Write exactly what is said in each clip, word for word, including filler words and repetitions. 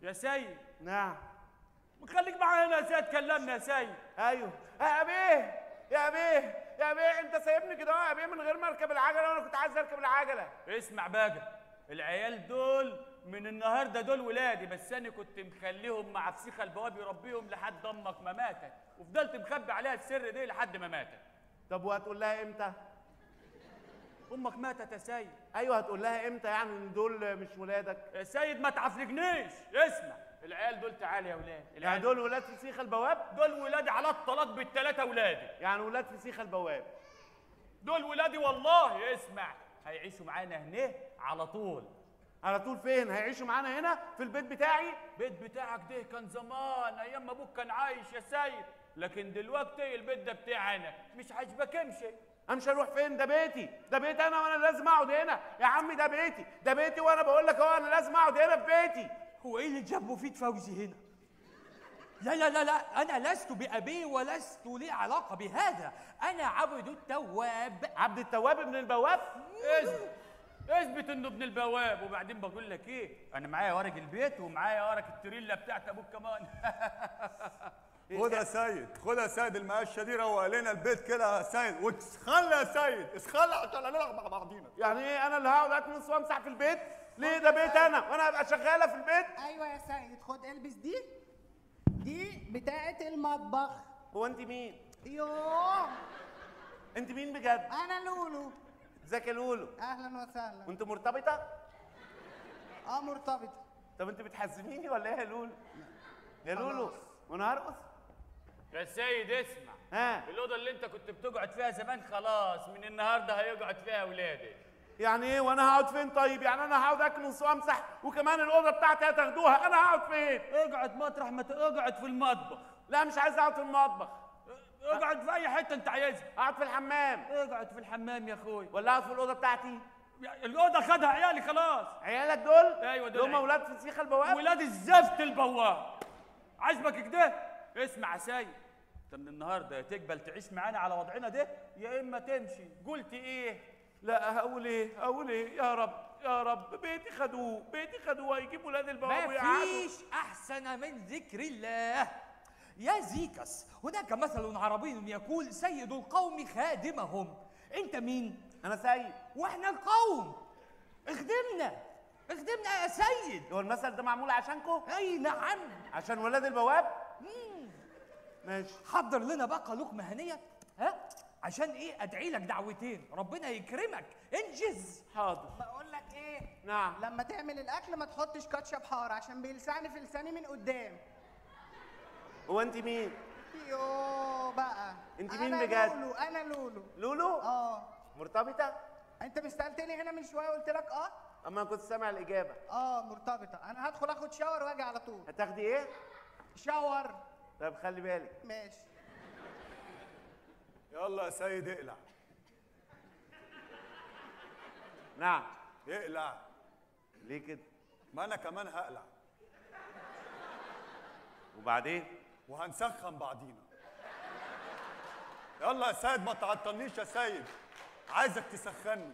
يا سيد. نعم. خليك معايا هنا يا سيد، كلمني يا سيد. ايوه يا بيه يا بيه يا بيه، انت سايبني كده يا بيه من غير ما اركب العجله، وانا كنت عايز اركب العجله. اسمع بقى، العيال دول من النهارده دول ولادي، بس انا كنت مخليهم مع فسيخه البواب يربيهم لحد امك ما ماتت، وفضلت مخبي عليها السر ده لحد ما ماتت. طب وهتقول لها امتى؟ امك ماتت يا سيد. ايوه هتقول لها امتى يعني ان دول مش ولادك؟ يا سيد ما تعفرجنيش، اسمع، العيال دول تعالى يا ولاد. يعني دول ولاد فسيخ البواب؟ دول ولادي على الطلاق بالثلاثه ولادي. يعني ولاد فسيخ البواب دول ولادي والله. اسمع، هيعيشوا معانا هنا على طول. على طول فين؟ هيعيشوا معانا هنا في البيت بتاعي؟ البيت بتاعك ده كان زمان ايام ما ابوك كان عايش يا سيد، لكن دلوقتي البيت ده بتاعنا، مش عاجبك امشي. امشي اروح فين؟ ده بيتي، ده بيتي انا وانا لازم اقعد هنا يا عمي، ده بيتي، ده بيتي وانا بقول لك اهو انا لازم اقعد هنا في بيتي. هو ايه اللي جاب مفيد فوزي هنا؟ لا لا لا لا، انا لست بأبيه ولست لي علاقة بهذا، انا عبد التواب. عبد التواب ابن البواب؟ اثبت اثبت انه ابن البواب. وبعدين بقول لك ايه، انا معايا ورق البيت ومعايا ورق التريلا بتاعت ابوك كمان. خد يا سيد، خد يا سيد المقشه دي، روق لنا البيت كده يا سيد، واسخلى يا سيد، اسخلى عشان نلعب مع بعضينا. يعني ايه انا اللي هقعد اكنس وامسح في البيت؟ ليه؟ ده بيت انا وانا ابقى شغاله في البيت؟ ايوه يا سيد، خد البس دي، دي بتاعه المطبخ. هو انت مين؟ يوه انت مين بجد؟ انا لولو. ازيك يا لولو؟ اهلا وسهلا. وانت مرتبطه؟ اه مرتبطه. طب انت بتحزميني ولا ايه يا لولو؟ يا لولو وانا هرقص؟ يا سيد اسمع، ها، الاوضه اللي انت كنت بتقعد فيها زمان خلاص من النهارده هيقعد فيها ولادي. يعني ايه وانا هقعد فين طيب؟ يعني انا هقعد اكنس وامسح وكمان الاوضه بتاعتي هتاخدوها، انا هقعد فين؟ اقعد مطرح ما تقعد في المطبخ. لا مش عايز اقعد في المطبخ. اقعد في اي حته انت عايزها. اقعد في الحمام. اقعد في الحمام يا اخوي. ولا اقعد في الاوضه بتاعتي؟ الاوضه خدها عيالي خلاص. عيالك دول؟ ايوه دول هم اولاد فسيخ البواب؟ ولاد الزفت البواب. عاجبك كده؟ اسمع يا سيد، انت من النهارده يا تقبل تعيش معانا على وضعنا ده يا اما تمشي. قلت ايه؟ لا هقول ايه؟ هقول ايه؟ يا رب يا رب، بيتي خدوه، بيتي خدوه، هيجيبوا ولاد البواب ويقعدوا. مفيش احسن من ذكر الله يا زيكس. هناك مثل عربي يقول سيد القوم خادمهم. انت مين؟ انا سيد. واحنا القوم، اخدمنا اخدمنا يا سيد. هو المثل ده معمول عشانكم؟ اي نعم، عشان ولاد البواب؟ مم. ماشي. حضر لنا بقى لقمه هنيه، ها، عشان ايه؟ ادعي لك دعوتين ربنا يكرمك، انجز. حاضر. بقول لك ايه؟ نعم. لما تعمل الاكل ما تحطش كاتشب حار عشان بيلسعني في لساني من قدام. هو انت مين؟ يوه بقى، انت مين أنا بجد؟ لولو. انا لولو. لولو؟ اه. مرتبطه؟ انت مش سالتني هنا من شويه قلت لك اه؟ اما كنت سامع الاجابه. اه مرتبطه. انا هدخل اخد شاور واجي على طول. هتاخدي ايه؟ شاور. طب خلي بالك. ماشي. يلا يا سيد اقلع. نعم. اقلع. ليه كده؟ ما انا كمان هقلع. وبعدين؟ وهنسخن بعضينا. يلا يا سيد ما تعطلنيش يا سيد، عايزك تسخني.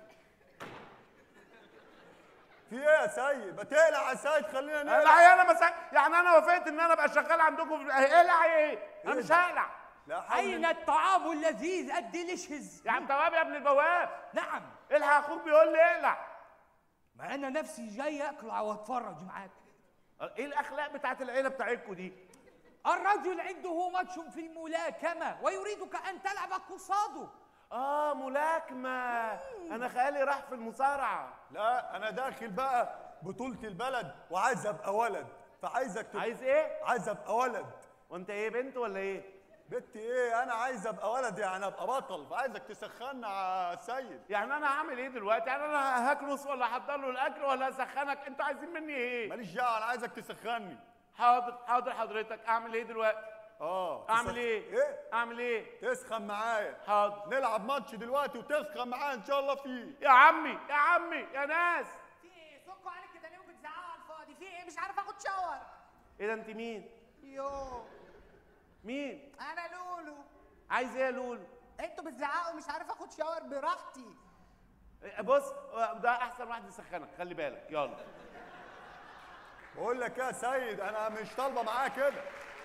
في ايه يا سيد؟ ما تقلع يا سيد، خلينا نقلع. اقلع انا مسا... يعني انا وافقت ان انا ابقى شغال عندكم في اقلع ايه؟ انا مش هقلع. لا حول. اين الطعام اللذيذ الديليشيز؟ يا عم تواب يا ابن البواب. نعم. الحق اخوك بيقول لي اقلع. ما انا نفسي جاي اقلع واتفرج معاك. ايه الاخلاق بتاعت العيله بتاعتكم دي؟ الرجل عنده ماتش في الملاكمه ويريدك ان تلعب قصاده. اه ملاكمه. انا خيالي راح في المصارعه. لا انا داخل بقى بطولة البلد وعايز ابقى ولد، فعايزك تبقى. عايز ايه؟ عايز ابقى ولد. وانت ايه بنت ولا ايه؟ بنت ايه؟ انا عايز ابقى ولد يعني ابقى بطل، فعايزك تسخنا يا سيد. يعني انا هعمل ايه دلوقتي؟ يعني انا هكنس ولا احضر له الاكل ولا اسخنك؟ انتوا عايزين مني ايه؟ ماليش دعوه، انا عايزك تسخني. حاضر حاضر حضرتك. اعمل ايه دلوقتي؟ اه اعمل تسخ... ايه؟ ايه؟ اعمل ايه؟ تسخن معايا. حاضر. نلعب ماتش دلوقتي وتسخن معايا ان شاء الله فيه. يا عمي يا عمي يا ناس. في ايه؟ سكوا عليك كده ليه وبتزعقوا على الفاضي؟ في ايه؟ مش عارف اخد شاور. ايه ده انت مين؟ يوه. مين؟ انا لولو. عايز ايه يا لولو؟ انتوا بتزعقوا مش عارف اخد شاور براحتي. بص ده احسن واحد يسخنك، خلي بالك. يلا بقول لك يا سيد انا مش طالبه معاه كده.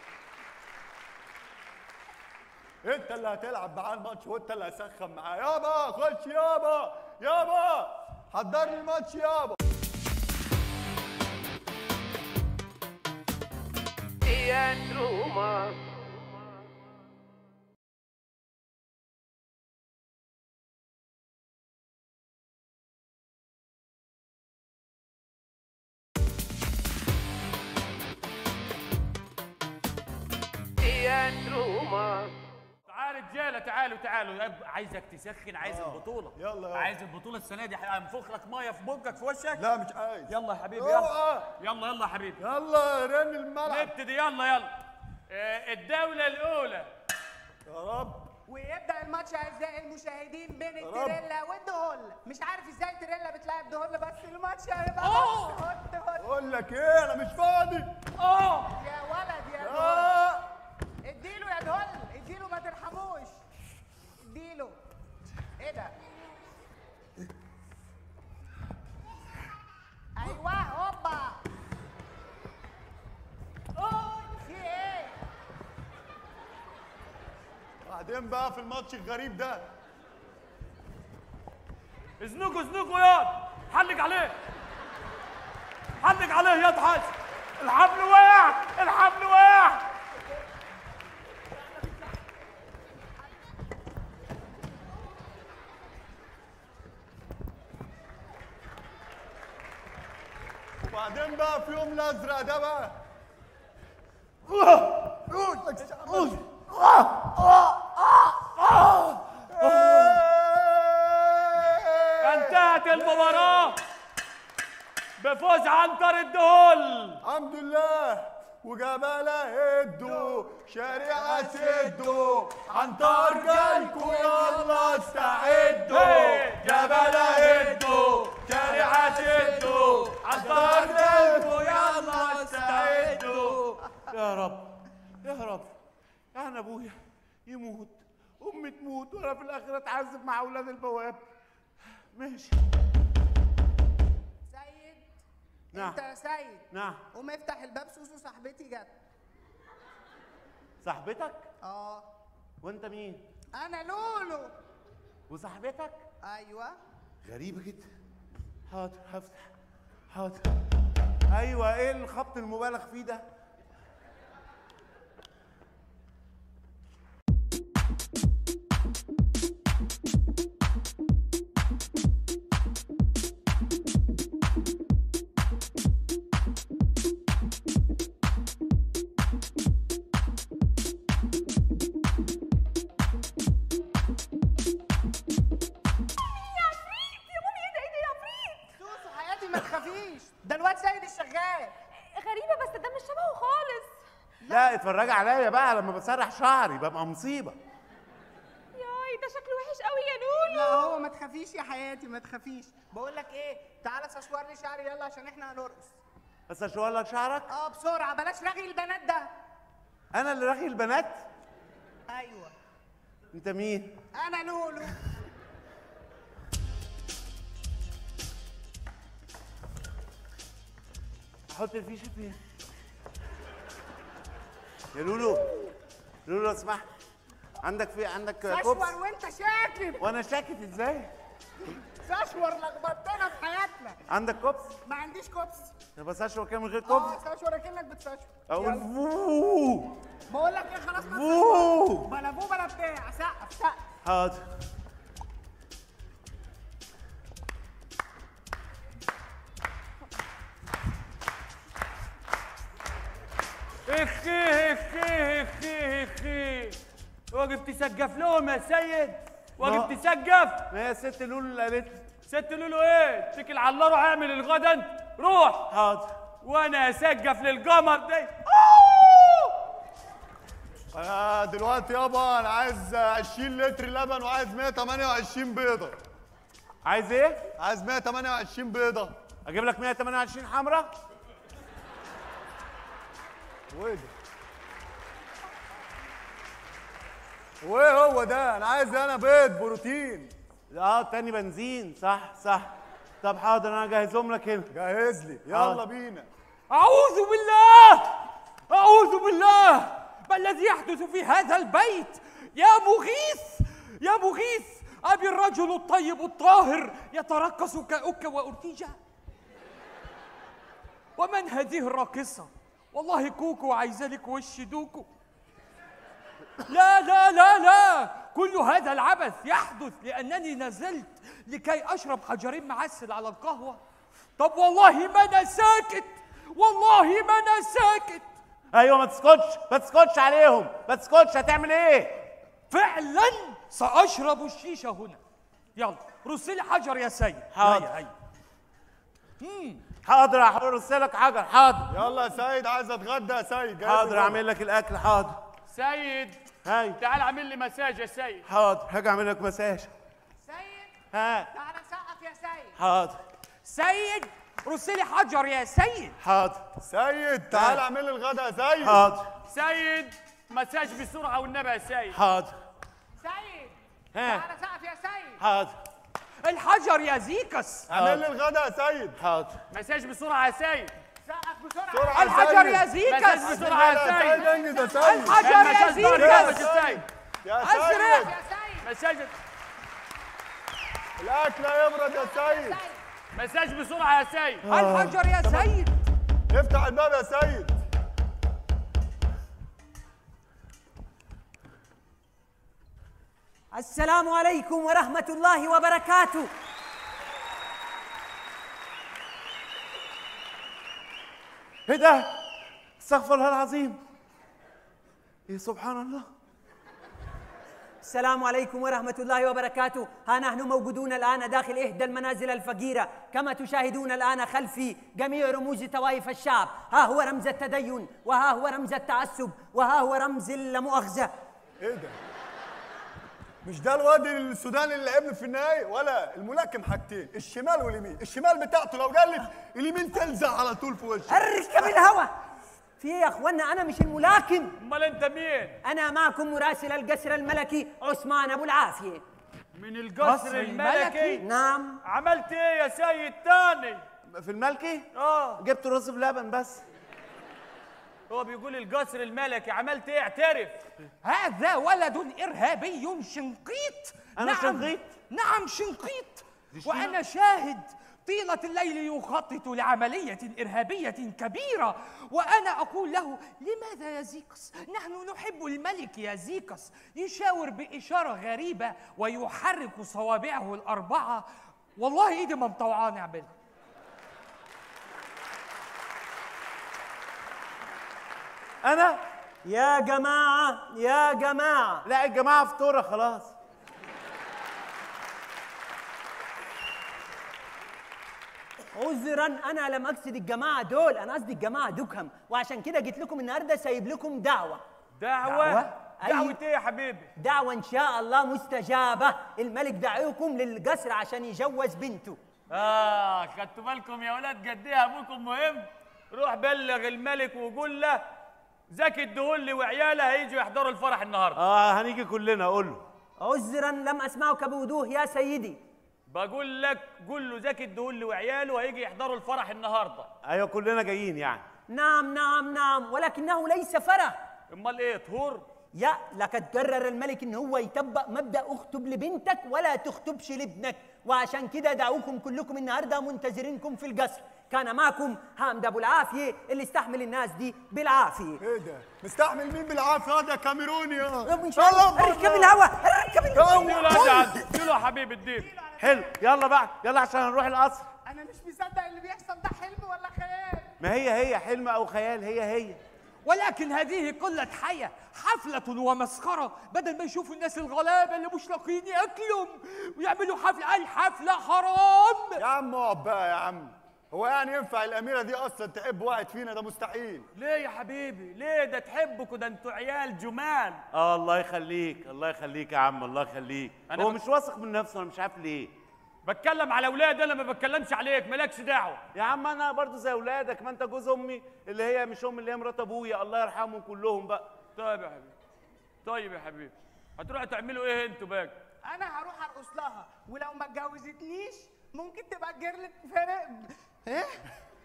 انت اللي هتلعب معاه الماتش وانت اللي هسخن معاه. يابا خش يابا يابا حضر لي الماتش يابا. تعال رجاله تعالوا تعالوا يب- عايزك تسخن. عايز آه. البطوله. يلا يلا. عايز البطوله السنه دي. هنفخ لك ميه في بقك في وشك. لا مش عايز. يلا يا حبيبي يلا اوعى. يلا يلا يا حبيبي يلا رن الملعب. نبتدي. يلا يلا آه، الدوله الاولى. يا رب. ويبدا الماتش اعزائي المشاهدين بين رب. التريلا والدهول. مش عارف ازاي التريلا بتلعب دهول بس الماتش هيبقى أوه. دهول دهول. بقول لك ايه انا مش فاضي. اه يا ولد يا دهول، آه. اديله يا دهول اديله ما ترحموش، اديله. ايه ده؟ ايوه هوبا. أوه، في ايه؟ بعدين بقى في الماتش الغريب ده. ازنقوا ازنقوا ياض. حلق عليه حلق عليه ياض حاج. الحبل وقع الحبل وقع. وبعدين بقى في يوم الازرق ده بقى. انتهت المباراه بفوز عنتر الدهول. الحمد لله. وجبالة هدوا شارع سدوا عنتر جالكوا يلا استعدوا. جبالة هدوا شارع سدوا عنتر جالكوا يلا استعدوا. يا رب يا رب، يعني ابويا يموت، امي تموت، وانا في الاخر اتعذب مع اولاد البواب. ماشي. سيد. نعم. انت يا سيد. نعم. قوم افتح الباب، سوسو صاحبتي جت. صاحبتك؟ اه. وانت مين؟ انا لولو. وصاحبتك؟ ايوه. غريبة جدا. حاضر هفتح. حاضر. ايوه، ايه الخبط المبالغ فيه ده؟ سوسو حياتي ما تخافيش، ده الواد سيد الشغال. غريبة بس ده مش شبهه خالص. لا اتفرجي عليا بقى لما بسرح شعري ببقى مصيبة. ياي ده شكله وحش قوي يا لولو. لا هو ما تخافيش يا حياتي ما تخافيش. بقول لك ايه، تعالى سشوار لي شعري يلا عشان احنا هنرقص. بس اشوار لك شعرك؟ اه بسرعه، بلاش رغي البنات ده. انا اللي رغي البنات؟ ايوه. انت مين؟ انا لولو. احط الفيشه فين؟ يا لولو لولو اسمح، عندك في عندك كوبس؟ سشور وانت شاكب. وانا شاكت ازاي؟ سشور لخبطتنا في حياتنا. عندك كوبس؟ ما عنديش كوبس. طب اسشور كده من غير كوبس؟ اه سشور اكنك بتسشور. اقول يلا. فووو. بقول لك ايه، خلاص ما فووو. تسشور. بلا فو بلا بتاع، سقف سقف. حاضر. اخي اخي اخي اخي واقف تسقف لهم يا سيد. واقف لا. تسقف. ما هي الست لولو اللي قالت لي. ست لولو ايه؟ اتكل على الله روح اعمل الغدا انت. روح. حاضر. وانا اسقف للقمر دي. انا دلوقتي يابا انا عايز عشرين لتر لبن وعايز مية وتمانية وعشرين بيضة. عايز ايه؟ عايز مية وتمانية وعشرين بيضة. اجيب لك مية وتمانية وعشرين حمرا؟ وايه ده؟ وايه هو ده؟ انا عايز انا بيض بروتين. اه تاني بنزين، صح صح. طب حاضر انا اجهزهم لك هنا. جهز لي يلا حاضر. بينا. أعوذ بالله أعوذ بالله ما الذي يحدث في هذا البيت يا مغيث يا مغيث أبي الرجل الطيب الطاهر يترقص كأك وأرتيجة. ومن هذه الراقصة؟ والله كوكو عايزة لك وش دوكو. لا لا لا لا كل هذا العبث يحدث لأنني نزلت لكي أشرب حجرين معسل على القهوة. طب والله ما أنا ساكت والله ما أنا ساكت. ايوه ما تسكتش ما تسكتش عليهم ما تسكتش. هتعمل ايه؟ فعلا سأشرب الشيشة هنا. يلا رسلي حجر يا سيد. حاضر. هيا هيا. مم. حاضر هرص لك حجر. حاضر يلا يا سيد عايز اتغدى يا سيد. جاهز حاضر الغدا. اعمل لك الاكل. حاضر سيد هاي. تعال اعمل لي مساج يا سيد. حاضر هاجي اعمل لك مساج. سيد ها تعال نسقف يا سيد. حاضر سيد رسلي حجر يا سيد. حاضر سيد تعال ها. اعمل لي الغدا يا سيد. حاضر سيد مساج بسرعه والنبي يا سيد. حاضر سيد ها تعال سقف يا سيد. حاضر الحجر يا زيكس. اعمل لي الغدا يا سيد. حاضر مساج بسرعه يا سيد. سقف بسرعة. بسرعة الحجر يا مساج زيكس. بسرعه يا يا سيد سيد. انجز يا سيد. الحجر يا مساج ضرب زيكس. يا سيد. يا أسرع. سيد يا سيد. مساج الاكل يبرد يا سيد. مساج بسرعه يا سيد. الحجر يا سيد. افتح الباب يا سيد. السلام عليكم ورحمة الله وبركاته. ايه ده؟ استغفر الله العظيم. ايه سبحان الله. السلام عليكم ورحمة الله وبركاته. ها نحن موجودون الآن داخل إحدى المنازل الفقيرة، كما تشاهدون الآن خلفي جميع رموز طوائف الشعب. ها هو رمز التدين، وها هو رمز التعصب، وها هو رمز اللامؤاخذة. ايه ده؟ مش ده الواد السوداني اللي لعبنا في النهائي؟ ولا الملاكم حاجتين، الشمال واليمين، الشمال بتاعته لو قلت اليمين تلزق على طول في وشه. اركب الهوا. في ايه يا اخوانا؟ انا مش الملاكم. امال انت مين؟ انا معكم مراسل القصر الملكي عثمان ابو العافية. من القصر قصر الملكي. الملكي؟ نعم. عملت ايه يا سيد تاني؟ في الملكي اه جبت رز بلبن بس. هو بيقول القصر الملكي. عملت ايه؟ اعترف. هذا ولد إرهابي شنقيط. أنا نعم شنقيط؟ نعم شنقيط. وأنا شاهد طيلة الليل يخطط لعملية إرهابية كبيرة، وأنا أقول له: لماذا يا زيكس؟ نحن نحب الملك يا زيكس. يشاور بإشارة غريبة ويحرك صوابعه الأربعة. والله إيدي ما مطوعاني أعملها. انا يا جماعة يا جماعة، لا الجماعه فطوره خلاص. عذرا انا لم اقصد الجماعة دول، انا قصدي الجماعة دوكهم، وعشان كده جيت لكم النهارده سايب لكم دعوة. دعوة؟ دعوة؟ دعوة أيوة. ايه يا حبيبي؟ دعوة ان شاء الله مستجابة. الملك دعوكم للقصر عشان يجوز بنته. اه خدتوا بالكم يا ولاد قد ايه ابوكم مهم؟ روح بلغ الملك وقول له زكي الدهولي وعياله هيجوا يحضروا الفرح النهارده. اه هنيجي كلنا. قول له عذرا لم اسمعك بوضوح يا سيدي. بقول لك قول له زكي الدهولي وعياله هيجي يحضروا الفرح النهارده. ايوه كلنا جايين يعني. نعم نعم نعم، ولكنه ليس فرح. امال ايه؟ طهور؟ يا لقد قرر الملك ان هو يطبق مبدأ اخطب لبنتك ولا تخطبش لابنك، وعشان كده دعوكم كلكم النهارده منتظرينكم في القصر. كان معكم حامد ابو العافيه اللي استحمل الناس دي بالعافيه. ايه ده؟ مستحمل مين بالعافيه؟ هذا كاميروني يا رب ان شاء الله. اركب الهوا اركب اديله الهوا. يا جدع، اديله يا حبيبي اديله. حلو يلا بقى يلا عشان هنروح القصر. انا مش مصدق اللي بيحصل ده، حلم ولا خيال؟ ما هي هي حلم او خيال، هي هي. ولكن هذه قلة حياة، حفلة ومسخرة. بدل ما يشوفوا الناس الغلابة اللي مش لاقيين ياكلوا ويعملوا حفلة، الحفلة حرام. يا عم اقعد بقى يا عم. هو يعني ينفع الاميره دي اصلا تحب واحد فينا؟ ده مستحيل. ليه يا حبيبي؟ ليه؟ ده تحبكوا، ده انتوا عيال جمال. اه الله يخليك الله يخليك يا عم الله يخليك. أنا هو بك- مش واثق من نفسه، انا مش عارف ليه. بتكلم على اولاد انا، ما بتكلمش عليك، مالكش دعوه. يا عم انا برضو زي اولادك، ما انت جوز امي اللي هي مش امي اللي هي مرات ابويا، الله يرحمهم كلهم بقى. طيب يا حبيبي، طيب يا حبيبي، هتروحوا تعملوا ايه انتوا بقى؟ انا هروح ارقص لها، ولو ما اتجوزتنيش ممكن تبقى الجيرل فرق. ايه؟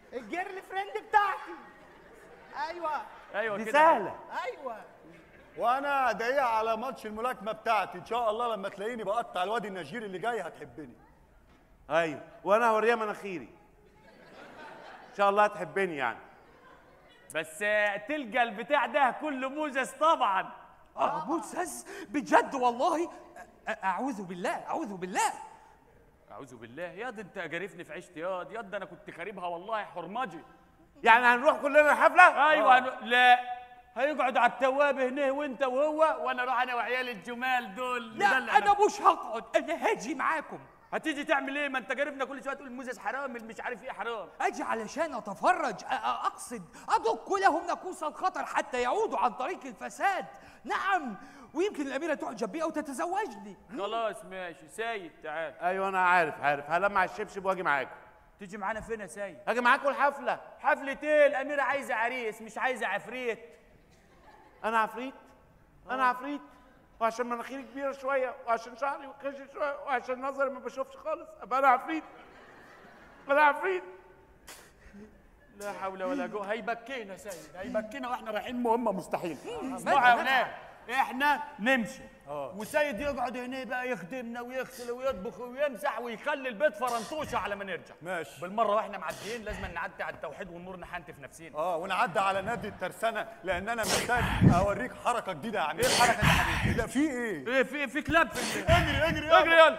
الجيرل فريند بتاعتي. ايوه ايوه دي كده. سهله. ايوه. وانا ادعيها على ماتش الملاكمه بتاعتي ان شاء الله، لما تلاقيني بقطع الواد النجير اللي جاي هتحبني. ايوه وانا هوريها مناخيري ان شاء الله هتحبني يعني. بس تلقى البتاع ده كله موزس طبعا. اه موسس بجد والله. أ- اعوذ بالله اعوذ بالله. اعوذ بالله ياض، انت جارفني في عيشتي ياض ياض، انا كنت خاربها والله حرمجي. يعني هنروح كلنا الحفله؟ ايوه هن... لا هيقعد على التوابه هنا وانت وهو، وانا اروح انا وعيال الجمال دول لا ندلع انا مش هقعد، انا هاجي معاكم. هتيجي تعمل ايه؟ ما انت جارفنا كل شويه تقول الموزس حرام مش عارف ايه حرام. اجي علشان اتفرج، أ- أ- اقصد ادق لهم ناقوس الخطر حتى يعودوا عن طريق الفساد. نعم، ويمكن الاميره تعجب بي او تتزوجني. خلاص ماشي سيد تعال. ايوه انا عارف عارف هلمع الشبشب واجي معاكم. تيجي معانا فين يا سيد؟ هاجي معاكم الحفله. حفلة ايه؟ الاميره عايزه عريس مش عايزه عفريت. انا عفريت؟ انا عفريت؟ وعشان مناخيري كبيره شويه وعشان شعري خشن شويه وعشان نظري ما بشوفش خالص ابقى انا عفريت؟ انا عفريت؟ لا حول ولا قوه. هيبكينا سيد، هيبكينا واحنا رايحين مهمه مستحيل. مالها- اسمعوا يا مالها؟ ولاد، احنا نمشي وسيد يقعد هنا بقى يخدمنا ويغسل ويطبخ ويمسح ويخلي البيت فرنطوشه على ما نرجع. ماشي. بالمره واحنا معديين لازم نعدي على التوحيد والنور نحنتف نفسينا. اه ونعدي على نادي الترسانه، لان انا محتاج اوريك حركه جديده يا عم. ايه الحركه دي يا حبيبي؟ لا في ايه؟ ايه في في كلاب في ال- اجري اجري اجري يلا.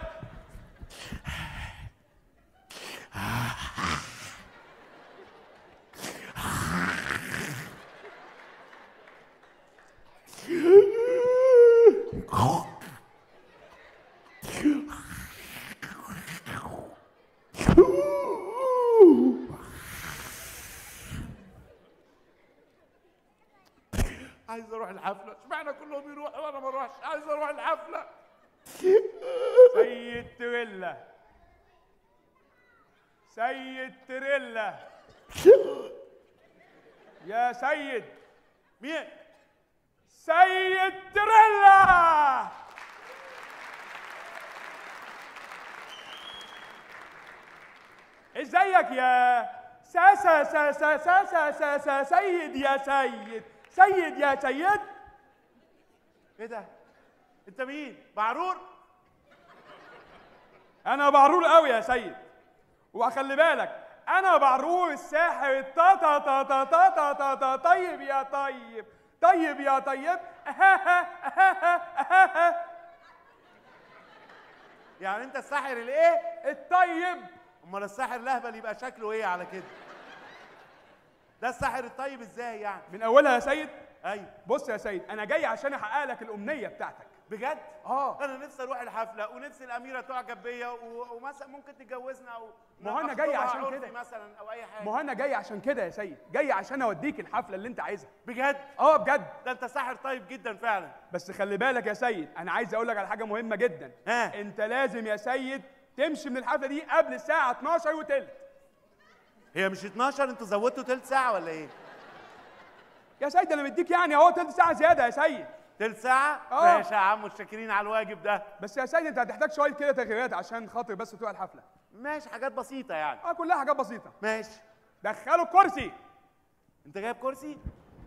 عايز اروح الحفله، اشمعنى كلهم يروحوا وانا ما اروحش؟ عايز اروح الحفله. سيد تريلا، سيد تريلا، يا سيد. مين؟ سيد تريلا. ازيك يا سا سا سا سا سا سا سا سا سيد يا سيد، سيد يا سيد. ايه ده؟ انت مين؟ بعرور؟ انا بعرور قوي يا سيد، وخلي بالك انا بعرور الساحر تا تا تا تا تا تا تا تا طيب يا طيب، طيب يا طيب. يعني انت الساحر الايه؟ الطيب. امال الساحر الاهبل يبقى شكله ايه على كده؟ ده الساحر الطيب ازاي يعني؟ من اولها يا سيد. ايوه. بص يا سيد، انا جاي عشان احقق لك الامنيه بتاعتك. بجد؟ اه. انا نفسي اروح الحفله ونفسي الاميره تعجب بيا و- ومثلا ممكن تتجوزنا او ما هو أنا جاي أخطبها عشان عرفي كده. مثلا او اي حاجه. ما هو انا جاي عشان كده يا سيد، جاي عشان اوديك الحفله اللي انت عايزها. بجد؟ اه بجد. ده انت ساحر طيب جدا فعلا. بس خلي بالك يا سيد، انا عايز اقول لك على حاجه مهمه جدا. ها. انت لازم يا سيد تمشي من الحفله دي قبل الساعه اتناشر وتلت. هي مش اتناشر؟ انتوا زودتوا تلت ساعه ولا ايه؟ يا سيد انا مديك يعني اهو تلت ساعه زياده يا سيد. تلت ساعه؟ اه. ماشي يا عم، متشكرين على الواجب ده. بس يا سيد انت هتحتاج شويه كده تغييرات عشان خاطر بس تروح الحفله. ماشي، حاجات بسيطه يعني. اه كلها حاجات بسيطه. ماشي. دخلوا الكرسي. انت جايب كرسي؟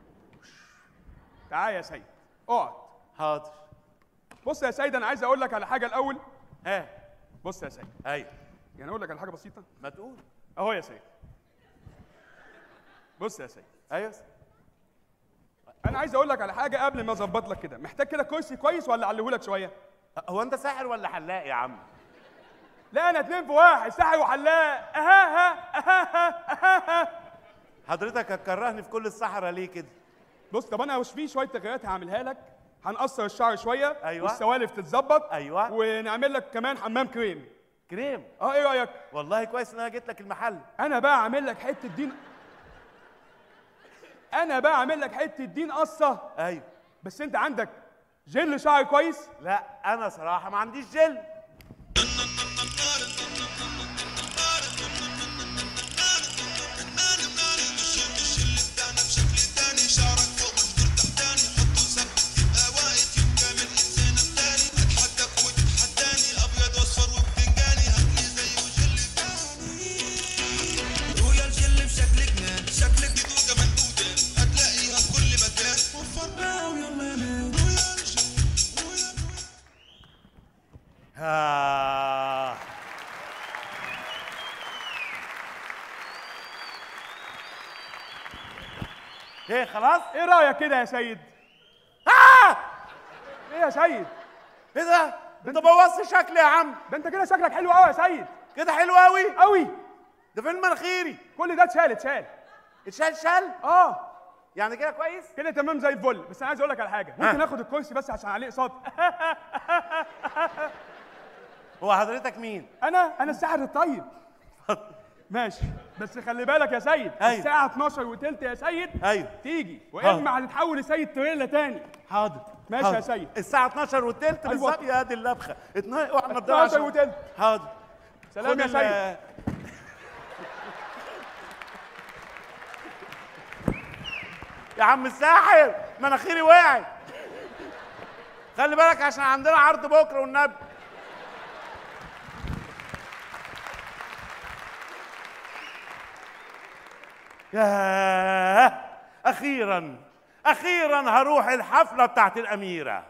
تعال يا سيد اقعد. حاضر. بص يا سيد انا عايز اقول لك على حاجه الاول. ها. بص يا سيد، ايوه. يعني اقول لك على حاجه بسيطه. ما تقول. اهو يا سيد. بص يا سيد، ايوه. انا عايز اقول لك على حاجه قبل ما اظبط لك كده. محتاج كده كرسي كويس ولا اعليه لك شويه؟ هو انت ساحر ولا حلاق يا عم؟ لا انا اتنين في واحد، ساحر وحلاق. اها اها اها. حضرتك هتكرهني في كل الصحراء ليه كده؟ بص طب انا مش في شويه تغييرات هعملها لك. هنقصر الشعر شويه. أيوة. والسوالف تتظبط. أيوة. ونعمل لك كمان حمام كريم. كريم؟ اه ايه رايك؟ والله كويس ان انا جيت لك المحل. انا بقى عامل لك حته دين. انا بقى عامل لك حته دين قصه. ايوه. بس انت عندك جل شعر كويس؟ لا انا صراحه ما عنديش جل. ويا الجل بشكل آه. ايه خلاص؟ ايه رايك كده يا سيد؟ آه! ايه يا سيد؟ ايه ده؟ انت بوظت شكلي يا عم. ده انت كده شكلك حلو قوي يا سيد. كده حلو قوي قوي. ده فين مناخيري؟ كل ده اتشال اتشال. اتشال شال؟ اه يعني كده كويس؟ كده تمام زي الفل. بس انا عايز اقول لك على حاجه، ممكن اخد الكرسي بس عشان عليه اقساط؟ هو حضرتك مين؟ انا انا الساحر الطيب. ماشي، بس خلي بالك يا سيد. أيوة. الساعه اتناشر وتلت يا سيد. ايوه تيجي واما هتتحول لسيد تريلا تاني. حاضر. ماشي حاضر. يا سيد. الساعة اتناشر والتلت أيوة. بالظبط يا دي اللبخة. اتناشر وتلت. حاضر. سلام يا سيد. يا عم الساحر مناخيري وقعت. خلي بالك عشان عندنا عرض بكره والنبي. ياه اخيرا اخيرا هروح الحفله بتاعت الاميره.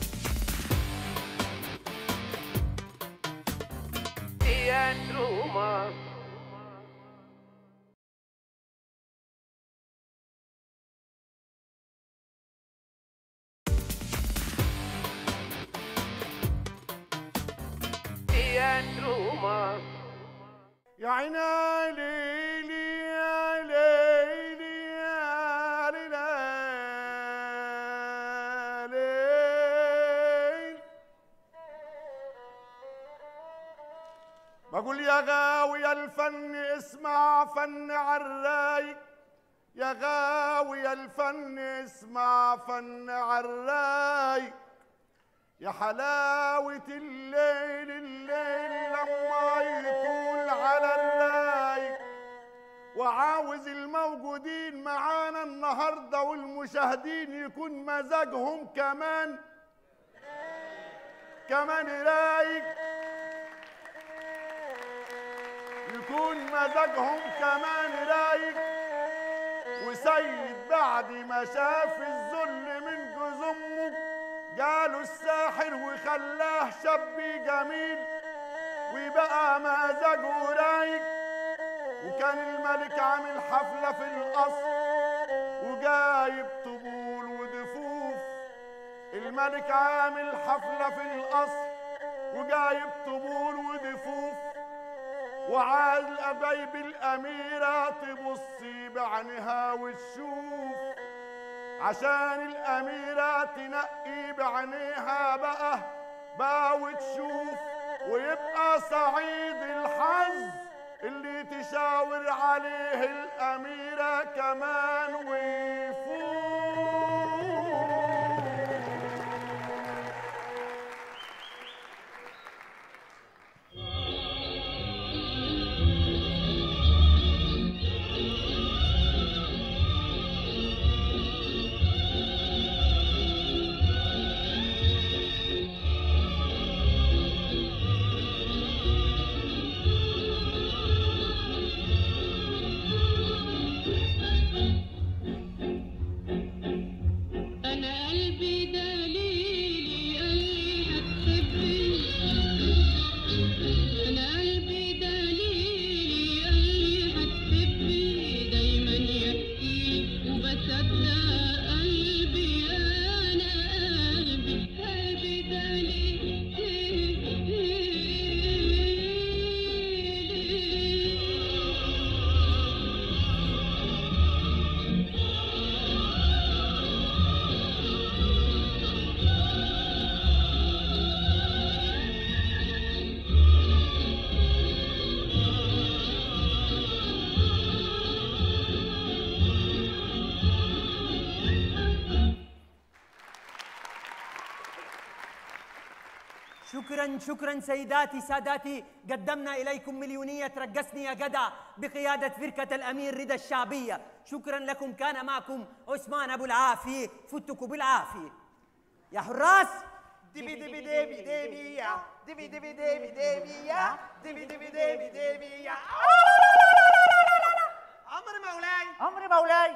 يا عيني ليلي يا ليلي يا ليل. بقول يا غاوي الفن اسمع فن عالرايق، يا غاوي الفن اسمع فن عالرايق، يا حلاوة الليل الليل لما يطول على الرايق. وعاوز الموجودين معانا النهارده والمشاهدين يكون مزاجهم كمان كمان رايق، يكون مزاجهم كمان رايق. وسيد بعد ما شاف الذل من جوز امه جاله الساحر وخلاه شاب جميل وبقى مزاجه رايق. وكان الملك عامل حفلة في القصر وجايب طبول ودفوف. الملك عامل حفلة في القصر وجايب طبول ودفوف، وعاد الأبايب الأميرة تبصي بعينها وتشوف، عشان الأميرة تنقي بعينيها بقى بقى وتشوف، ويبقى سعيد الحظ اللي تشاور عليه الأميرة كمان ويفوز. شكرا شكرا سيداتي ساداتي، قدمنا إليكم مليونية رقصني يا جدع بقيادة فرقة الأمير رضا الشعبية. شكرا لكم، كان معكم عثمان أبو العافية، فتكوا بالعافية يا حراس. دبي دبي دبي دبي يا دبي دبي دبي دبي يا دبي دبي دبي دبي يا عمري مولاي عمري مولاي.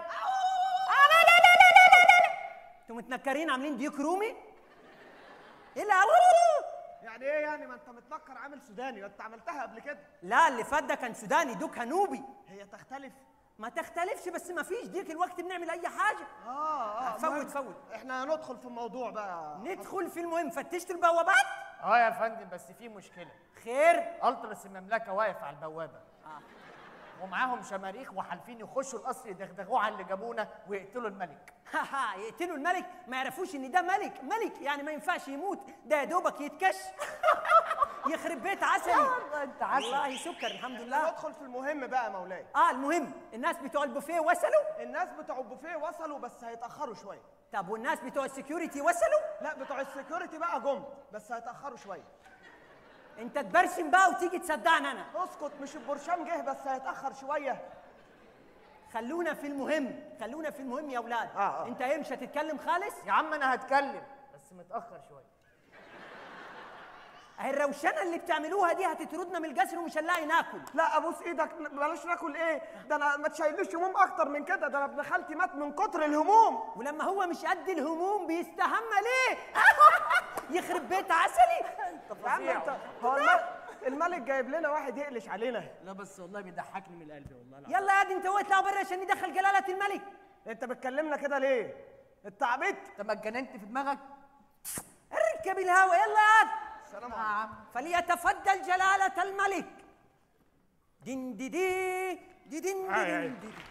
انتوا متنكرين عاملين ديك رومي؟ ايه اللي يعني ايه يعني؟ ما انت متنكر عامل سوداني، انت عملتها قبل كده. لا اللي فات ده كان سوداني، دوك نوبي. هي تختلف؟ ما تختلفش، بس ما فيش ديك الوقت بنعمل اي حاجه. اه اه فوت فوت. احنا ندخل في الموضوع بقى. ندخل في المهم. فتشتوا البوابات؟ اه يا فندم، بس في مشكله. خير؟ ألطرس المملكه واقف على البوابه. اه ومعاهم شماريخ وحالفين يخشوا القصر يدغدغوه على اللي جابونا ويقتلوا الملك. ها يقتلوا الملك؟ ما يعرفوش ان ده ملك. ملك يعني ما ينفعش يموت، ده يا دوبك يتكش. يخرب بيت عسلي. انت عسل. والله سكر الحمد لله. ندخل في المهم بقى يا مولاي. اه المهم، الناس بتوع البوفيه وصلوا؟ الناس بتوع البوفيه وصلوا بس هيتاخروا شويه. طب والناس بتوع السكيورتي وصلوا؟ لا بتوع السكيورتي بقى جم بس هيتاخروا شويه. انت تبرشم بقى وتيجي تصدقني انا. اسكت، مش البرشام جه بس هيتاخر شويه. خلونا في المهم، خلونا في المهم يا اولاد. آه آه. انت ايه مش هتتكلم خالص؟ يا عم انا هتكلم بس متاخر شويه. اهي الروشنه اللي بتعملوها دي هتطردنا من الجسر ومش هنلاقي ناكل. لا ابوس ايدك، بلاش ناكل. ايه ده؟ انا ما تشيلوش هموم اكتر من كده، ده انا ابن خالتي مات من كتر الهموم. ولما هو مش قد الهموم بيستهمى ليه؟ يخرب بيت عسلي. يا عم انت، هو الملك, الملك جايب لنا واحد يقلش علينا. لا بس والله بيضحكني من قلبي والله العظيم. يلا يا دي انت واطلع بره عشان ندخل جلاله الملك. انت بتكلمنا كده ليه؟ انت عبيط؟ انت ما اتجننت في دماغك؟ اركب الهوا يلا يا دي. السلام عليكم. فليتفضل جلاله الملك. دين دي دي دي دين دي هاي هاي. دين دي دي.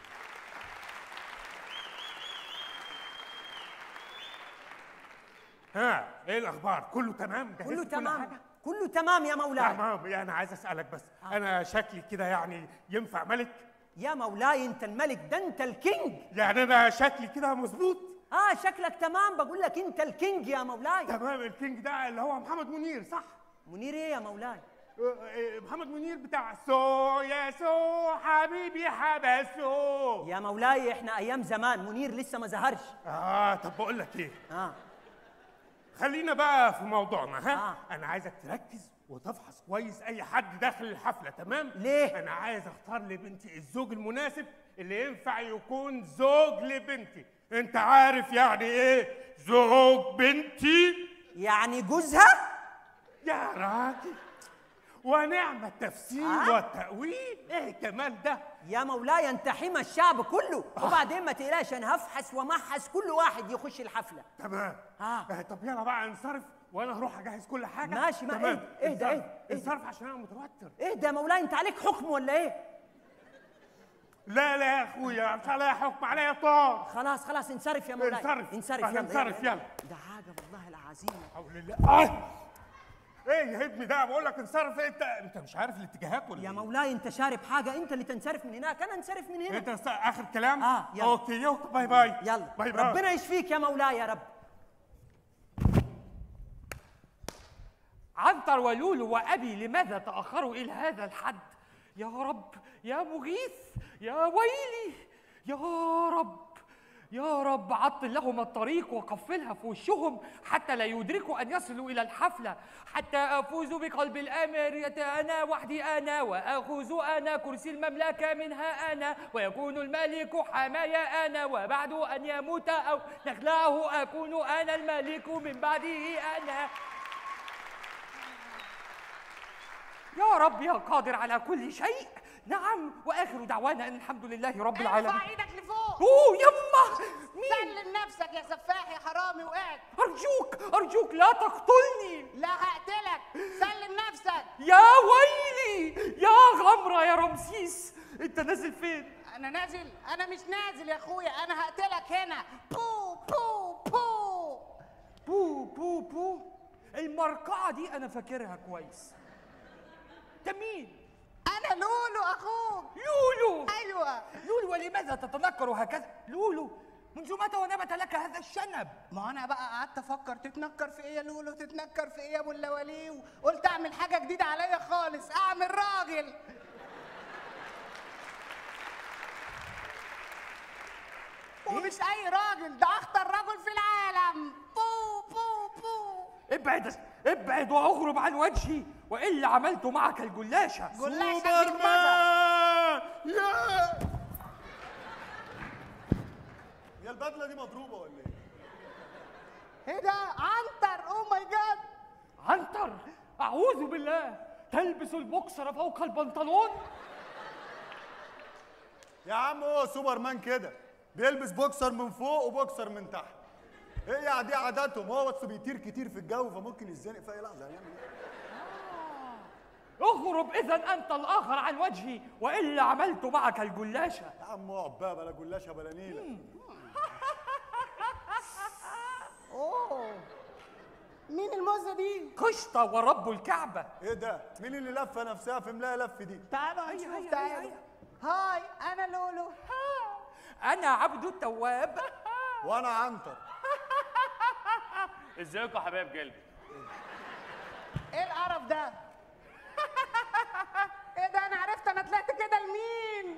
ها ايه الاخبار؟ كله تمام؟ جهزت كله كل تمام، حاجة؟ كله تمام يا مولاي. تمام. يعني انا عايز اسالك بس، انا شكلي كده يعني ينفع ملك؟ يا مولاي انت الملك، ده انت الكينج. يعني انا شكلي كده مظبوط؟ اه شكلك تمام، بقول لك انت الكينج يا مولاي. تمام. الكينج ده اللي هو محمد منير صح؟ منير ايه يا مولاي؟ محمد منير بتاع سو يا سو حبيبي حبسو. يا مولاي احنا ايام زمان، منير لسه ما ظهرش. اه طب بقول لك ايه، اه خلينا بقى في موضوعنا. ها آه. انا عايزك تركز وتفحص كويس اي حد داخل الحفله. تمام؟ ليه؟ انا عايز اختار لبنتي الزوج المناسب اللي ينفع يكون زوج لبنتي. انت عارف يعني ايه زوج بنتي؟ يعني جوزها؟ يا راجل ونعم التفسير آه؟ والتأويل. ايه الجمال ده؟ يا مولاي انت حمى الشعب كله. وبعدين ما تقلقش، انا هفحص ومحس كل واحد يخش الحفله. تمام. آه. آه، طب يلا بقى انصرف وانا هروح اجهز كل حاجه. ماشي، ما تمام. اهدى اهدى انصرف. اهدى اهدى. انصرف عشان انا متوتر. اهدى يا مولاي، انت عليك حكم ولا ايه؟ لا لا يا اخويا مش عليا حكم، عليا طار. خلاص خلاص انصرف يا مولاي. انصرف. انصرف آه، يلا انصرف يلا. ده حاجه والله العظيم. حول الله. آه. ايه يا ابني ده؟ بقول لك انصرف. إيه انت انت مش عارف الاتجاهات ولا يا إيه؟ مولاي انت شارب حاجه، انت اللي تنصرف من هناك، انا انصرف من هنا. انت س- اخر كلام؟ اه يلا. اوكي يلا باي باي. يلا باي باي. ربنا يشفيك يا مولاي يا رب. عنتر ولولو وأبي لماذا تأخروا إلى هذا الحد؟ يا رب يا مغيث، يا ويلي يا رب، يا رب عطل لهم الطريق وقفلها في وشهم حتى لا يدركوا أن يصلوا إلى الحفلة، حتى أفوز بقلب الأميرة أنا وحدي أنا، وأخوذ أنا كرسي المملكة منها أنا، ويكون الملك حمايا أنا، وبعد أن يموت أو نخلعه أكون أنا الملك من بعده أنا. يا رب يا قادر على كل شيء. نعم، واخر دعوانا ان الحمد لله رب العالمين. ارفع ايدك لفوق. اوه يما مين؟ سلم نفسك يا سفاح يا حرامي وقعت. ارجوك ارجوك لا تقتلني. لا هقتلك، سلم نفسك. يا ويلي يا غمرة يا رمسيس، انت نازل فين؟ انا نازل؟ انا مش نازل يا اخويا، انا هقتلك هنا. بو بو بو بو بو بو. المرقعة دي انا فاكرها كويس. ده مين؟ انا لولو اخوك. لولو؟ ايوه لولو. ولماذا تتنكر هكذا؟ لولو منذ متى ونبت لك هذا الشنب؟ ما انا بقى قعدت افكر تتنكر في ايه يا لولو، تتنكر في ايه يا ابو اللواليه، قلت اعمل حاجه جديده عليا خالص، اعمل راجل. ومش اي راجل، ده اخطر رجل في العالم. بو بو بو. ابعد ابعد واغرب عن وجهي والا عملت معك الجلاشه. جلاشه بالمزه. يا يا البدله دي مضروبه ولا ايه؟ ايه ده؟ عنتر. اوه ماي جاد. عنتر أعوذ بالله، تلبس البوكسر فوق البنطلون؟ يا عم هو سوبرمان كده بيلبس بوكسر من فوق وبوكسر من تحت. هي دي عاداتهم، هو بس بيطير كتير في الجو فممكن يتزنق في اي لحظه. هيعمل ايه؟ اغرب إذا أنت الآخر عن وجهي وإلا عملت معك الجلاشة. يا عم اقعد بقى، بلا جلاشه بلا نيله. اوه مين الموزه دي؟ قشطة ورب الكعبة. ايه ده؟ مين اللي لفه نفسها في ملاها لف دي؟ تعالوا نشوف. تعالوا. هاي انا لولو. أنا عبد التواب. وانا عنتر. ازيكم يا حبايب قلبي؟ ايه القرف ده؟ ايه ده؟ انا عرفت انا طلعت كده لمين؟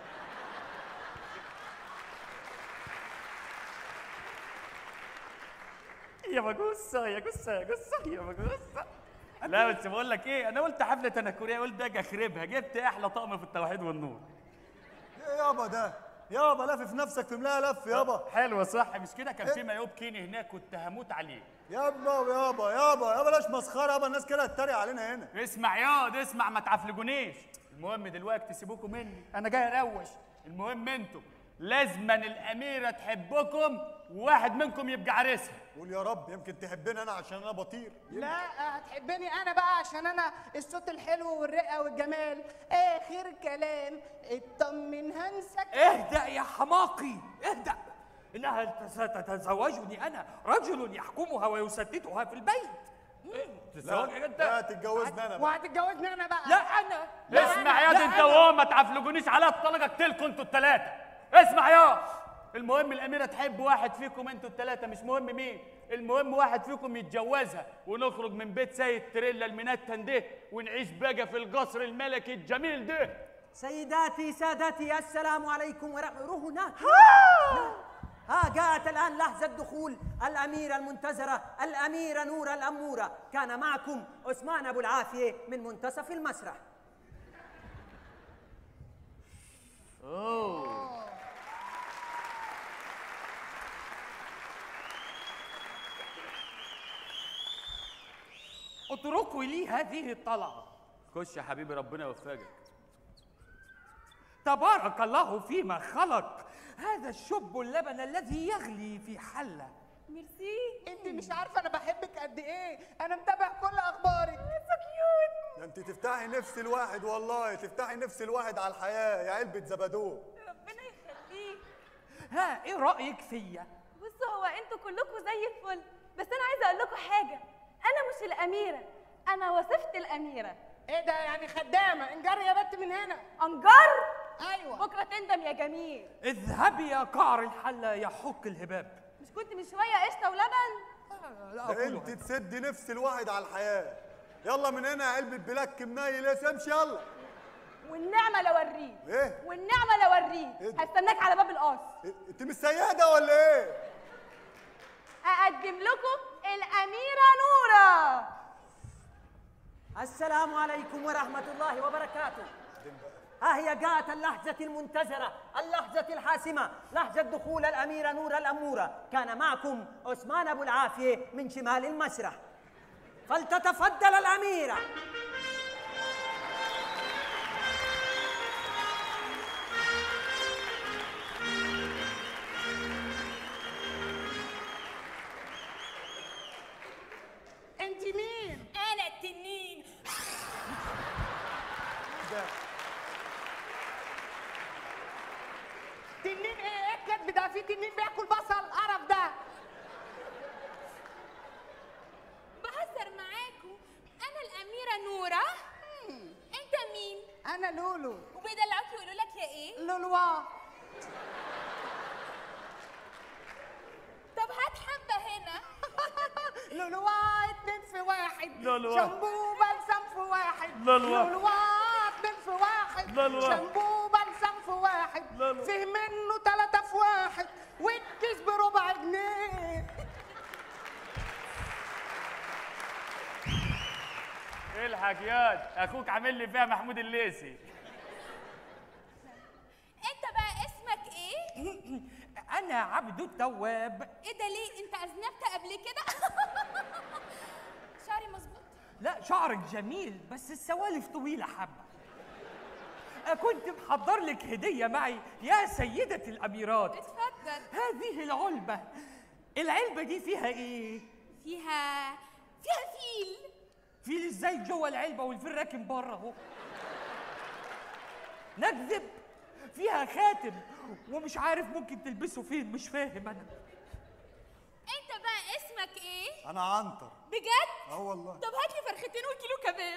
يا مجوسة يا جثة يا جثة يا مجوسة. لا بس بقول لك ايه، انا قلت حفله تنكريه، قلت اجي اخربها، جبت احلى طقم في التوحيد والنور. ايه يابا ده؟ يابا لافف نفسك في ملاها لف يابا. حلوه صح مش كده؟ كان في مايوب كيني هناك كنت هموت عليه. يابا يابا يابا يابا بلاش مسخره يابا، الناس كده هتتريق علينا هنا. اسمع ياض اسمع، ما تعفلجونيش. المهم دلوقتي سيبوكم مني، انا جاي اروش. المهم انتوا لازما الاميره تحبكم وواحد منكم يبقى عريسها. قول يا رب، يمكن تحبني انا عشان انا بطير. لا هتحبني انا بقى عشان انا الصوت الحلو والرقه والجمال. اخر كلام اطمن هنسك. اهدأ يا حماقي اهدأ، إنها ستتزوجني أنا، رجل يحكمها ويستتها في البيت. تتزوجني انت؟ لا تتجوزني انا بقى. وهتتجوزني انا بقى. لا أنا لا اسمع ياض انت وهو، ما تعفلجونيش على الطلقه اقتلكم انتوا الثلاثه. اسمع ياض، المهم الاميره تحب واحد فيكم انتوا الثلاثه، مش مهم مين، المهم واحد فيكم يتجوزها ونخرج من بيت سيد تريلا المنتن ده ونعيش بقى في القصر الملكي الجميل ده. سيداتي سادتي السلام عليكم ورحمة الله. هناك ها جاءت الآن لحظة دخول الأميرة المنتظرة الأميرة نور الأمورة. كان معكم عثمان أبو العافية من منتصف المسرح. اوه اتركوا لي هذه الطلعة. خش يا حبيبي ربنا يوفقك. تبارك الله فيما خلق، هذا الشب اللبن الذي يغلي في حلة. ميرسي. انت مش عارفه انا بحبك قد ايه، انا متابع كل اخبارك. سو كيوت. ده انت تفتحي نفس الواحد والله، تفتحي نفس الواحد على الحياه يا علبه زبدوه. ربنا يخليك. ها ايه رأيك فيا؟ بصوا هو انتوا كلكم زي الفل، بس انا عايزه اقول لكم حاجه، انا مش الاميره، انا وصفه الاميره. ايه ده يعني خدامه؟ انجري يا بنت من هنا. انجر؟ ايوه. بكره تندم يا جميل. اذهبي يا قعر الحلة يا حك الهباب. مش كنت من شويه قشطه ولبن؟ لا ده انت تسدي نفس الواحد على الحياه. يلا من هنا يا علبه بلاك منيل، امشي يلا. والنعمه لوريه. ايه؟ والنعمه لوريه. إيه ده؟ هستناك على باب القصر. إيه؟ انت مش سياده ولا ايه؟ اقدم لكم الاميره نوره. السلام عليكم ورحمة الله وبركاته. ها هي جاءت اللحظة المنتظرة، اللحظة الحاسمة، لحظة دخول الأميرة نور الأمورة. كان معكم عثمان أبو العافية من شمال المسرح. فلتتفضل الأميرة. انت مين؟ انا التنين. تنين ايه؟ ايه الكذب ده؟ في تنين بياكل بصل؟ قرف ده. بهزر معاكم، انا الاميره نوره. انت مين؟ انا لولو. وبيدلعوك يقولوا لك يا ايه؟ لولوا. طب هات حبه هنا. لولوا اتنين في واحد. لولوا. شامبو بلسم في واحد. لولوا. لولوا اتنين في واحد. لولوا. شامبو بلسم في واحد. لولوا. فيه منه تلاتة في واحد والكيس بربع جنيه. الحق ياض اخوك عامل لي فيها محمود الليثي. انت بقى اسمك ايه؟ أنا عبد التواب. ايه ده ليه؟ انت اذنبت قبل كده؟ شعري مظبوط؟ لا شعرك جميل بس السوالف طويلة حبة. كنت محضر لك هدية معي يا سيدة الأميرات. اتفضل. هذه العلبة. العلبة دي فيها إيه؟ فيها فيها فيل. فيل إزاي جوه العلبة والفيل راكن بره أهو؟ نكذب. فيها خاتم ومش عارف ممكن تلبسه فين، مش فاهم أنا. انت بقى اسمك ايه؟ انا عنتر. بجد؟ اه والله. طب هات لي فرختين وكيلو كباب.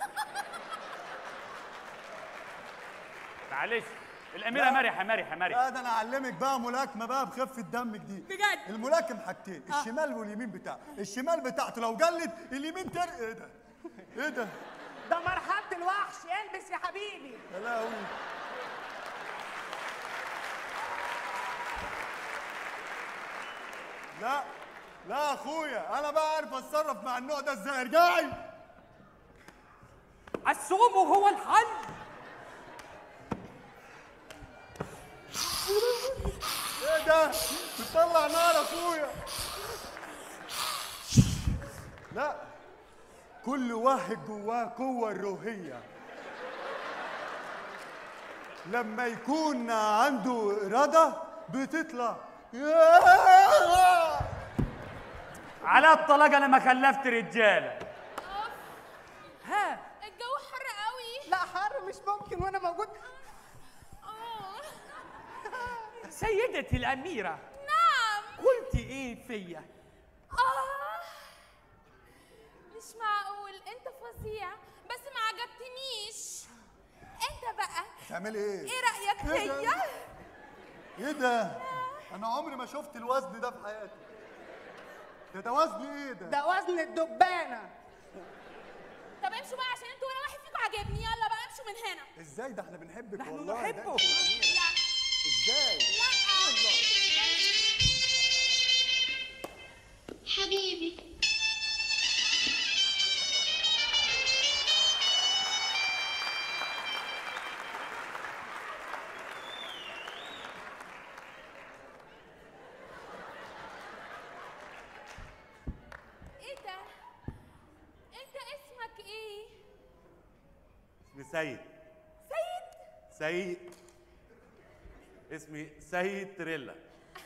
معلش الاميره مرحه مرحه مرحه. لا ده انا اعلمك بقى ملاكمه بقى بخفه دم جديد. بجد؟ الملاكم حاجتين، الشمال واليمين بتاعه، الشمال بتاعته لو جلت اليمين تر ايه ده؟ ايه ده؟ ده مرحله الوحش، البس يا حبيبي. يا لهوي. لا لا يا اخويا انا بقى عارف اتصرف مع النوع ده ازاي. ارجعي. السوم هو الحل. ايه ده؟ بتطلع نار يا اخويا. لا كل واحد جواه قوة روحية، لما يكون عنده إرادة بتطلع. على الطلاق انا ما خلفت رجاله. ها الجو حر قوي. لا حر مش ممكن وانا موجود. سيدتي الأميرة. نعم. قلتي إيه فيا؟ آه مش معقول، أنت فظيع بس ما عجبتنيش. أنت بقى تعملي إيه؟ إيه رأيك فيا؟ إيه ده؟ أنا عمري ما شفت الوزن ده في حياتي. ده ده وزن إيه ده؟ ده وزن الدبانة. طب امشوا بقى عشان انتوا ولا واحد فيكم عجبني. يلا بقى امشوا من هنا. إزاي ده إحنا بنحبك نحن والله. نحبه. لا إزاي؟ لا حبيبي ايه ده؟ انت اسمك ايه؟ اسمي سيد. سيد؟ سيد. اسمي سيد تريلا.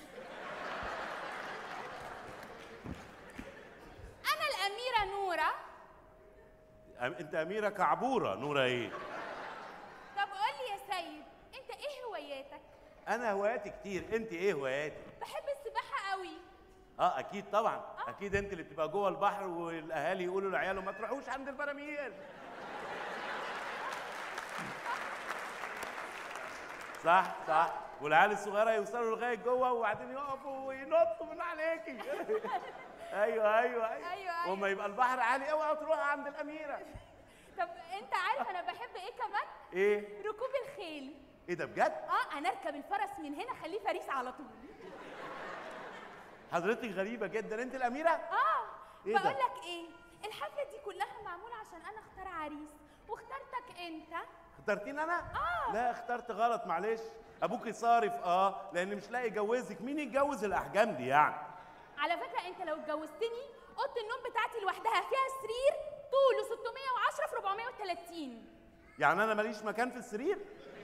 انا الاميره نوره. أم- انت اميره كعبوره. نوره ايه؟ طب قول لي يا سيد، انت ايه هواياتك؟ انا هواياتي كتير. انت ايه هواياتك؟ بحب السباحه قوي. اه اكيد طبعا. آه. اكيد انت اللي بتبقى جوه البحر والاهالي يقولوا لعيالهم ما تروحوش عند البراميل. صح صح. والعيال الصغيره يوصلوا لغايه جوه وبعدين يقفوا وينطوا من عليكي. ايوه ايوه ايوه أيوة. وما يبقى البحر عالي اوعى تروح عند الاميره. طب انت عارف انا بحب ايه كمان؟ ايه؟ ركوب الخيل. ايه ده بجد؟ اه انا اركب الفرس من هنا اخليه فريس على طول. حضرتك غريبه جدا. انت الاميره؟ اه إيه بقول ده؟ لك ايه، الحفله دي كلها معموله عشان انا اختار عريس واخترتك انت. اخترتيني انا؟ آه. لا اخترت غلط معلش. ابوكي صارف اه لان مش لاقي يجوزك. مين يتجوز الاحجام دي يعني؟ على فكره انت لو اتجوزتني اوضه النوم بتاعتي لوحدها فيها سرير طوله ستمية وعشرة في أربعمية وتلاتين. يعني انا ماليش مكان في السرير؟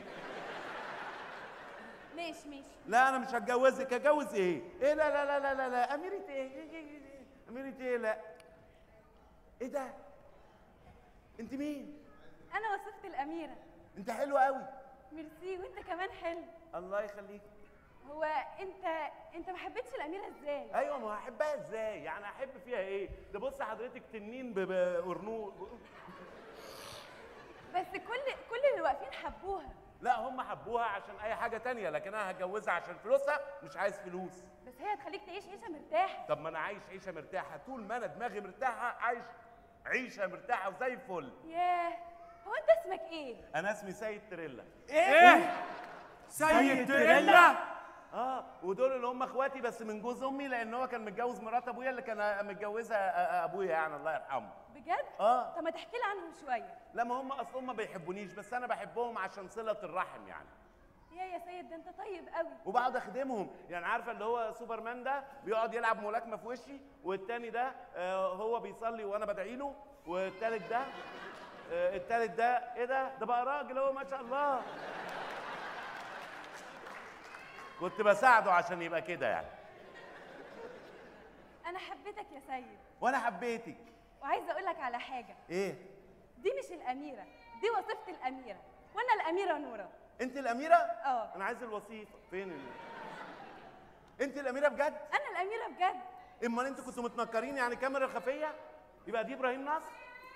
ماشي ماشي. لا انا مش هتجوزك. اتجوز ايه؟ ايه لا لا لا لا لا, لا. اميرة ايه؟ إيه, إيه, إيه؟ اميرة ايه؟ لا ايه ده؟ انت مين؟ انا وصفت الاميره. انت حلوه قوي. ميرسي وانت كمان حلو. الله يخليك. هو انت انت ما حبيتش الاميره ازاي؟ ايوه ما هحبها ازاي؟ يعني احب فيها ايه؟ ده بص حضرتك تنين بقرنوط. بس كل كل اللي واقفين حبوها. لا هم حبوها عشان اي حاجه تانية، لكن انا هتجوزها عشان فلوسها. مش عايز فلوس. بس هي هتخليك تعيش عيشه مرتاحه. طب ما انا عايش عيشه مرتاحه طول ما انا دماغي مرتاحه. عايش عيشه مرتاحه وزي الفل. ياه، هو انت اسمك ايه؟ انا اسمي سيد تريلا. ايه؟ سيد تريلا؟ اه ودول اللي هم اخواتي بس من جوز امي، لان هو كان متجوز مرات ابويا اللي كان متجوزها ابويا يعني الله يرحمه. بجد؟ اه. طب ما تحكي لي عنهم شويه. لا ما هم اصلهم ما بيحبونيش بس انا بحبهم عشان صله الرحم يعني. يا يا سيد ده انت طيب قوي. وبقعد اخدمهم يعني. عارفه اللي هو سوبرمان ده بيقعد يلعب ملاكمه في وشي، والتاني ده آه هو بيصلي وانا بدعي له، والتالت ده آه، التالت ده ايه ده؟ ده بقى راجل اهو ما شاء الله. كنت بساعده عشان يبقى كده يعني. انا حبيتك يا سيد وانا حبيتك. وعايزه اقول لك على حاجه. ايه؟ دي مش الاميره، دي وظيفه الاميره، وانا الاميره نوره. انت الاميره؟ اه. انا عايز الوظيفه. فين ال... انت الاميره بجد؟ انا الاميره بجد. امال انتوا كنتوا متنكرين يعني كاميرا خفيه؟ يبقى دي ابراهيم نصر؟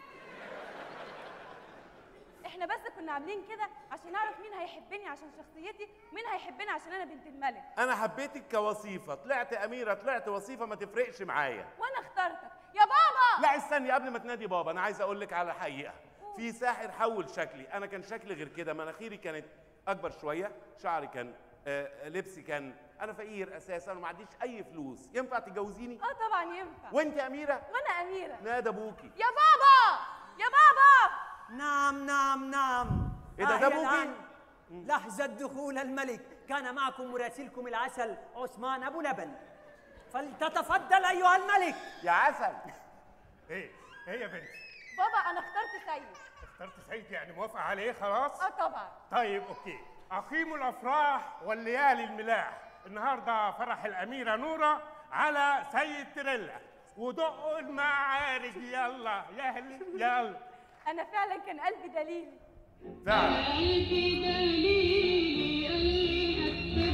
احنا بس كنا عاملين كده عشان نعرف مين هيحبني عشان شخصيتي ومين هيحبني عشان انا بنت الملك. انا حبيتك كوظيفه، طلعت اميره طلعت وظيفه ما تفرقش معايا. وانا اخترتك يا بابا. لا استني قبل ما تنادي بابا، انا عايز اقول لك على حقيقه. في ساحر حول شكلي، انا كان شكلي غير كده، مناخيري كانت اكبر شويه، شعري كان آه، لبسي كان، انا فقير اساسا وما عنديش اي فلوس. ينفع تتجوزيني؟ اه طبعا ينفع. وانت اميره؟ وانا اميره. نادى ابوكي. يا بابا يا بابا. نعم نعم نعم. ايه ده؟ ده ابوكي؟ الآن لحظة دخول الملك، كان معكم مراسلكم العسل عثمان أبو لبن، فلتتفضل أيها الملك. يا عسل. ايه ايه يا بنتي؟ بابا انا اخترت سيد. اخترت سيد يعني موافقه عليه خلاص؟ اه طبعا. طيب اوكي. اقيموا الافراح والليالي الملاح. النهارده فرح الاميره نوره على سيد تريلا، ودقوا المعارج يلا يا اهلي يلا. انا فعلا كان قلبي دليلي. فعلا. قلبي دليلي قلبي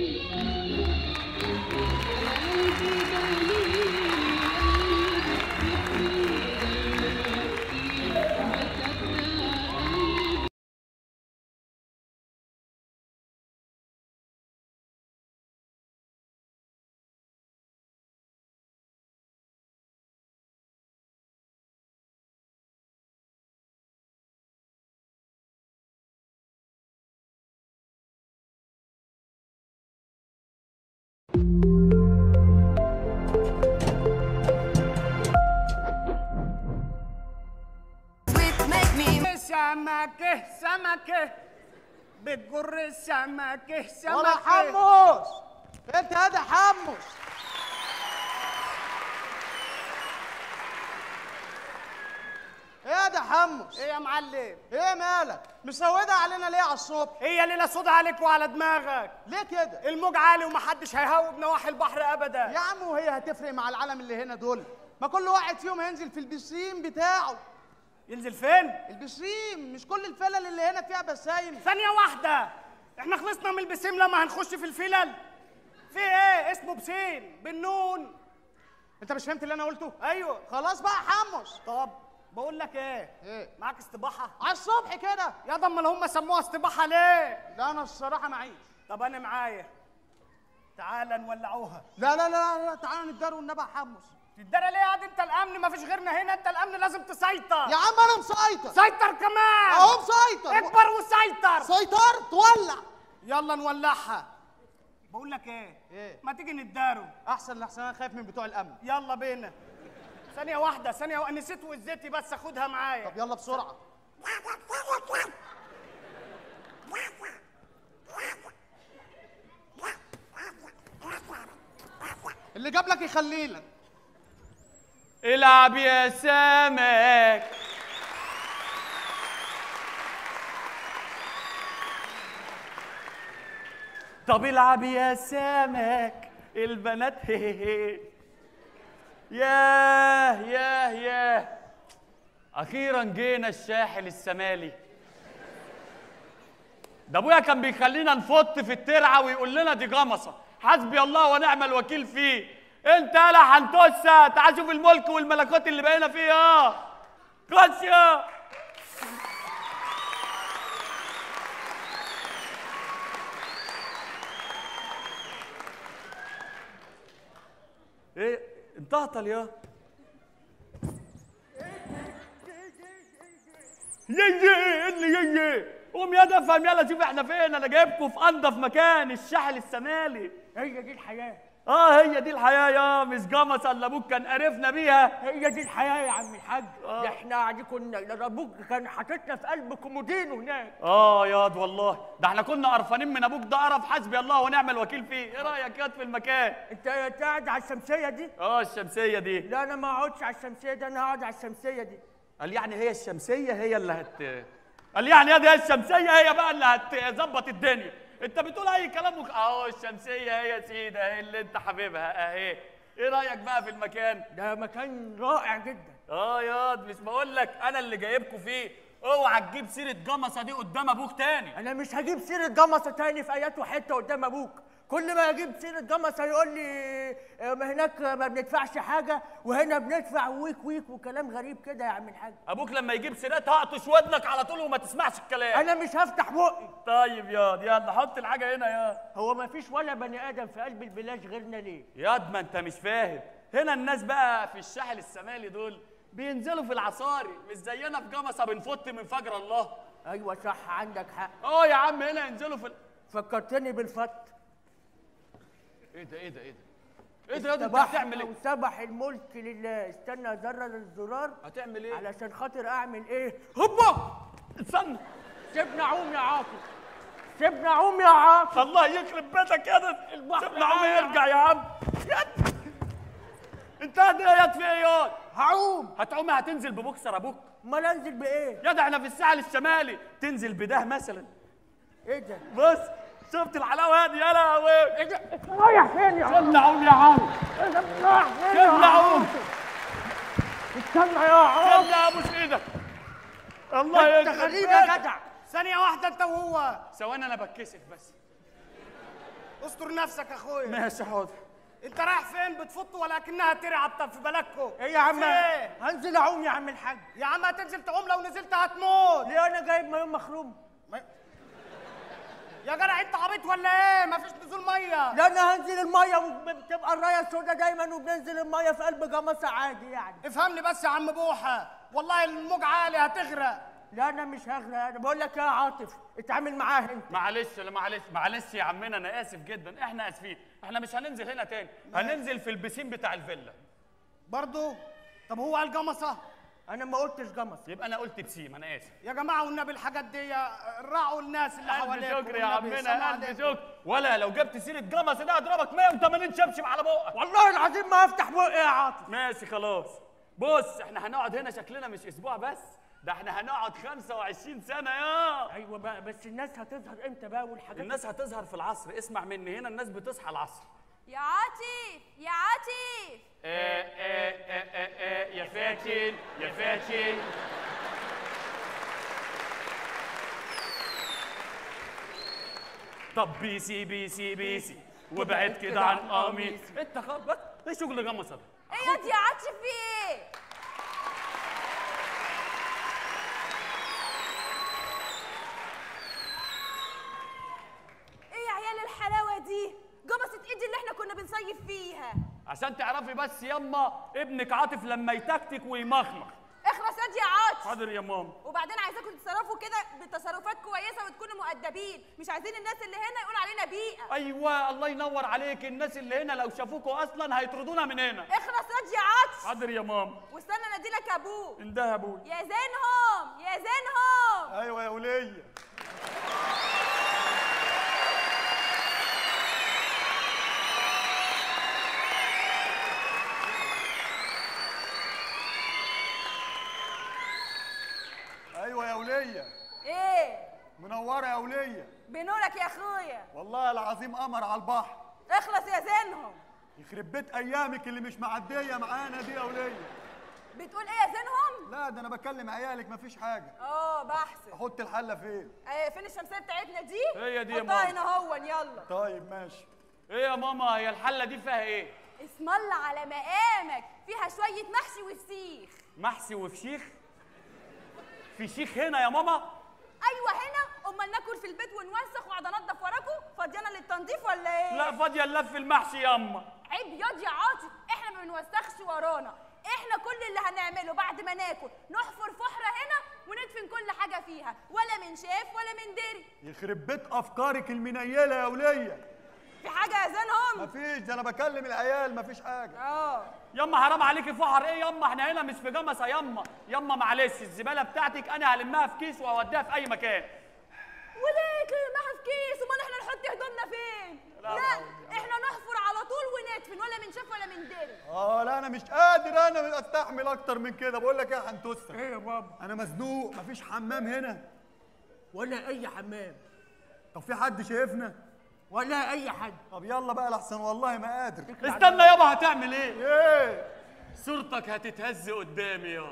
قلبي دليلي سمكه سمكه بتجر السمكه سمكه. ولا حمص انت هذا حمص. ايه ده حمص؟ ايه يا معلم؟ ايه مالك؟ مسودة علينا ليه على الصبح؟ هي ليله سودا عليك وعلى دماغك. ليه كده؟ الموج عالي ومحدش هيهوب نواحي البحر ابدا. يا عم وهي هتفرق مع العالم اللي هنا دول؟ ما كل واحد فيهم هينزل في البسيم بتاعه. ينزل فين؟ البسيم، مش كل الفلل اللي هنا فيها بسايم. ثانية واحدة، احنا خلصنا من البسيم لما هنخش في الفلل؟ في ايه؟ اسمه بسين بالنون. انت مش فهمت اللي انا قلته؟ ايوه. خلاص بقى حمص. طب بقول لك ايه؟ ايه؟ معاك استباحة؟ على الصبح كده. يا ده امال هم سموها استباحة ليه؟ لا انا الصراحة معيش. طب انا معايا. تعالى نولعوها. لا لا لا لا تعالى نتداروا والنبي حمص. تتدارى ليه يا عاد؟ انت الامن مفيش غيرنا هنا، انت الامن لازم تسيطر. يا عم انا مسيطر. سيطر كمان. اهو مسيطر. اكبر وسيطر. سيطرت ولع. يلا نولعها. بقول لك ايه؟ ايه؟ ما تيجي نتداروا. احسن لحسن انا خايف من بتوع الامن. يلا بينا. ثانية واحدة ثانية واحدة. نسيت وزتي بس اخدها معايا. طب يلا بسرعة. اللي جاب لك يخليه لك. العب يا سمك. طب العب يا سمك. البنات هي هي. ياه ياه ياه، اخيرا جينا الساحل الشمالي. ده ابويا كان بيخلينا نفط في الترعه ويقول لنا دي جمصه، حسبي الله ونعم الوكيل فيه. انت يالا حنتوسه، تعال شوف الملك والملكوت اللي بقينا فيه. خش يا ايه انتهطل يا يي اللي يي. قوم يا ده افهم يلا شوف احنا فين. انا جايبكم في انضف مكان، الساحل الشمالي. هي دي الحياة. اه هي دي الحياه يا مش جمصه اللي ابوك كان قرفنا بيها. هي دي الحياة يا عم الحاج. آه. ده احنا قاعدين كنا ابوك كان حاططنا في قلب كومودينو هناك. اه ياض والله ده احنا كنا قرفانين من ابوك ده قرف، حسبي الله ونعم الوكيل فيه. ايه رايك ياض في المكان؟ انت قاعد على الشمسية دي؟ اه الشمسيه دي. لا انا ما اقعدش على الشمسية دي، انا هقعد على الشمسية دي. قال يعني هي الشمسيه هي اللي هت قال يعني هي الشمسيه هي بقى اللي هتظبط الدنيا. انت بتقول اي كلام وك... اهو الشمسيه هي يا سيدي اهي اللي انت حبيبها اهي. ايه رايك بقى في المكان؟ ده مكان رائع جدا. اه ياض مش بقول لك انا اللي جايبكم فيه. اوعى تجيب سيره جمصه دي قدام ابوك تاني. انا مش هجيب سيره جمصه تاني في ايات وحته قدام ابوك. كل ما اجيب سيره جمصه يقول لي ما هناك ما بندفعش حاجه وهنا بندفع ويك ويك وكلام غريب كده يا عم الحاج. ابوك لما يجيب سيرتها هقطش ودنك على طول وما تسمعش الكلام. انا مش هفتح بقي. طيب ياض يلا حط الحاجه هنا ياض. هو ما فيش ولا بني ادم في قلب البلاش غيرنا ليه؟ ياض ما انت مش فاهم. هنا الناس بقى في الساحل الشمالي دول بينزلوا في العصاري مش زينا في جمصه بنفط من فجر الله. ايوه صح عندك حق. اه يا عم هنا ينزلوا في ال... فكرتني بالفط. ايه ده ايه ده ايه ده؟ ايه ده يا انت هتعمل ايه؟ وسبح الملك لله. استنى ازرر الزرار. هتعمل ايه؟ علشان خاطر اعمل ايه؟ هوبا! استنى سيبنا عوم يا عاطف. سيبنا عوم يا عاطف. الله يخرب بيتك يا ده. سيبنا عوم يرجع يا عم. يد انت قد ايه يد في ايه ياض؟ هعوم. هتعوم هتنزل ببوكسر ابوك؟ امال انزل بايه؟ يا ده احنا في الساحل الشمالي تنزل بده مثلا. ايه ده؟ بص شفت الحلاوه دي يا لهوي. ايه ده؟ رايح فين يا عم؟ سيبنا عوم يا عم. ايه ده رايح فين؟ سيبنا عوم. استنى يا عم. سيبنا ابوس ايدك. الله يخرب انت غريب يا جدع. ثانية واحدة انت وهو. ثواني انا بتكسف بس. استر نفسك يا اخويا. ماشي حاضر. انت رايح فين بتفط ولكنها ترعب في بالكو؟ ايه يا عم؟ ايه؟ هنزل اعوم يا عم الحاج. يا عم هتنزل تعوم لو نزلت هتموت. ليه انا جايب مايو مخروم؟ ما... يا جدع انت عبيط ولا ايه؟ مفيش نزول ميه. لا انا هنزل الميه وبتبقى الرايه السوداء دايما وبننزل الميه في قلب جمصه عادي يعني. افهمني بس يا عم بوحه، والله الموج عالي هتغرق. لا انا مش هغرق. انا بقول لك يا عاطف اتعامل معاه انت. معلش لا معلش معلش يا عمنا انا اسف جدا. احنا اسفين. احنا مش هننزل هنا تاني. هننزل في البسين بتاع الفيلا. برضو؟ طب هو قال جمصه؟ انا ما قلتش جمصه. يبقى انا قلت بسيم. انا اسف يا جماعه والنبي الحاجات دي راعوا الناس اللي حواليكم. الف شكر يا عمنا الف شكر. ولا لو جبت سيره جمصه ده هضربك مية وتمانين شبشب على بقك. والله العظيم ما افتح بقي يا عاطف. ماشي خلاص. بص احنا هنقعد هنا شكلنا مش اسبوع بس، ده احنا هنقعد خمسة وعشرين سنة يا. ايوه بقى بس الناس هتظهر امتى بقى والحاجات؟ الناس هتظهر في العصر. اسمع مني هنا الناس بتصحى العصر. يا عاطف يا عاطف. ايه ايه ايه ايه ايه يا فاتن يا فاتن. طب بيسي بيسي بيسي وبعد كده عن قميصي. انت خلاص بس ايه شغل جمصه ده؟ ايه يا دي يا عاطف في ايه؟ ايه يا عيال الحلاوه دي؟ جمصة ايدي اللي احنا كنا بنصيف فيها. عشان تعرفي بس ياما ابنك عاطف لما يتكتك ويمخمخ. اخرس يا دي يا عاطف. حاضر يا ماما. وبعدين عايزاكم تتصرفوا كده بتصرفات كويسه وتكونوا مؤدبين، مش عايزين الناس اللي هنا يقولوا علينا بيئه. ايوه الله ينور عليك. الناس اللي هنا لو شافوكوا اصلا هيطردونا من هنا. اخرس يا دي يا عاطف. حاضر يا ماما. واستنى ناديلك ابوك. انده ابوي. يا زينهم يا زينهم. ايوه يا وليه. ايوه يا وليه. ايه؟ منوره يا وليه. بنورك يا اخويا. والله العظيم قمر على البحر. اخلص يا زينهم. يخرب بيت ايامك اللي مش معديه معانا دي يا وليه. بتقول ايه يا زينهم؟ لا ده انا بكلم عيالك مفيش حاجه. اه بحسب. احط الحله فين؟ ايه فين الشمسيه بتاعتنا دي؟ هي دي يا حطها ماما. هنا هون يلا. طيب ماشي. ايه يا ماما هي الحله دي فيها ايه؟ اسم الله على مقامك، فيها شويه محشي وفسيخ. محشي وفشيخ؟ في شيخ هنا يا ماما؟ ايوه هنا. امال ناكل في البيت ونوسخ واقعد انضف وراكم؟ فاضيانا للتنظيف ولا ايه؟ لا فاضيه نلف المحشي ياما. عيب ياض يا عاطف، احنا ما بنوسخش ورانا. احنا كل اللي هنعمله بعد ما ناكل نحفر فحره هنا وندفن كل حاجه فيها، ولا من شاف ولا من دري. يخرب بيت افكارك المنيله يا وليه. في حاجه يا زينهم؟ مفيش. ده انا بكلم العيال مفيش حاجه. اه ياما حرام عليكي فحر ايه ياما؟ احنا هنا مش في جمصه ياما. ياما معلش الزباله بتاعتك انا هلمها في كيس واوديها في اي مكان. وليه ترميها في كيس؟ امال احنا نحط هدومنا فين؟ لا، لا احنا نحفر على طول وندفن، ولا من شاف ولا من دري. اه لا انا مش قادر انا استحمل اكتر من كده. بقول لك ايه يا حنتوسه؟ ايه يا بابا؟ انا مزنوق، مفيش حمام هنا ولا اي حمام. طب في حد شايفنا؟ ولا اي حد. طب يلا بقى لحسن والله ما قادر. استنى يابا، هتعمل ايه؟ ايه؟ صورتك هتتهز قدامي يابا.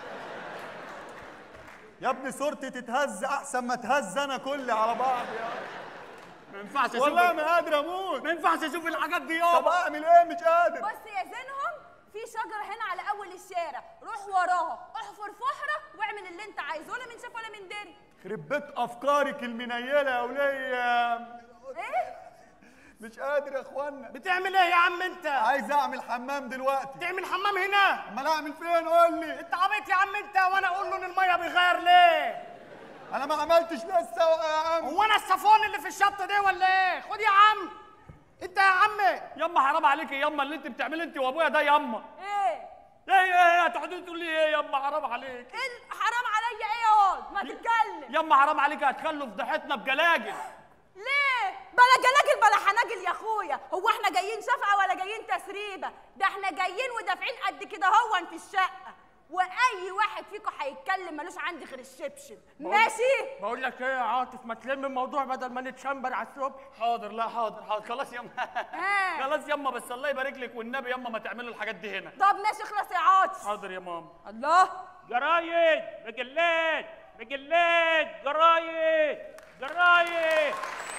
يا ابني صورتي تتهز احسن ما اتهز انا كلي على بعض يا ما ينفعش اشوف والله ما قادر اموت. ما ينفعش اشوف الحاجات دي طب يابا. اعمل ايه؟ مش قادر. بص يا زينهم، في شجره هنا على اول الشارع، روح وراها، احفر فحره واعمل اللي انت عايزه، ولا من شاف ولا من دري. خرب بيت افكارك المنيله يا وليه. ايه؟ مش قادر يا اخوانا. بتعمل ايه يا عم انت؟ عايز اعمل حمام دلوقتي. تعمل حمام هنا؟ امال اعمل فين؟ قول لي. انت عبيط يا عم انت، وانا اقول له ان الميه بيغير ليه؟ انا ما عملتش لسه يا عم. هو انا الصفون اللي في الشط دي ولا ايه؟ خد يا عم انت يا عم. ياما حرام عليكي ياما اللي انت بتعمله انت وابويا ده ياما. ايه؟ ايه ايه هتقعدي تقولي ايه ياما؟ حرام عليك. ايه حرام عليا ايه يا واد؟ ما تتكلم. ياما حرام عليكي، هتخلوا فضيحتنا بجلاجل. ليه؟ بلا جلاجل بلا حناجل يا اخويا، هو احنا جايين شفقه ولا جايين تسريبه؟ ده احنا جايين ودافعين قد كده هون في الشقه، واي واحد فيكم هيتكلم ملوش عندي غير الشبشب. ماشي؟ بقول لك ايه يا عاطف، ما تلم الموضوع بدل ما نتشمبر على الصبح. حاضر، لا حاضر حاضر، خلاص ياما. خلاص ياما، بس الله يبارك لك والنبي ياما ما تعملوا الحاجات دي هنا. طب ماشي اخلص يا عاطف. حاضر يا ماما. الله. جرايد، مجلات، مجلات، جرايد، جرايد.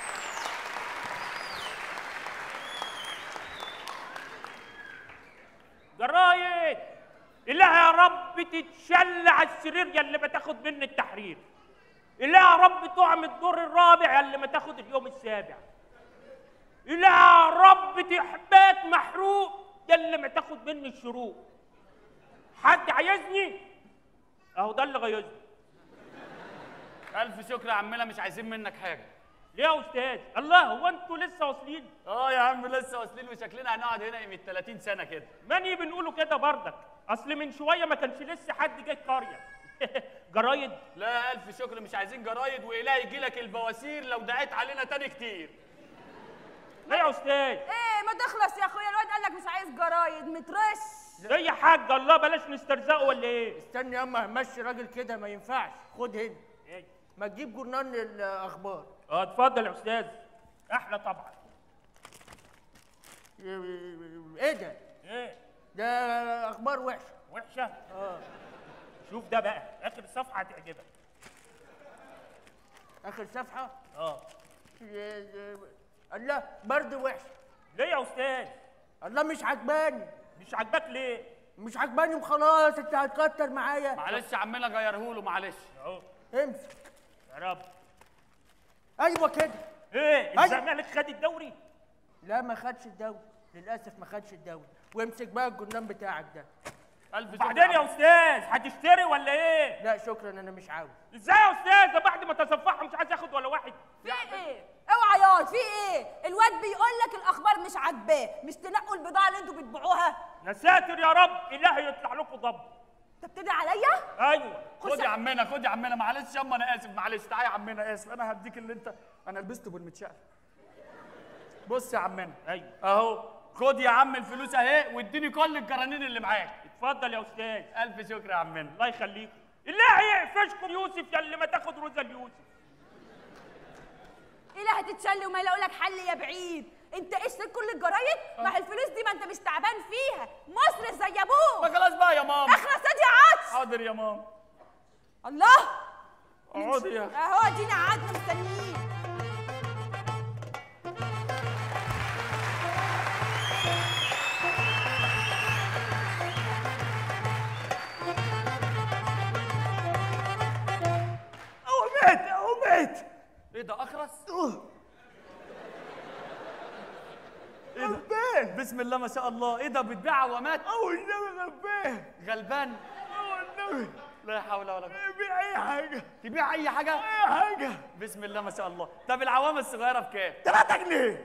جرايد. إله يا رب تتشل على السرير يلي بتاخد مني التحرير. إله يا رب طعم الدور الرابع يلي ما تاخد اليوم السابع. إله يا رب تحبات محروق يلي ما تاخد مني الشروق. حد عايزني؟ أهو ده اللي غيظني. ألف شكر يا عمنا، مش عايزين منك حاجة. ليه يا أستاذ؟ الله، هو أنتوا لسه واصلين؟ اه يا عم لسه واصلين، وشكلنا هنقعد هنا قيمة ثلاثين سنة كده. ماني بنقولوا كده بردك، أصل من شوية ما كانش لسه حد جاي القرية. جرايد؟ لا ألف شكر، مش عايزين جرايد، وإله يجي لك البواسير لو دعيت علينا تاني كتير. لا يا أستاذ. ايه ما تخلص يا اخويا، الواد قال لك مش عايز جرايد، مترش. ليه يا حاج؟ الله بلاش نسترزقه ولا إيه؟ استني يا اما همشي راجل كده ما ينفعش. خد هنا. ايه؟ ما تجيب جورنال الاخبار. اه اتفضل يا أستاذ. أحلى طبعا. ايه ده؟ ايه؟ ده اخبار وحشه. وحشه؟ اه. شوف ده بقى، اخر صفحه هتعجبك. اخر صفحه؟ اه. الله برضه وحشه. ليه يا استاذ؟ الله مش عجباني. مش عجباك ليه؟ مش عجباني وخلاص، انت هتكتر معايا. معلش يا عمنا غيرهوله، معلش. اهو امسك يا رب. ايوه كده. ايه؟ الزمالك خد الدوري؟ لا ما خدش الدوري، للاسف ما خدش الدوري. وامسك بقى الجرنان بتاعك ده. ألف بعدين يا استاذ هتشتري ولا ايه؟ لا شكرا انا مش عاوز. ازاي يا استاذ؟ ده بعد ما تصفحه مش عايز ياخد ولا واحد. في ايه؟ اوعى ياض، في ايه؟ الواد بيقول لك الاخبار مش عاجباه، مش تنقوا البضاعه اللي انتوا بتبيعوها. يا ساتر يا رب، الهي يطلع لكم ضب. انت بتدعي عليا؟ ايوه. خد يا عمنا، خد يا عمنا، معلش ياما انا اسف، معلش. تعالى يا عمنا، اسف، انا هديك اللي انت انا لبسته بالمتشقلب. بص يا عمنا. ايوه اهو، خد يا عم الفلوس اهي، واديني كل الجرانين اللي معاك. اتفضل يا استاذ. الف شكر يا عمنا. الله يخليكم. الله يقفشكم يوسف يا اللي ما تاخد روزا اليوسف. ايه لا هتتشلي وما يلاقوا لك حل يا بعيد؟ انت اشتريت كل الجرايد؟ ما هي الفلوس دي ما انت مش تعبان فيها، مصرف زي ابوك. ما خلاص بقى يا ماما. اخلص ادي عطش. حاضر يا ماما. الله. اقعدي يا اهو ادينا قعدنا مستنيين. اهو مات اهو مات. ايه ده اخرس؟ ايه ده؟ غلبان. بسم الله ما شاء الله. ايه ده بتبيع عوامات؟ اهو النبي غلبان. غلبان؟ اهو النبي. لا حول ولا قوه. يبيع اي حاجه. تبيع اي حاجه؟ اي حاجه. بسم الله ما شاء الله. طب العوامه الصغيره بكام؟ تلاتة جنيه.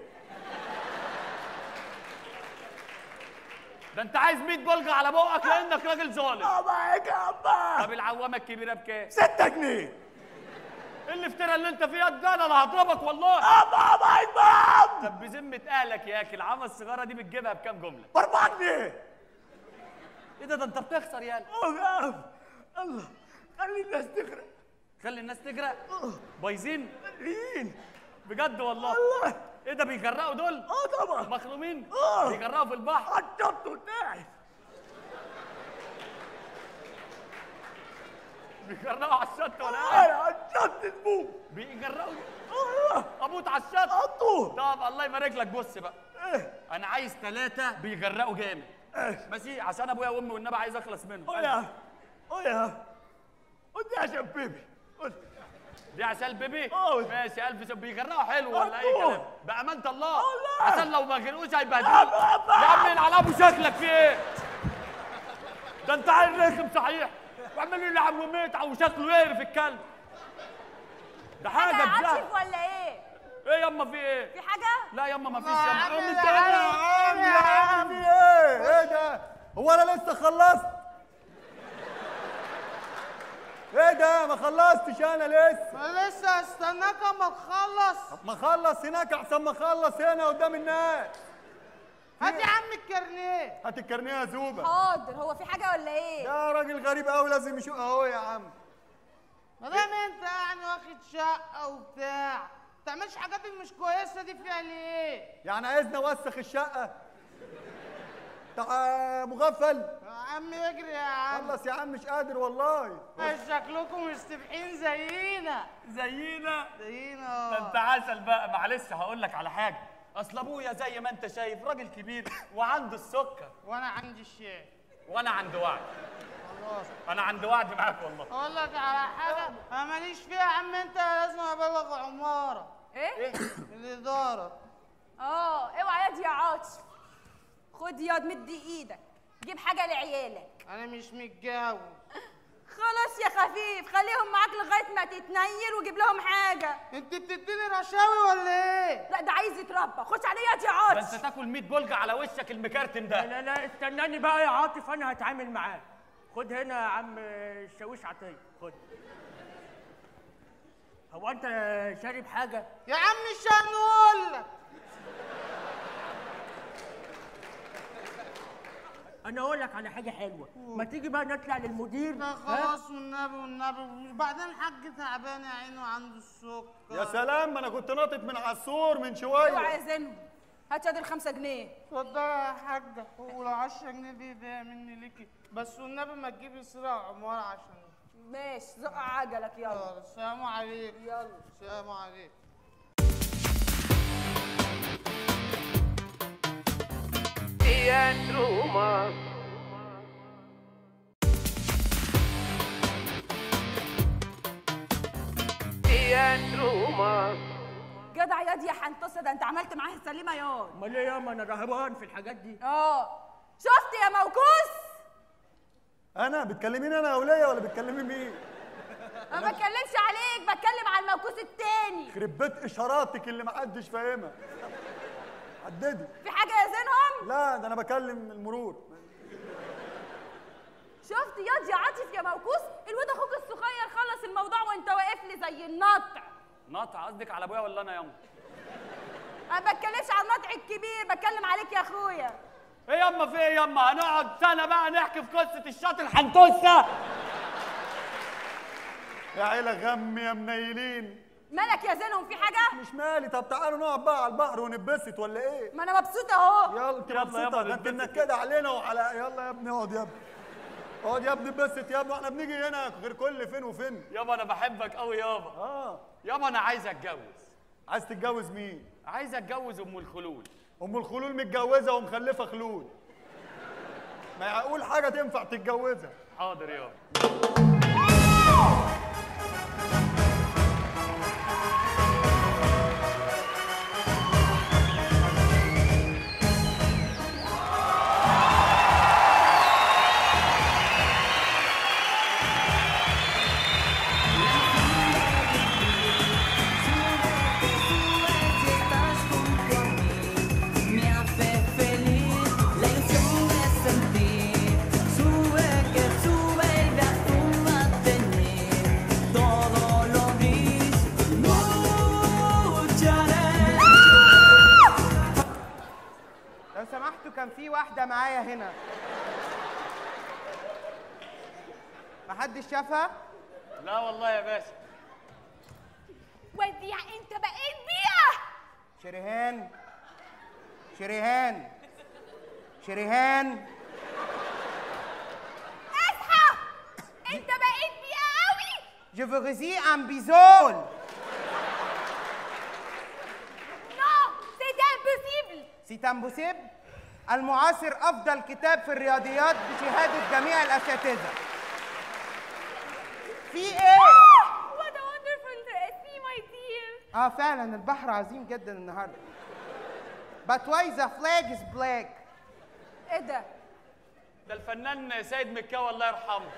ده انت عايز مية بلغه على بقك لانك راجل ظالم. اه معاك يا عم. طب العوامه الكبيره بكام؟ ستة جنيه. اللي الافتراء اللي انت فيها ده انا اللي هضربك والله. ابا باي بام. طب بذمه اهلك يا اخي العمى الصغيره دي بتجيبها بكام جمله؟ باربعة جنيه. ايه ده ده انت بتخسر يالا. الله الله خلي الناس تغرق. خلي الناس تغرق؟ بايظين؟ مين؟ بجد والله. الله. ايه ده بيغرقوا دول؟ اه طبعا. مخرومين؟ اه بيغرقوا في البحر؟ على الشط وتاعي. بيغرقوا على الشط ولا ايه؟ على الشط تبوظ. بيغرقوا؟ الله. اموت على الشط؟ اطول. طب الله يبارك لك. بص بقى. ايه؟ انا عايز ثلاثه بيغرقوا جامد. ايه؟ ماشي عشان ابويا وامي والنبي عايز اخلص منهم. قول يا قول يا قول دي عشان بيبي. قول دي عشان البيبي؟ اه. ماشي الف شب. بيغرقوا حلو ولا اي كلام؟ بامانه الله. الله. عشان لو ما غرقوش هيبهدلوك. يا عم العلى ابو شكلك في ايه؟ ده انت عيل رخم صحيح. واعملوا لي عم ميت وشكله يقرف الكلب. ده حاجه حاجه بجد. عاطف ولا ايه؟ ايه ياما في ايه؟ في حاجه؟ لا ياما ما فيش ياما. يا عم يا عم في ايه؟ ايه ده؟ هو انا لسه خلصت؟ ايه ده؟ ما خلصتش انا لسه. انا لسه استناك اما تخلص. طب ما اخلص هناك احسن ما اخلص هنا قدام الناس. هات يا عم الكارنيه. هات الكارنيه يا زوبه. حاضر. هو في حاجه ولا ايه؟ ده راجل غريب قوي لازم يشوف اهو يا عم. ما دام انت يعني واخد شقه وبتاع ما تعملش حاجات اللي مش كويسه دي فيها ليه؟ يعني عايزني اوسخ الشقه؟ تع مغفل. يا عم اجري يا عم. خلص يا عم مش قادر والله. شكلكم مستبحين زينا. زينا؟ زينا. ده انت عسل بقى. معلش هقول لك على حاجه. اصل ابويا زي ما انت شايف راجل كبير وعنده السكر وانا عندي الشاي. وانا عندي وعد. خلاص انا عندي وعد معاك والله. اقول لك على حاجه انا ماليش فيها يا عم. انت لازم ابلغ عماره. ايه؟ الاداره. اه اوعى ياض يا عاطف. خد ياض مد ايدك جيب حاجه لعيالك. انا مش متجوز. خلاص يا خفيف خليهم معاك لغايه ما تتنيل وجيب لهم حاجه. انت بتديني رشاوي ولا ايه؟ لا ده عايز يتربى. خش عليه ياض يا عاطف. بس تاكل مية بلجه على وشك المكرتم ده. لا لا استناني بقى يا عاطف انا هتعامل معاه. خد هنا يا عم الشاويش عطيه. خد. هو انت شارب حاجه؟ يا عم مش هنقول لك. انا اقول لك على حاجه حلوه. ما تيجي بقى نطلع للمدير. لا خلاص والنبي والنبي. وبعدين الحاج تعبان يا عيني وعنده السكر. يا سلام ما انا كنت ناطط من على السور من شويه. اوعى يا زينهم. هات ياض الخمسة جنيه. اتفضلي يا حاجه. ولو عشرة جنيه دي ده مني ليكي. بس والنبي ما تجيبي سرعه عماره عشان ماشي زق عجلك يلا. السلام عليكم. يلا السلام عليكم. Roma. Roma. جدع ياض يا حنطسه. ده انت عملت معاها السليمه ياض. امال ايه ياما انا رهبان في الحاجات دي. اه شفت يا موكوس؟ انا بتكلميني انا يا وليه ولا بتكلمي مين؟ انا ما بتكلمش عليك بتكلم على الموكوس التاني. يخرب بيت اشاراتك اللي محدش فاهمها. حددي. في حاجه يا زينهم؟ لا ده انا بكلم المرور. شفت ياض يا عاطف يا موكوس؟ الواد اخوك الصغير خلص الموضوع وانت واقف لي زي النطع. نطع قصدك على ابويا ولا انا ياما؟ انا ما بتكلمش على النطع الكبير بتكلم عليك يا اخويا. ايه ياما في ايه ياما؟ هنقعد سنه بقى نحكي في قصه الشاطئ الحنتوسه. يا عيله غم يا منيلين. مالك يا زينهم في حاجه؟ مش مالي. طب تعالوا نقعد بقى على البحر ونتبسط ولا ايه؟ ما انا مبسوطه اهو. يلا انت مبسوطه؟ ده انت منكده علينا وعلى. يلا يا ابني اقعد يا ابني. اقعد يا ابني اتبسط يا ابني. احنا بنيجي هنا غير كل فين وفين. يابا انا بحبك قوي يابا. اه يابا انا عايز اتجوز. عايز تتجوز مين؟ عايز اتجوز ام الخلول. ام الخلول متجوزه ومخلفه خلول. ما يقول حاجه تنفع تتجوزها. حاضر يابا. في واحده معايا هنا. محدش شافها؟ لا والله يا باشا. وديع انت بقيت بيها. شريهان شريهان شريهان اصحى، انت بقيت بيها قوي. Je vous rési un bisol. Non, c'est impossible. C'est impossible. المعاصر أفضل كتاب في الرياضيات بشهادة جميع الأساتذة. في إيه؟ What a wonderful sea, my dear. آه فعلا البحر عظيم جدا النهارده. But why the flag is black؟ ايه ده؟ ده الفنان سيد مكاوي الله يرحمه.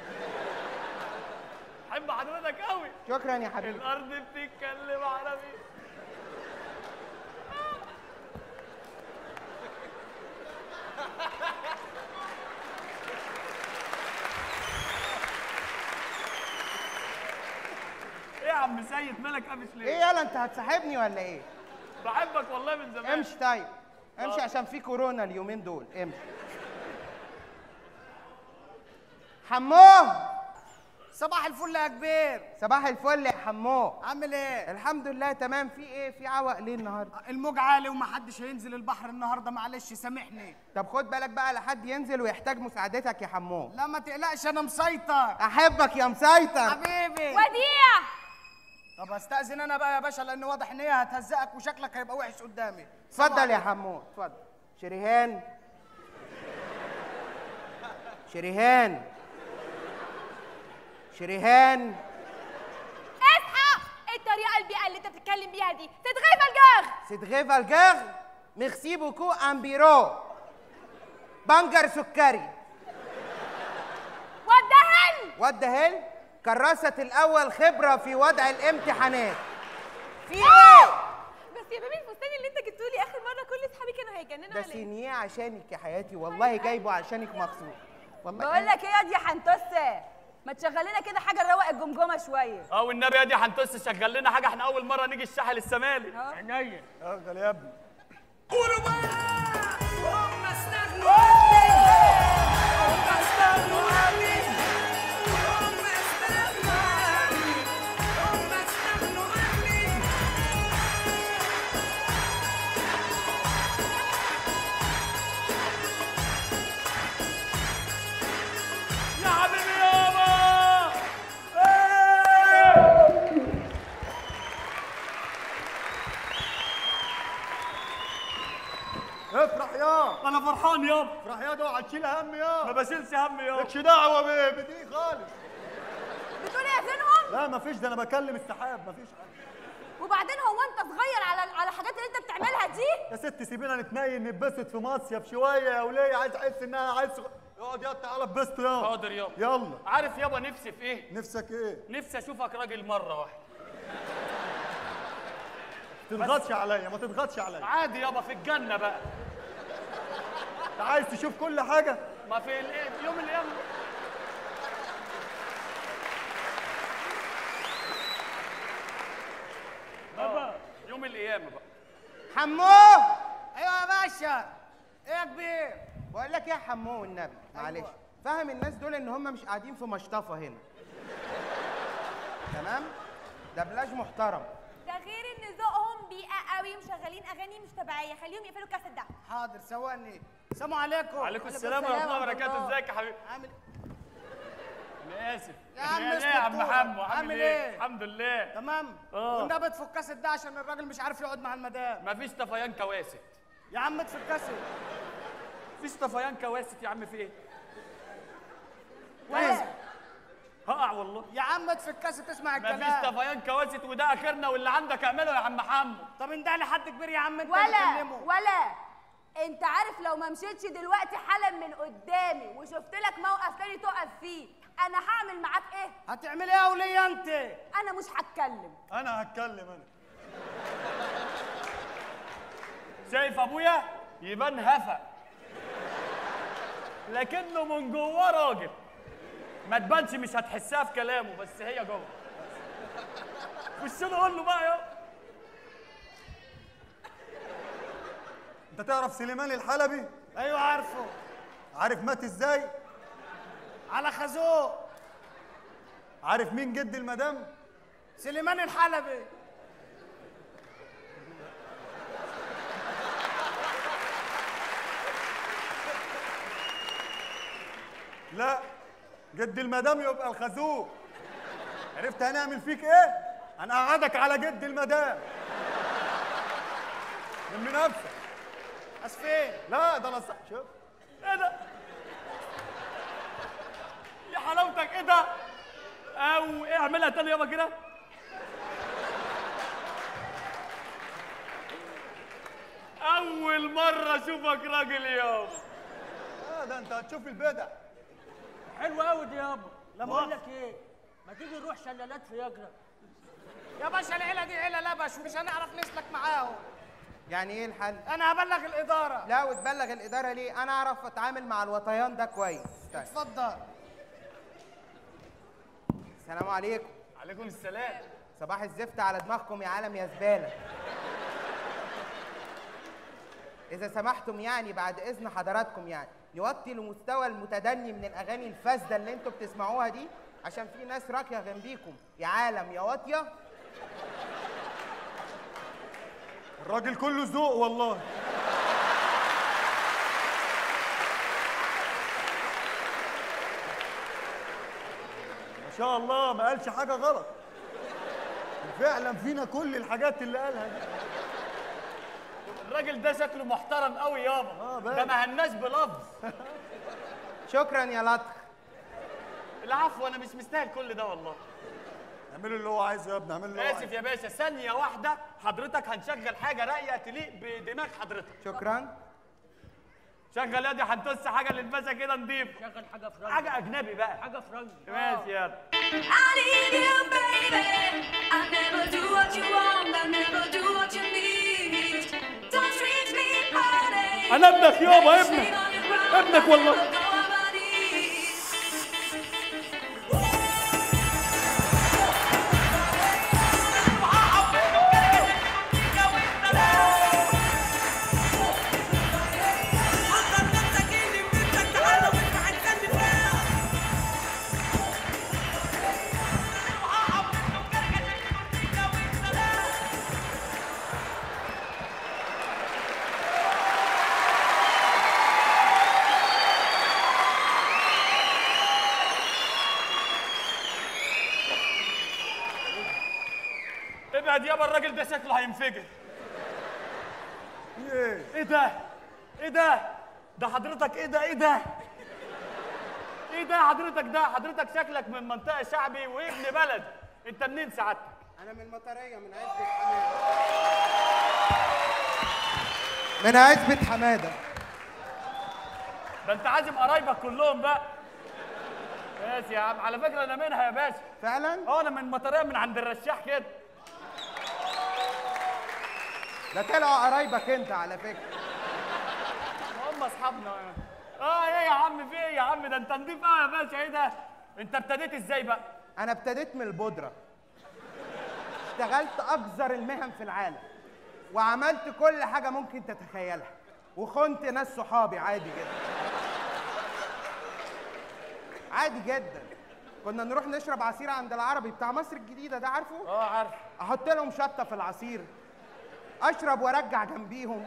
بحب حضرتك قوي. شكرا يا حبيبي. الأرض بتتكلم عربي. ايه يا عم سيد مالك قافش ليه؟ إيه يلا أنت هتصاحبني ولا إيه؟ بحبك والله من زمان. امشي طيب. امشي عشان في كورونا اليومين دول، امشي. حموه. صباح الفل يا كبير. صباح الفل يا حموه. عامل ايه؟ الحمد لله تمام. في ايه؟ في عوق ليه النهارده؟ الموج عالي ومحدش هينزل البحر النهارده، معلش سامحني. طب خد بالك بقى لحد ينزل ويحتاج مساعدتك يا حموه. لا ما تقلقش انا مسيطر. احبك يا مسيطر. حبيبي. وديع. طب استأذن انا بقى يا باشا لان واضح ان هي هتهزقك وشكلك هيبقى وحش قدامي. اتفضل يا حموه اتفضل. شريهان شريهان شريهان اصحى، الطريقة البيئة اللي انت بتتكلم بيها دي تتغيب الجاغ. سيتغي فالجاغ. ميرسي بوكو ان بيرو. بنجر سكري. والدهن. والدهن. كراسة الأول خبرة في وضع الامتحانات. في إيه؟ بس يا بابي الفستان اللي انت جبته لي آخر مرة كل أصحابي كانوا هيجننوا ده عليه. سينيه عشانك يا حياتي، والله جايبه عشانك مخصوص. والله بقول لك ايه يا دي حنتوسة، ما تشغل لنا كده حاجة نروق الجمجمة شوية. اه والنبي يا دي حنتوس شغل لنا حاجة، احنا أول مرة نيجي الساحل الشمالي. عينيا. شغل يا ابني. قولوا بقى هم استغنوا عني، هم استغنوا عني، هم استغنوا عني، هم استغنوا عني. يا حبيبي يابا. افرح يا. أنا فرحان يابا. افرح يا، ده اوعى تشيل هم يا. ما بشيلش هم يابا. مالكش دعوة ب- بدي خالص. بتقول ايه يا زينهم؟ لا مفيش، ده انا بكلم السحاب، مفيش حاجة. وبعدين هو انت صغير على على الحاجات اللي انت بتعملها دي؟ يا ست سيبينا نتنين نتبسط في مصيف شوية يا ولية، عايز احس ان انا عايز اقعد يا تعالى اتبسط يا. حاضر يابا. يلا. عارف يابا نفسي في ايه؟ نفسك ايه؟ نفسي اشوفك راجل مرة واحدة. ما تضغطش عليا، ما تضغطش عليا. عادي يابا في الجنة بقى. انت عايز تشوف كل حاجة؟ ما في الايه في يوم الايام. بابا يوم القيامة بقى. حموه. ايوه يا باشا. ايه يا كبير؟ بقول لك ايه يا حموه والنبي معلش، فاهم الناس دول ان هم مش قاعدين في مشطفه هنا. تمام؟ ده بلاج محترم. ده غير ان ذوقهم بيئة قوي ومشغلين اغاني مش طبيعية، خليهم يقفلوا الكاسيت ده. حاضر ثواني. السلام عليكم. وعليكم السلام ورحمة الله وبركاته. ازيك يا حبيبي؟ عامل انا اسف. يا عم يعني ايه يا عم اسكت. حمو؟ عامل عامل ايه؟ ايه؟ الحمد لله. تمام. اه. والنبي تفك الكاسيت ده عشان الراجل مش عارف يقعد مع المدام. مفيش طفيان كواسط. يا عم اتفك الكاسيت. مفيش طفيان كواسط يا عم. في ايه؟ كويس. هقع والله. يا عم اتفك الكاسيت اسمع الكلام. مفيش طفيان كواسط وده اخرنا، واللي عندك اعمله يا عم حمو. طب انده لي حد كبير يا عم انت ولا بتكلمه. ولا انت عارف لو ما مشيتش دلوقتي حالا من قدامي وشفت لك موقف تاني تقف فيه، انا هعمل معاك ايه؟ هتعملي ايه يا وليه انت؟ انا مش هتكلم. انا هتكلم انا. شايف ابويا؟ يبان هفا لكنه من جواه راجل. ما تبانش، مش هتحسها في كلامه بس هي جوه. خش له قول له بقى يا. انت تعرف سليمان الحلبي؟ ايوه عارفه. عارف مات ازاي؟ على خازوق. عارف مين جد المدام؟ سليمان الحلبي. لا، جد المدام يبقى الخازوق. عرفت هنعمل فيك ايه؟ هنقعدك على جد المدام. من نفسك. بس فين؟ لا ده انا صح. شوف ايه ده؟ يا حلاوتك ايه ده؟ او ايه اعملها تاني يابا كده. اول مرة اشوفك راجل يابا. اه ده انت هتشوف البدع. حلو قوي دي يابا. لا ما- بقول لك ايه؟ ما تيجي نروح شلالات فياجرا. يا باشا العيله دي عيله لبش ومش هنعرف نسلك معاهم. يعني ايه الحل؟ انا هبلغ الاداره. لا وتبلغ الاداره ليه؟ انا اعرف اتعامل مع الوطيان ده كويس. طيب. اتفضل. السلام عليكم. عليكم السلام. صباح الزفت على دماغكم يا عالم يا زباله. اذا سمحتم يعني بعد اذن حضراتكم يعني نوطي المستوى المتدني من الاغاني الفاسده اللي انتوا بتسمعوها دي عشان في ناس راكيه جنبيكم يا عالم يا واطيه. الراجل كله ذوق والله. ما شاء الله ما قالش حاجه غلط. فعلا فينا كل الحاجات اللي قالها دي. الراجل ده شكله محترم قوي يابا. اه ده ما هناش بلفظ. شكرا يا لطخ. العفو انا مش مستاهل كل ده والله. اعمله اللي هو عايزه يا ابني، اعمله اللي هو اسف يا باشا، ثانية واحدة حضرتك هنشغل حاجة راقية تليق بدماغ حضرتك. شكرا. شغل يا دي هنتوس حاجة للباشا كده نضيف. شغل حاجه فرنجي. حاجة أجنبي بقى. حاجه فرنجي. ماشي يلا. I need you, baby. I never do what you want. I never do what you need. Don't treat me honey. أنا ابنك يابا، ابنك. ابنك والله. ابعد يابا، الراجل ده شكله هينفجر. ايه؟ ايه ده؟ ايه ده؟ ده حضرتك ايه ده؟ ايه ده؟ ايه ده حضرتك ده؟ حضرتك شكلك من منطقة شعبي وابن بلد. انت منين سعادتك؟ انا من المطريه من عزبة حماده. من عزبة حماده. ده انت عازم قرايبك كلهم بقى. ماشي يا عم، على فكرة انا منها يا باشا. فعلا؟ اه انا من المطرية من عند الرشاح كده. ده طلعوا قرايبك انت على فكره. هم اصحابنا. اه ايه يا عم، في ايه يا عم؟ ده انت نضيف قوي يا باشا. ايه ده؟ انت ابتديت ازاي بقى؟ انا ابتديت من البودره. اشتغلت اقذر المهن في العالم وعملت كل حاجه ممكن تتخيلها وخنت ناس صحابي عادي جدا. عادي جدا. كنا نروح نشرب عصير عند العربي بتاع مصر الجديده ده، عارفه؟ اه عارف. احط لهم شطه في العصير، اشرب وارجع جنبيهم.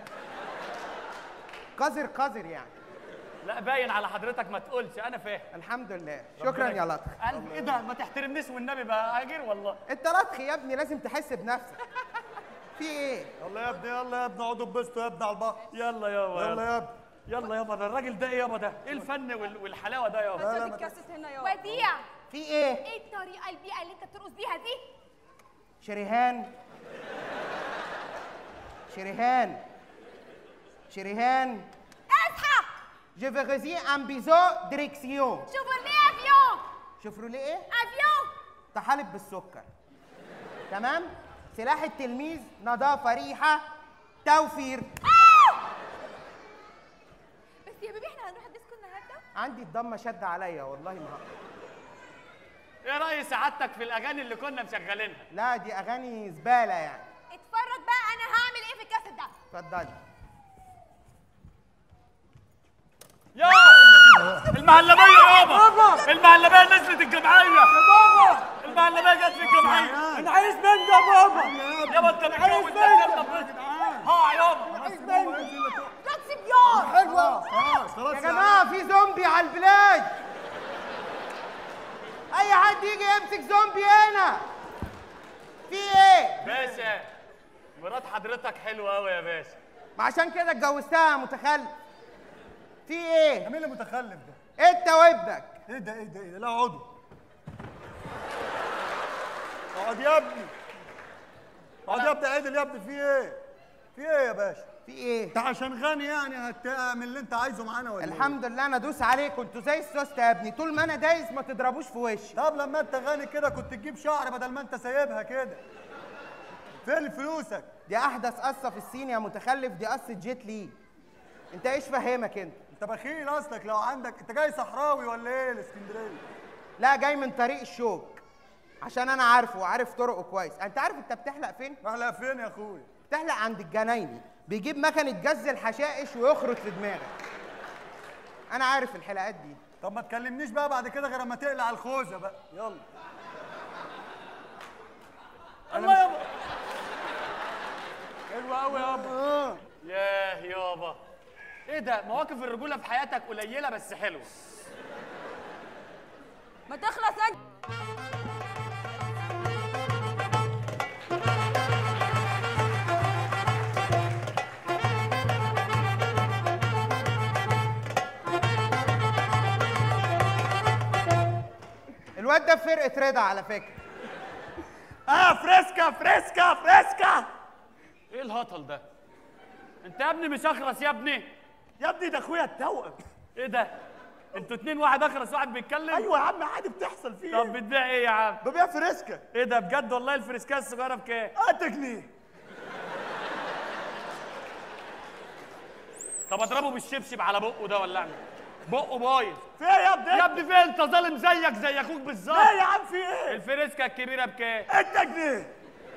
قذر قذر يعني. لا باين على حضرتك، ما تقولش، انا فاهم. الحمد لله. شكرا يا لطخ. قلب ايه ده؟ ما تحترمنيش والنبي بقى، هاجر والله. انت لطخ يا ابني، لازم تحس بنفسك. في ايه؟ يلا يا ابني، يلا يا ابني، اقعدوا اتبسطوا يا ابني على البحر. يلا يابا. يلا يا ابني. يلا يابا. ده الراجل ده ايه يابا؟ ده ايه الفن وال- والحلاوه ده يابا؟ ما تتكسس هنا يا وديع. في ايه؟ ايه الطريقه البيئه اللي انت بترقص بيها دي؟ شريهان شريهان شريهان اصحى. Je veux réussir un bisou direction. شوفرليه افيون. شوفروا لي ايه؟ افيون. طحالب بالسكر. تمام؟ سلاح التلميذ نظافة ريحة توفير. بس يا بيبي احنا هنروح الديسكو النهارده؟ عندي الضمة شد عليا والله ما هقدر. ايه رأي سعادتك في الاغاني اللي كنا مشغلينها؟ لا دي اغاني زبالة يعني. اتفرج بقى انا هعمل ايه في الكاسيت ده. اتفضلي. يا المهلبيه يابا، المهلبيه نزلت الجمعيه يا بابا، المهلبيه جت في الجمعيه. انا عايز منه يا بابا. يابا انت متجوز ها يابا. لا تسيب يار. حلوه خلاص خلاص يا جماعه في زومبي على البلاد، اي حد يجي يمسك زومبي هنا. في ايه؟ باشا مرات حضرتك حلوه قوي يا باشا. ما عشان كده اتجوزتها متخلف. في ايه؟ مين اللي متخلف ده؟ انت وابنك. ايه ده ايه ده ايه ده؟ لا اقعدوا. اقعد يا ابني. اقعد يا ابني عدل يا ابني. في ايه؟ في ايه يا باشا؟ في ايه؟ انت عشان غني يعني هتعمل اللي انت عايزه معانا ولا الحمد لله انا ادوس عليكم، انتوا زي السوست يا ابني، طول ما انا دايس ما تضربوش في وشي. طب لما انت غني كده كنت تجيب شعر بدل ما انت سايبها كده. فين فلوسك؟ دي احدث قصه في الصين يا متخلف، دي قصه جيت لي. انت ايش فاهمك انت؟ انت بخيل اصلك. لو عندك انت جاي صحراوي ولا ايه الاسكندريه؟ لا جاي من طريق الشوك، عشان انا عارفه وعارف طرقه كويس. انت عارف انت بتحلق فين؟ بحلق فين يا اخويا؟ بتحلق عند الجنايني، بيجيب مكنه جز الحشائش ويخرط في دماغك. انا عارف الحلقات دي. طب ما تكلمنيش بقى بعد كده غير اما تقلع الخوذه بقى. يلا. الله يابا حلوه قوي يابا. ياه يابا ايه ده؟ مواقف الرجوله في حياتك قليله بس حلوه. ما تخلص انت. الواد ده في فرقه رضا على فكره. اه فريسكا فريسكا فريسكا. ايه الهطل ده؟ انت يا ابني مش اخرس يا ابني؟ يا ابني ده اخويا التوأم. ايه ده؟ انتوا اتنين واحد اخرس واحد بيتكلم؟ ايوه يا عم عادي بتحصل فيه. طب بتبيع ايه يا عم؟ ببيع فريسكا. ايه ده بجد والله؟ الفريسكا الصغيره بكام؟ قد جنيه. طب اضربه بالشبشب على بقه ده ولا اعمل؟ بقه بايظ. في ايه يا ابني؟ يا ابني في انت ظالم زيك زي اخوك بالظبط. لا يا عم في ايه؟ الفريسكا الكبيره بكام؟ قد جنيه.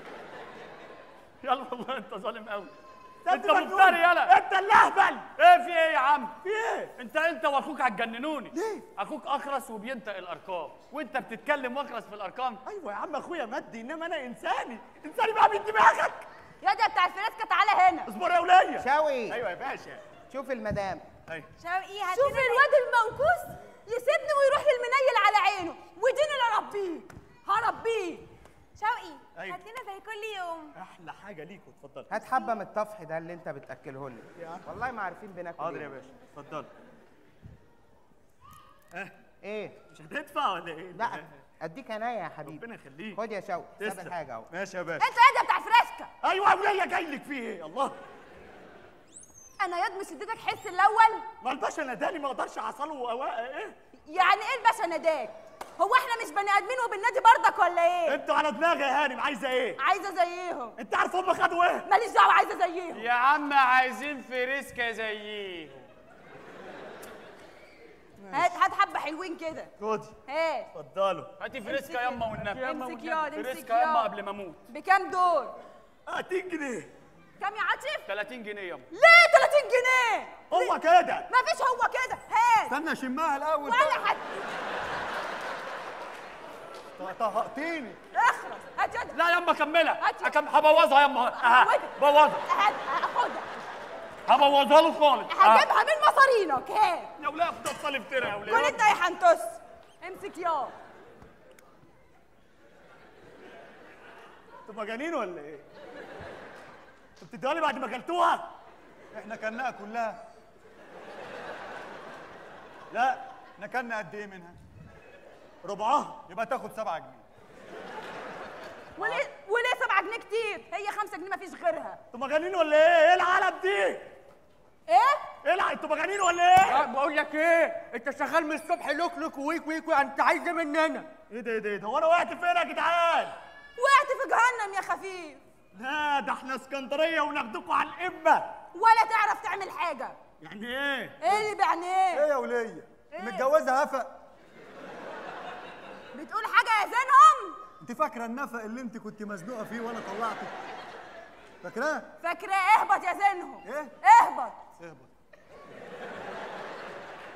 يلا والله انت ظالم قوي. انت مفتري يلا. انت اللي اهبل. ايه في ايه يا عم؟ في ايه؟ انت انت واخوك هتجننوني. ليه؟ اخوك اخرس وبينطق الارقام وانت بتتكلم واخرس في الارقام. ايوه يا عم اخويا مادي انما انا انساني. انساني بقى من دماغك. يا ده بتاع الفريسكا تعالى هنا. اصبر يا وليه. شوقي. ايوه يا باشا. شوف المدام. ايوه. شوقي هات شوف الواد المنكوس يسيبني ويروح للمنيل على عينه، وديني اللي اربيه هربيه. شوقي أيوة. هات لنا زي كل يوم. احلى حاجه ليكوا اتفضل. هات حبه من الطفح ده اللي انت بتاكله لي. والله ما عارفين بناكل حاضر ايه. يا باشا اتفضل. اه ايه؟ مش هتدفع ولا ايه؟ لا اديك عينيا يا حبيبي. ربنا يخليك. خد يا شوقي ساب تسلم. الحاجه اهو. ماشي يا باشا. انت ايه ده بتاع الفريسكا؟ ايوه يا وليه جاي لك فيه ايه؟ الله. انا ياض مش اديتك حس الاول؟ ما الباشا ناداني ما اقدرش اعصله ايه؟ يعني ايه الباشا ناداك؟ هو احنا مش بني ادمين وبالنادي برضك ولا ايه؟ انتوا على دماغي يا هانم. عايزه ايه؟ عايزه زيهم. انت عارف هم خدوا ايه؟ ماليش دعوه عايزه زيهم. يا عم عايزين فريسكا زيهم. هات هات حبه حلوين كده. خدي. هات. اتفضلوا. هاتي فريسكا يما والنبي. امسك ياض امسك فريسكا يما ياض. قبل ما اموت. بكام دول؟ ثلاثين جنيه. كام يا عاطف؟ ثلاثين جنيه يما. ليه ثلاثين جنيه؟ هو كده. مفيش هو كده. هات. استنى اشمها الاول. ولا حد. طهقتيني. اخرس هات يد. لا يما كملها. هات يد. أكم هبوظها يما. أها. بوظها. هات خدها. هبوظها له خالص. هجيبها من مصارينك. هات. يا ولاد بتفصل افترا يا كل ولاد. انت يا حنتوس. امسك ياض. انتوا مجانين ولا ايه؟ انتوا بتدوها لي بعد ما اكلتوها؟ احنا كلناها كلها. لا احنا كلنا قد ايه منها؟ ربعها. يبقى تاخد سبعة جنيه. وليه وليه سبعة جنيه كتير؟ هي خمسة جنيه مفيش غيرها. انتوا مجانين ولا ايه؟ ايه العلب دي؟ ايه؟ ايه الع... انتوا مجانين ولا ايه؟ بقول لك ايه؟ انت شغال من الصبح لوك لوك ويك ويك انت عايز ايه مننا؟ ايه ده ايه ده ايه ده؟ هو انا وقعت فين يا جدعان؟ وقعت في جهنم يا خفيف. لا ده احنا اسكندريه وناخدكوا على القمه. ولا تعرف تعمل حاجة. يعني ايه؟ ايه اللي بعينيه؟ ايه يا وليه؟ إيه؟ متجوزه هفق. بتقول حاجة يا زينهم؟ انت فاكره النفق اللي انت كنت مزنوقه فيه وانا طلعتك؟ فاكراه؟ فاكرة اهبط يا زينهم. ايه؟ اهبط. اهبط.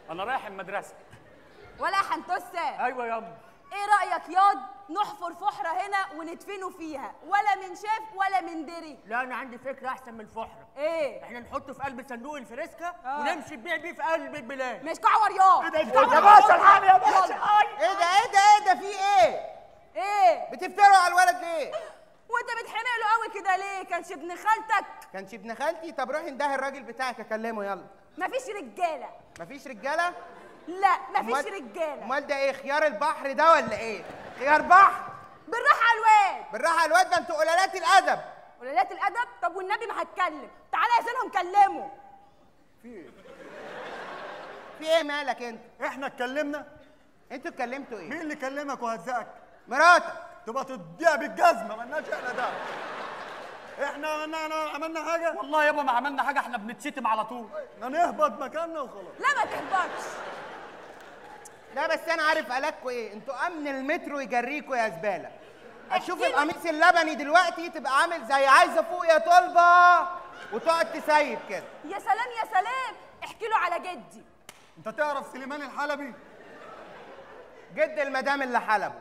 انا رايح المدرسه. ولا يا حنتوسه. ايوه ياما. ايه رايك ياض نحفر فحره هنا وندفنه فيها، ولا من شاف ولا من دري؟ لا انا عندي فكره احسن من الفحره. ايه؟ احنا نحطه في قلب صندوق الفريسكا آه. ونمشي نبيع بيه في قلب البلاد. مش كعور ياض. ايه ده يا باشا الحقني يا باشا. ايه ده ايه ده ايه ده في ايه؟ ايه؟ بتفتروا على الولد ليه؟ وانت بتحرق له قوي كده ليه؟ كانش ابن خالتك؟ كانش ابن خالتي؟ طب روحي اندهي الراجل بتاعك اكلمه يلا. مفيش رجاله. مفيش رجاله؟ لا مفيش أمال- رجاله. امال ده ايه، خيار البحر ده ولا ايه؟ خيار بحر؟ بالراحه على الواد. بالراحه على الواد، ده انتوا قلالات الادب. قلالات الادب؟ طب والنبي ما هتكلم، تعالى يا زينهم كلمه. في ايه؟ في ايه مالك انت؟ احنا اتكلمنا؟ انتوا اتكلمتوا ايه؟ مين اللي كلمك وهزقك؟ مراتك. تبقى تديها بالجزمه، مالناش احنا ده. احنا عملنا عملنا حاجه؟ والله يابا ما عملنا حاجه، احنا بنتشتم على طول. نهبط مكاننا وخلاص. لا ما تهبطش. لا بس انا عارف قالكوا ايه، انتوا امن المترو يجريكوا يا زباله. هتشوف القميص اللبني دلوقتي تبقى عامل زي عايزه فوق يا طلبه وتقعد تسيب كده. يا سلام يا سلام، احكي له على جدي. انت تعرف سليمان الحلبي؟ جد المدام اللي حلبه.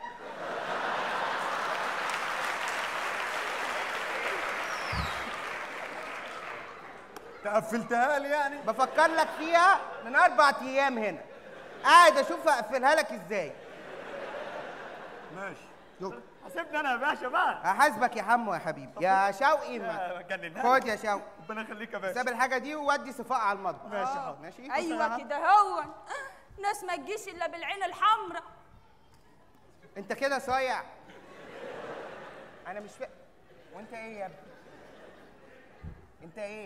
تقفلتها لي يعني؟ بفكر لك فيها من اربع ايام هنا، قاعد اشوف اقفلها لك ازاي. ماشي. حاسبني انا يا باشا بقى. هحاسبك يا حمو يا حبيبي. يا شوقي ما. خد يا شوقي. ربنا يخليك يا باشا. ساب الحاجه دي وودي صفاء على المطبخ. ماشي حاضر. ماشي. ايوه كده هو ناس ما تجيش الا بالعين الحمراء. انت كده صايع. انا مش فاهم. وانت ايه يا ابني؟ انت ايه؟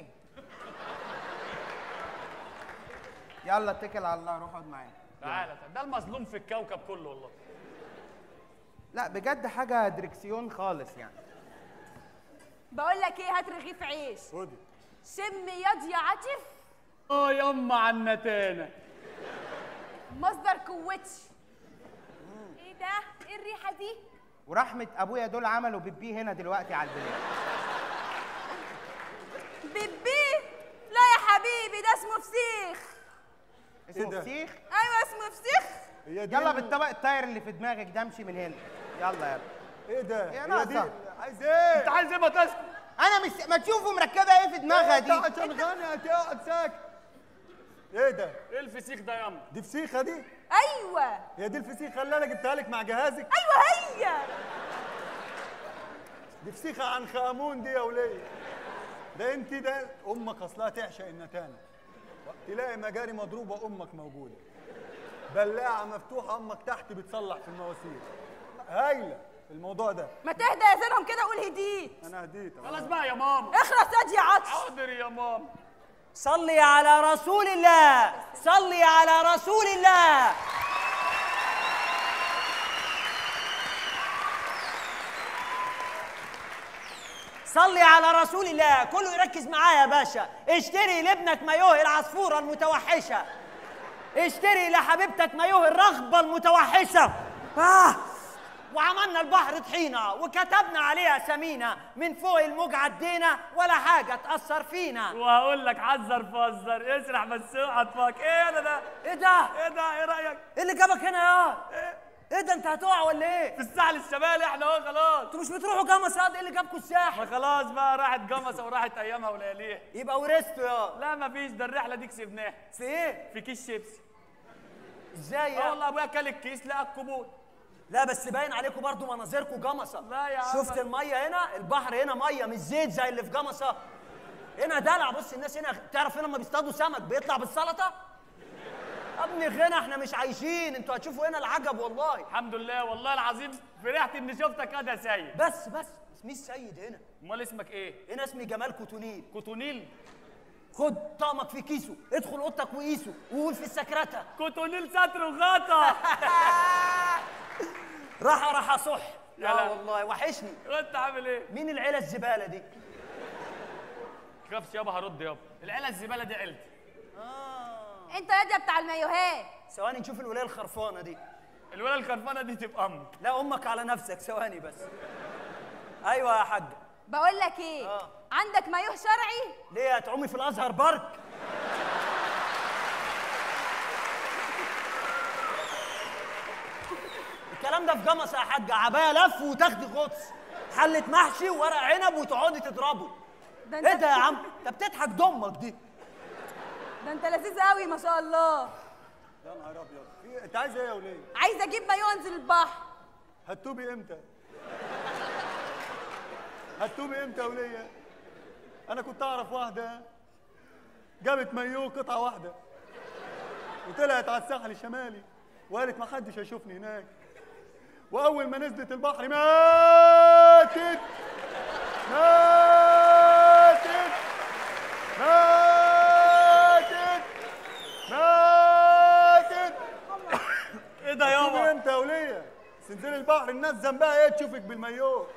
يلا اتكل على الله، روح اقعد معايا. تعالى ده المظلوم في الكوكب كله والله. لا بجد حاجه دركسيون خالص يعني. بقول لك ايه، هات رغيف عيش. خدي. شم ياض يا عاطف. اه يما على النتانه. مصدر قوتي. ايه ده؟ ايه الريحه دي؟ ورحمه ابويا دول عملوا بيبي هنا دلوقتي على البلاد. بيبي؟ لا يا حبيبي ده اسمه فسيخ. اسمه فسيخ؟ ايوه اسمه فسيخ. يلا بالطبق الطاير اللي في دماغك ده امشي من هنا. يلا يلا. ايه ده؟ ايه هي ناقصه؟ دي؟ عايز ايه؟ انت عايز ايه ما تسكت؟ انا مش ما تشوفوا مركبه ايه في دماغها دي. انت عشان غني هتقعد ساكت. ايه ده؟ ايه الفسيخ ده ياما؟ دي فسيخه دي؟ ايوه هي دي الفسيخه اللي انا جبتها لك مع جهازك؟ ايوه هي دي فسيخه عن خامون دي يا وليه. ده انت ده امك اصلها تعشق النتانه. تلاقي مجاري مضروبه امك موجوده. بلاعه مفتوحه امك تحت بتصلح في المواسير. هايله الموضوع ده. ما تهدى يا زينهم كده قول هديت. انا هديت. خلاص بقى يا ماما. اخرس ياض يا عطش. حاضر يا ماما. صلي على رسول الله، صلي على رسول الله. صلي على رسول الله. كله يركز معايا يا باشا. اشتري لابنك مايوه العصفورة المتوحشة، اشتري لحبيبتك مايوه الرغبة المتوحشة. آه. وعملنا البحر طحينة وكتبنا عليها سمينة، من فوق الموج عدينا ولا حاجة تأثر فينا. وهقول لك حذر فزر اسرح بس اوعى تفك. ايه ده ده؟ ايه ده؟ ايه ده؟ ايه رايك؟ ايه اللي جابك هنا يا؟ ايه؟ ايه ده انت هتقع ولا ايه؟ في الساحل الشمالي احنا اهو خلاص. انتوا مش بتروحوا جمصة؟ ايه اللي جابكوا الساحل؟ ما خلاص بقى راحت جمصة وراحت ايامها ولياليها. يبقى ورثتوا يا. لا مفيش، ده الرحلة دي كسبناها. في ايه؟ في كيس شيبسي. ازاي يا؟ اه والله ابويا كل الكيس لقى الكوبون. لا بس باين عليكم برضو مناظركم جمصة. لا يا عم. شفت المية هنا؟ البحر هنا مية مش زيت زي اللي في جمصة. هنا دلع. بص الناس هنا تعرف هنا لما بيصطادوا سمك بيطلع بالسلطة؟ ابني غنى احنا مش عايشين، انتوا هتشوفوا هنا العجب والله. الحمد لله والله العظيم فرحت اني شفتك كده يا سيد. بس بس اسمي السيد هنا. امال اسمك ايه؟ هنا اسمي جمال كوتونيل. كوتونيل؟ خد طقمك في كيسه، ادخل اوضتك وقيسه وقول في السكرتة كوتونيل ستر وغطا. راحة راحة صح. يا اه والله وحشني. وانت عامل ايه؟ مين العيلة الزبالة دي؟ تخافش يابا هرد يابا. العيلة الزبالة دي عيلتي. انت يا بتاع المايوهات. ثواني نشوف الولاية الخرفانة دي. الولاية الخرفانة دي تبقى امك. لا امك على نفسك. ثواني بس. ايوه يا حاج. بقول لك ايه؟ آه. عندك مايوه شرعي؟ ليه هتعومي في الازهر بارك؟ الكلام ده في جمص يا حاجه، عبايه لف وتاخدي غطس، حله محشي وورق عنب وتقعدي تضربوا. ده انت ايه ده يا عم؟ انت بتضحك ضمك دي. ده انت لذيذ قوي ما شاء الله. يا نهار ابيض، في انت عايزه ايه يا وليه؟ عايزه اجيب مايو انزل البحر. هتوبي امتى؟ هتوبي امتى يا وليه؟ انا كنت اعرف واحده جابت مايو قطعه واحده وطلعت على الساحل الشمالي وقالت ما حدش هيشوفني هناك، واول ما نزلت البحر ماتت ماتت ماتت ماتت. ايه ده يابا؟ انت يا وليه؟ تنزلي البحر الناس ذنبها ايه تشوفك بالمايو؟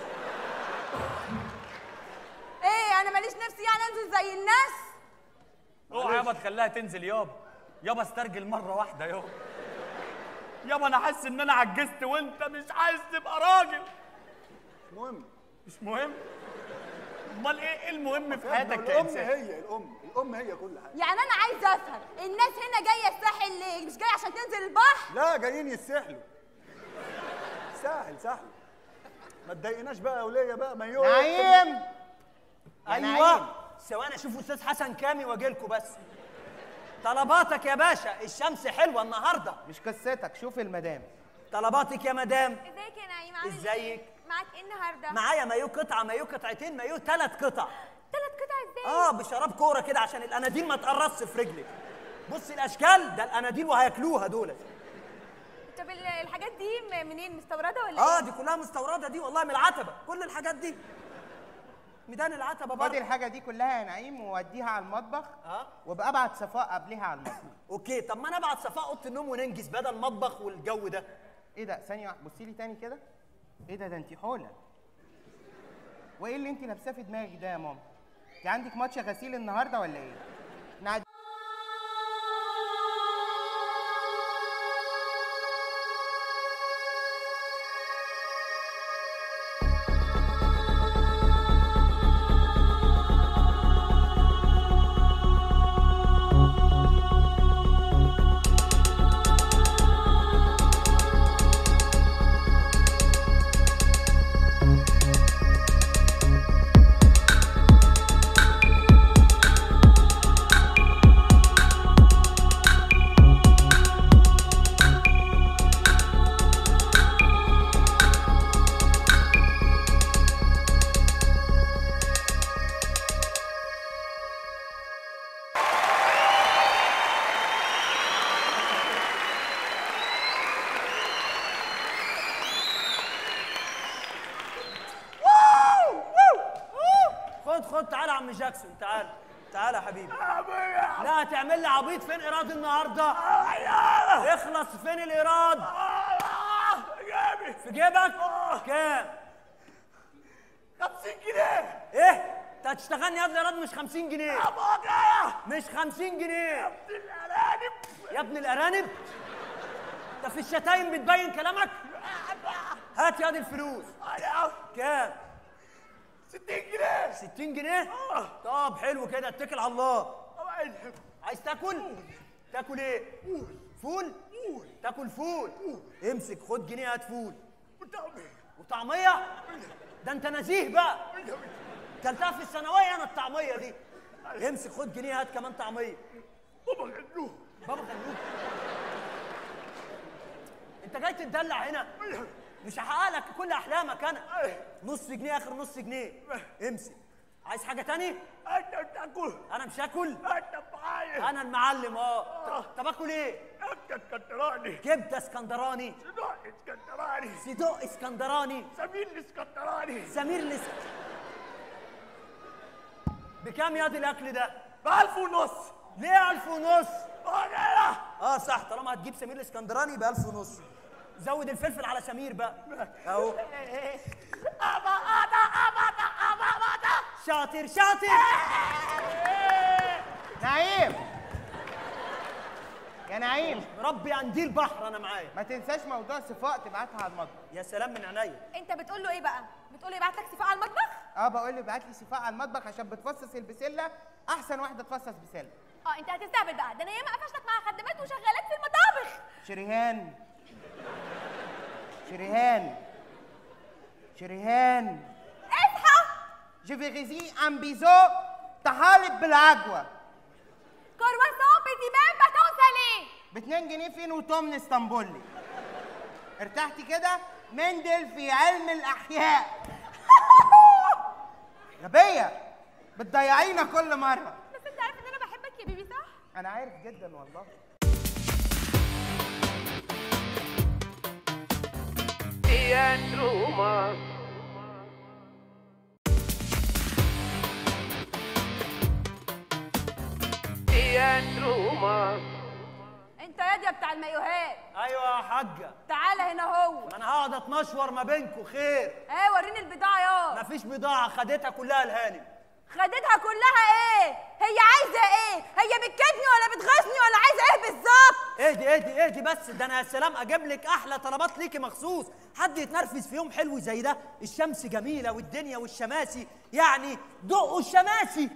ايه انا ماليش نفسي يعني انزل زي الناس؟ اوعى يابا تخليها تنزل يابا. يابا استرجل مره واحده يابا. يابا انا حاسس ان انا عجزت وانت مش عايز تبقى راجل. مش مهم. مش مهم؟ امال ايه ايه المهم في حياتك الام كانسان؟ هي الام الام هي كل حاجه. يعني انا عايزه افهم الناس هنا جايه الساحل ليه؟ مش جايه عشان تنزل البحر؟ لا جايين يتسحلوا. ساحل ساحل. ما تضايقناش بقى يا وليه بقى مايو. نعيم ايوه ثواني اشوف استاذ حسن كامي واجي لكم بس. طلباتك يا باشا، الشمس حلوه النهارده. مش قصتك، شوف المدام. طلباتك يا مدام. ازيك يا نعيم عامل ازيك؟ ايه؟ معاك ايه النهارده؟ معايا مايو قطعه، مايو قطعتين، مايو ثلاث قطع. ثلاث قطع ازاي؟ اه بشراب كوره كده عشان الاناديل ما تقرصش في رجلك. بصي الاشكال ده الاناديل وهياكلوها دول. طب ال- الحاجات دي م- منين؟ مستورده ولا اه ايه؟ دي كلها مستورده دي والله من العتبه، كل الحاجات دي ميدان العتبه خد برضه. الحاجه دي كلها يا نعيم ووديها على المطبخ. اه وابقى ابعت صفاء قبلها على المطبخ. اوكي، طب ما انا ابعت صفاء اوضه النوم وننجز بدل مطبخ والجو ده. ايه ده؟ ثانيه واحده بصي لي تاني كده. ايه ده؟ ده انت حوله. وايه اللي انت لابساه في دماغك ده يا ماما؟ انت عندك ماتش غسيل النهارده ولا ايه؟ نعد... خد خد تعالى يا عم جاكسون، تعالى تعالى يا حبيبي. لا هتعمل لي عبيط. فين ايراد النهارده؟ اخلص. فين الايراد؟ في جيبك؟ كام؟ خمسين جنيه. ايه؟ انت هتشتغلني يا ابني ايراد مش خمسين جنيه. مش خمسين جنيه ابن الارانب. يا ابن الارانب. انت في الشتايم بتبين كلامك؟ هات يا دي الفلوس. كام؟ ستين جنيه. ستين جنيه؟ طب حلو كده، اتكل على الله. عايز تاكل؟ تاكل ايه؟ فول؟ تاكل فول؟ امسك خد جنيه هات فول. وطعمية؟ ده انت نزيه بقى. كلتها في الثانوية انا الطعمية دي. امسك خد جنيه هات كمان طعمية. بابا غنوه. بابا غنوه. انت جاي تتدلع هنا؟ مش هحقق لك كل احلامك انا. نص جنيه اخر نص جنيه. امسك. عايز حاجه تاني؟ انت بتاكل. انا مش هاكل. انت معايا. انا المعلم. اه طب اكل ايه؟ انت اسكندراني. كبده اسكندراني. صدق اسكندراني. صدق اسكندراني. سمير الاسكندراني. سمير لس. بكام يا دي الاكل ده؟ بألف ونص. ليه ألف ونص؟ اه اه صح، طالما هتجيب سمير الاسكندراني بألف ونص. زود الفلفل على سمير بقى. اهو. شاطر شاطر. نعيم يا نعيم، ربي عندي البحر انا معايا. ما تنساش موضوع صفاء تبعتها على المطبخ. يا سلام من عينيا. انت بتقول له ايه بقى؟ بتقول له يبعت لك صفاء على المطبخ؟ اه بقول له ابعت لي صفاء على المطبخ عشان بتفصص البسله، احسن واحده تفصص بسله. اه انت هتستهبل بقى، ده انا ياما قفشتك مع خدامات وشغالات في المطابخ. شريهان شريهان شريهان اصحى. Je vais réussir un bisou طحالب بالعجوة. كرواسون بيتي بان باتون ساليه. باتنين جنيه فين وتمن اسطنبولي. ارتحتي كده؟ مندل في علم الأحياء. غبية بتضيعينا كل مرة. بس انت عارف ان انا بحبك يا بيبي صح؟ أنا عارف جدا والله. انت يا بتاع المايوهات. ايوه يا حاجه. تعالى هنا هو. ما انا هقعد اتمشور ما بينكم خير. ايه وريني البضاعه يا. مفيش بضاعه، خدتها كلها الهانم. خدتها كلها ايه؟ هي عايزه ايه؟ هي بتكدني ولا بتغيظني ولا عايزه ايه بالظبط؟ اهدي اهدي اهدي بس، ده انا يا سلام اجيب لك احلى طلبات ليكي مخصوص. حد يتنرفز في يوم حلو زي ده؟ الشمس جميله والدنيا والشماسي، يعني دقوا الشماسي.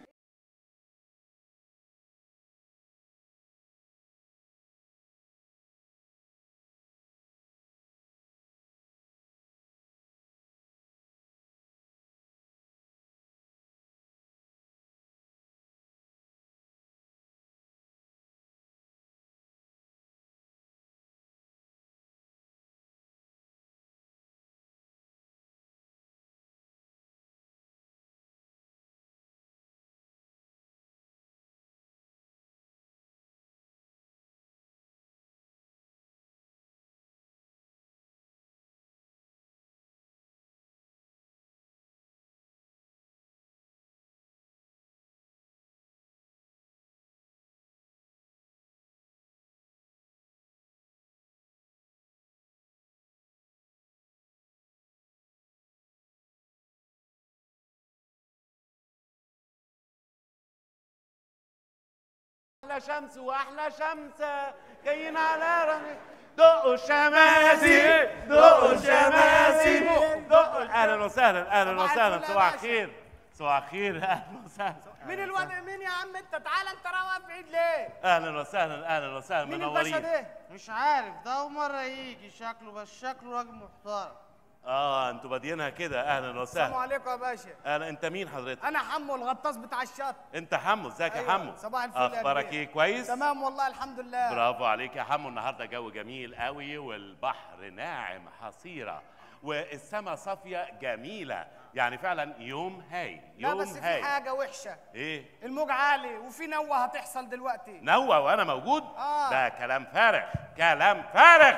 احلى شمس واحلى شمسه جايين على رمي دقوا الشماسي دقوا الشماسي دقوا. اهلا وسهلا اهلا وسهلا، صباح الخير صباح الخير، اهلا وسهلا. مين الواد مين يا عم انت؟ تعالى انت روق بعيد ليه؟ اهلا وسهلا اهلا وسهلا، مين منورين. الباشا ده؟ مش عارف، ده أول مرة يجي شكله، بس شكله راجل محترم. اه انتوا بادينها كده، اهلا السلام وسهلا. عليكم يا باشا. اهلا، انت مين حضرتك؟ انا حمو الغطاس بتاع الشط. انت حمو، ازيك يا أيوة، حمو؟ صباح الفل يا اخبارك كبير. ايه؟ كويس؟ تمام والله الحمد لله. برافو عليك يا حمو. النهارده جو جميل قوي والبحر ناعم حصيره والسما صافيه جميله، يعني فعلا يوم هايل لا يوم بس في هايل. حاجه وحشه. ايه؟ الموج عالي وفي نوه هتحصل دلوقتي. نوى وانا موجود؟ آه. ده كلام فارغ كلام فارغ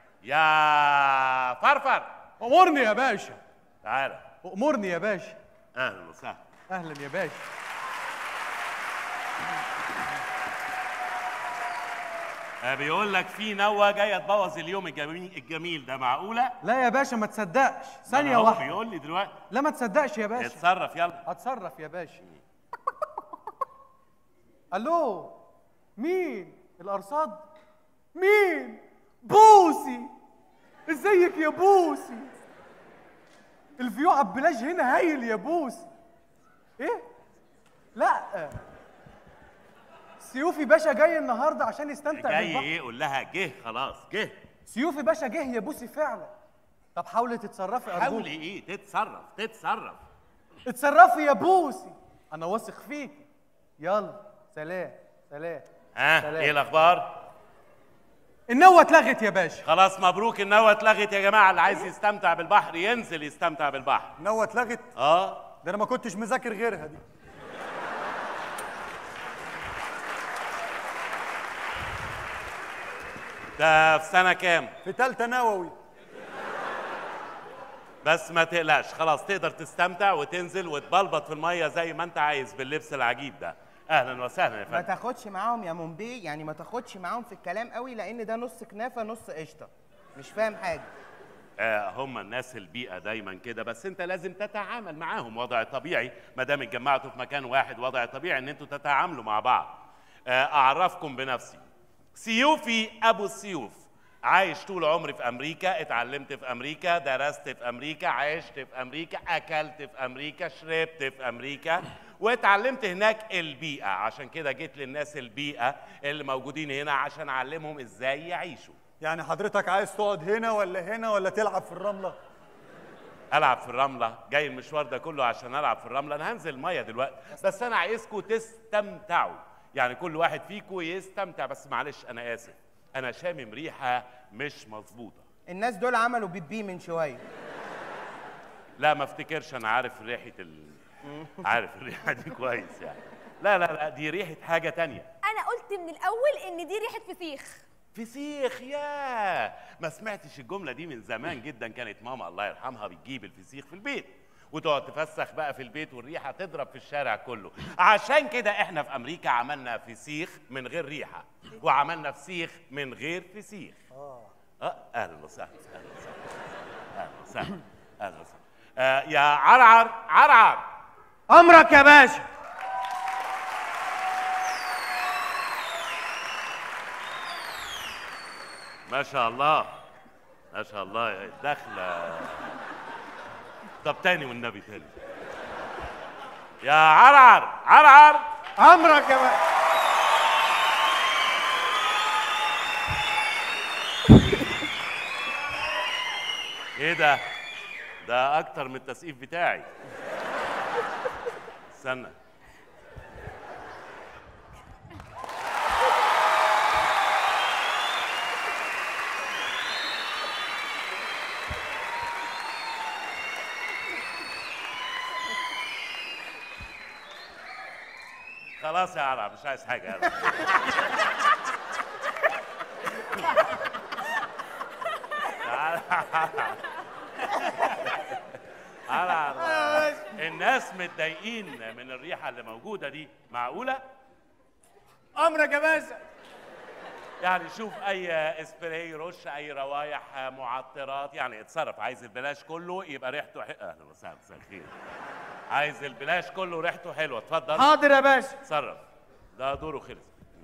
يا فرفر. امرني يا باشا. تعالى. امرني يا باشا. اهلا وسهلا. اهلا يا باشا. آه، بيقول لك في نوى جايه تبوظ اليوم الجميل الجميل ده، معقوله؟ لا يا باشا ما تصدقش، ما ثانية أنا هو واحدة. بيقول لي دلوقتي. لا ما تصدقش يا باشا. اتصرف يلا. اتصرف يا باشا. الو مين؟ الارصاد؟ مين؟ بوسي. ازيك يا بوسي؟ الفيو على البلاج هنا هايل يا بوسي. ايه؟ لا سيوفي باشا جاي النهارده عشان يستمتع جاي بالبحر. ايه؟ قول لها جه خلاص جه. سيوفي باشا جه يا بوسي فعلا. طب حاولي تتصرفي ارجوك. حاولي ايه؟ تتصرف تتصرف. اتصرفي يا بوسي، انا واثق فيكي. يلا سلام سلام. ها سلام. ايه الاخبار؟ النوة اتلغت يا باشا. خلاص مبروك، النوة اتلغت يا جماعة. اللي عايز يستمتع بالبحر ينزل يستمتع بالبحر. النوة اتلغت؟ اه ده انا ما كنتش مذاكر غيرها دي. ده في سنة كام؟ في تالتة نووي. بس ما تقلقش، خلاص تقدر تستمتع وتنزل وتبلبط في المية زي ما انت عايز باللبس العجيب ده. اهلا وسهلا يا ما فندم. تاخدش معاهم يا مومبي، يعني ما تاخدش معاهم في الكلام قوي، لان ده نص كنافه نص قشطه. مش فاهم حاجه. آه هم الناس البيئة دايما كده، بس انت لازم تتعامل معاهم وضع طبيعي. ما دام اتجمعتوا في مكان واحد وضع طبيعي ان انتوا تتعاملوا مع بعض. آه اعرفكم بنفسي. سيوفي ابو السيوف، عايش طول عمري في امريكا، اتعلمت في امريكا، درست في امريكا، عشت في امريكا، اكلت في امريكا، شربت في امريكا، واتعلمت هناك البيئة. عشان كده جيت للناس البيئة اللي موجودين هنا عشان اعلمهم ازاي يعيشوا. يعني حضرتك عايز تقعد هنا ولا هنا ولا تلعب في الرمله؟ العب في الرمله؟ جاي المشوار ده كله عشان العب في الرمله؟ انا هنزل الميه دلوقتي، بس انا عايزكم تستمتعوا، يعني كل واحد فيكم يستمتع. بس معلش انا اسف، انا شامم ريحه مش مظبوطه. الناس دول عملوا بيبي من شويه. لا ما افتكرش، انا عارف ريحه ال... عارف الريحه دي كويس يعني. لا لا لا دي ريحه حاجه تانية. انا قلت من الاول ان دي ريحه فسيخ. فسيخ؟ ياه، ما سمعتش الجمله دي من زمان جدا. كانت ماما الله يرحمها بتجيب الفسيخ في البيت وتقعد تفسخ بقى في البيت والريحه تضرب في الشارع كله. عشان كده احنا في امريكا عملنا فسيخ من غير ريحه، وعملنا فسيخ من غير فسيخ. اه اه اهلا وسهلا، اهلا وسهلا، اهلا وسهلا، اهلا وسهلا. آه يا عرعر، عرعر امرك يا باشا. ما شاء الله ما شاء الله الدخله. طب تاني والنبي تاني. يا عرعر، عرعر امرك يا باشا. ايه ده؟ ده اكتر من التسقيف بتاعي. استنى. خلاص يا عرعر مش عايز حاجه. عرعر الناس متضايقين من الريحه اللي موجوده دي، معقوله؟ امرك يا باشا. يعني شوف اي اسبراي، رش اي روايح، معطرات، يعني اتصرف. عايز البلاش كله يبقى ريحته حلوه. اهلا وسهلا، مساء الخير. عايز البلاش كله ريحته حلوه، اتفضل. حاضر يا باشا. اتصرف، ده دوره خلص.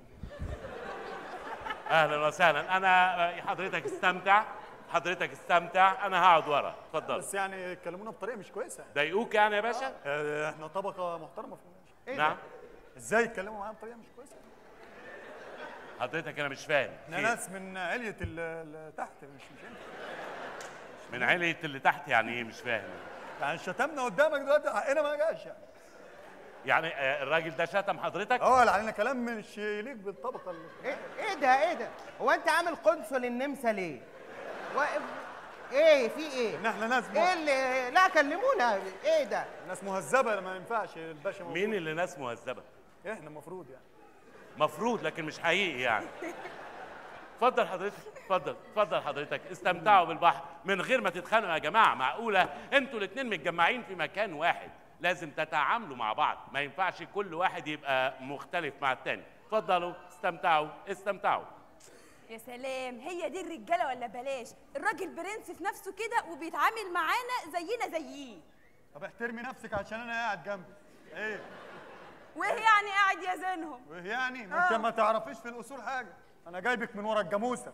اهلا وسهلا. انا حضرتك استمتع، حضرتك استمتع، انا هقعد ورا، اتفضل. بس يعني اتكلمونا بطريقه مش كويسه. ضايقوك يعني يا باشا؟ آه احنا طبقه محترمه في إيه نعم. ازاي يتكلموا معانا بطريقه مش كويسه؟ حضرتك انا مش فاهم. احنا ناس من علية اللي تحت، مش مش انت. من علية اللي تحت يعني ايه؟ مش فاهم. يعني شتمنا قدامك دلوقتي، حقنا ما جاش يعني. يعني الراجل ده شتم حضرتك؟ اه اللي علينا كلام مش يليق بالطبقه اللي ايه ايه ده ايه ده؟ هو انت عامل قنصل النمسا ليه؟ واقف ايه في ايه؟ ان احنا ناس ايه اللي لا كلمونا، ايه ده؟ ناس مهذبه، ما ينفعش الباشا موجود. مين اللي ناس مهذبه؟ احنا المفروض يعني. مفروض لكن مش حقيقي يعني. اتفضل حضرتك، اتفضل اتفضل حضرتك، استمتعوا بالبحر من غير ما تتخانقوا يا جماعه. معقوله انتوا الاثنين متجمعين في مكان واحد؟ لازم تتعاملوا مع بعض، ما ينفعش كل واحد يبقى مختلف مع التاني. اتفضلوا استمتعوا استمتعوا. يا سلام، هي دي الرجاله ولا بلاش؟ الراجل برنس في نفسه كده وبيتعامل معانا زينا زيه. طب احترمي نفسك عشان انا قاعد جنبي. ايه؟ وايه يعني قاعد يزنهم؟ وايه يعني؟ ما انت ما تعرفيش في الاصول حاجه. انا جايبك من ورا الجاموسه.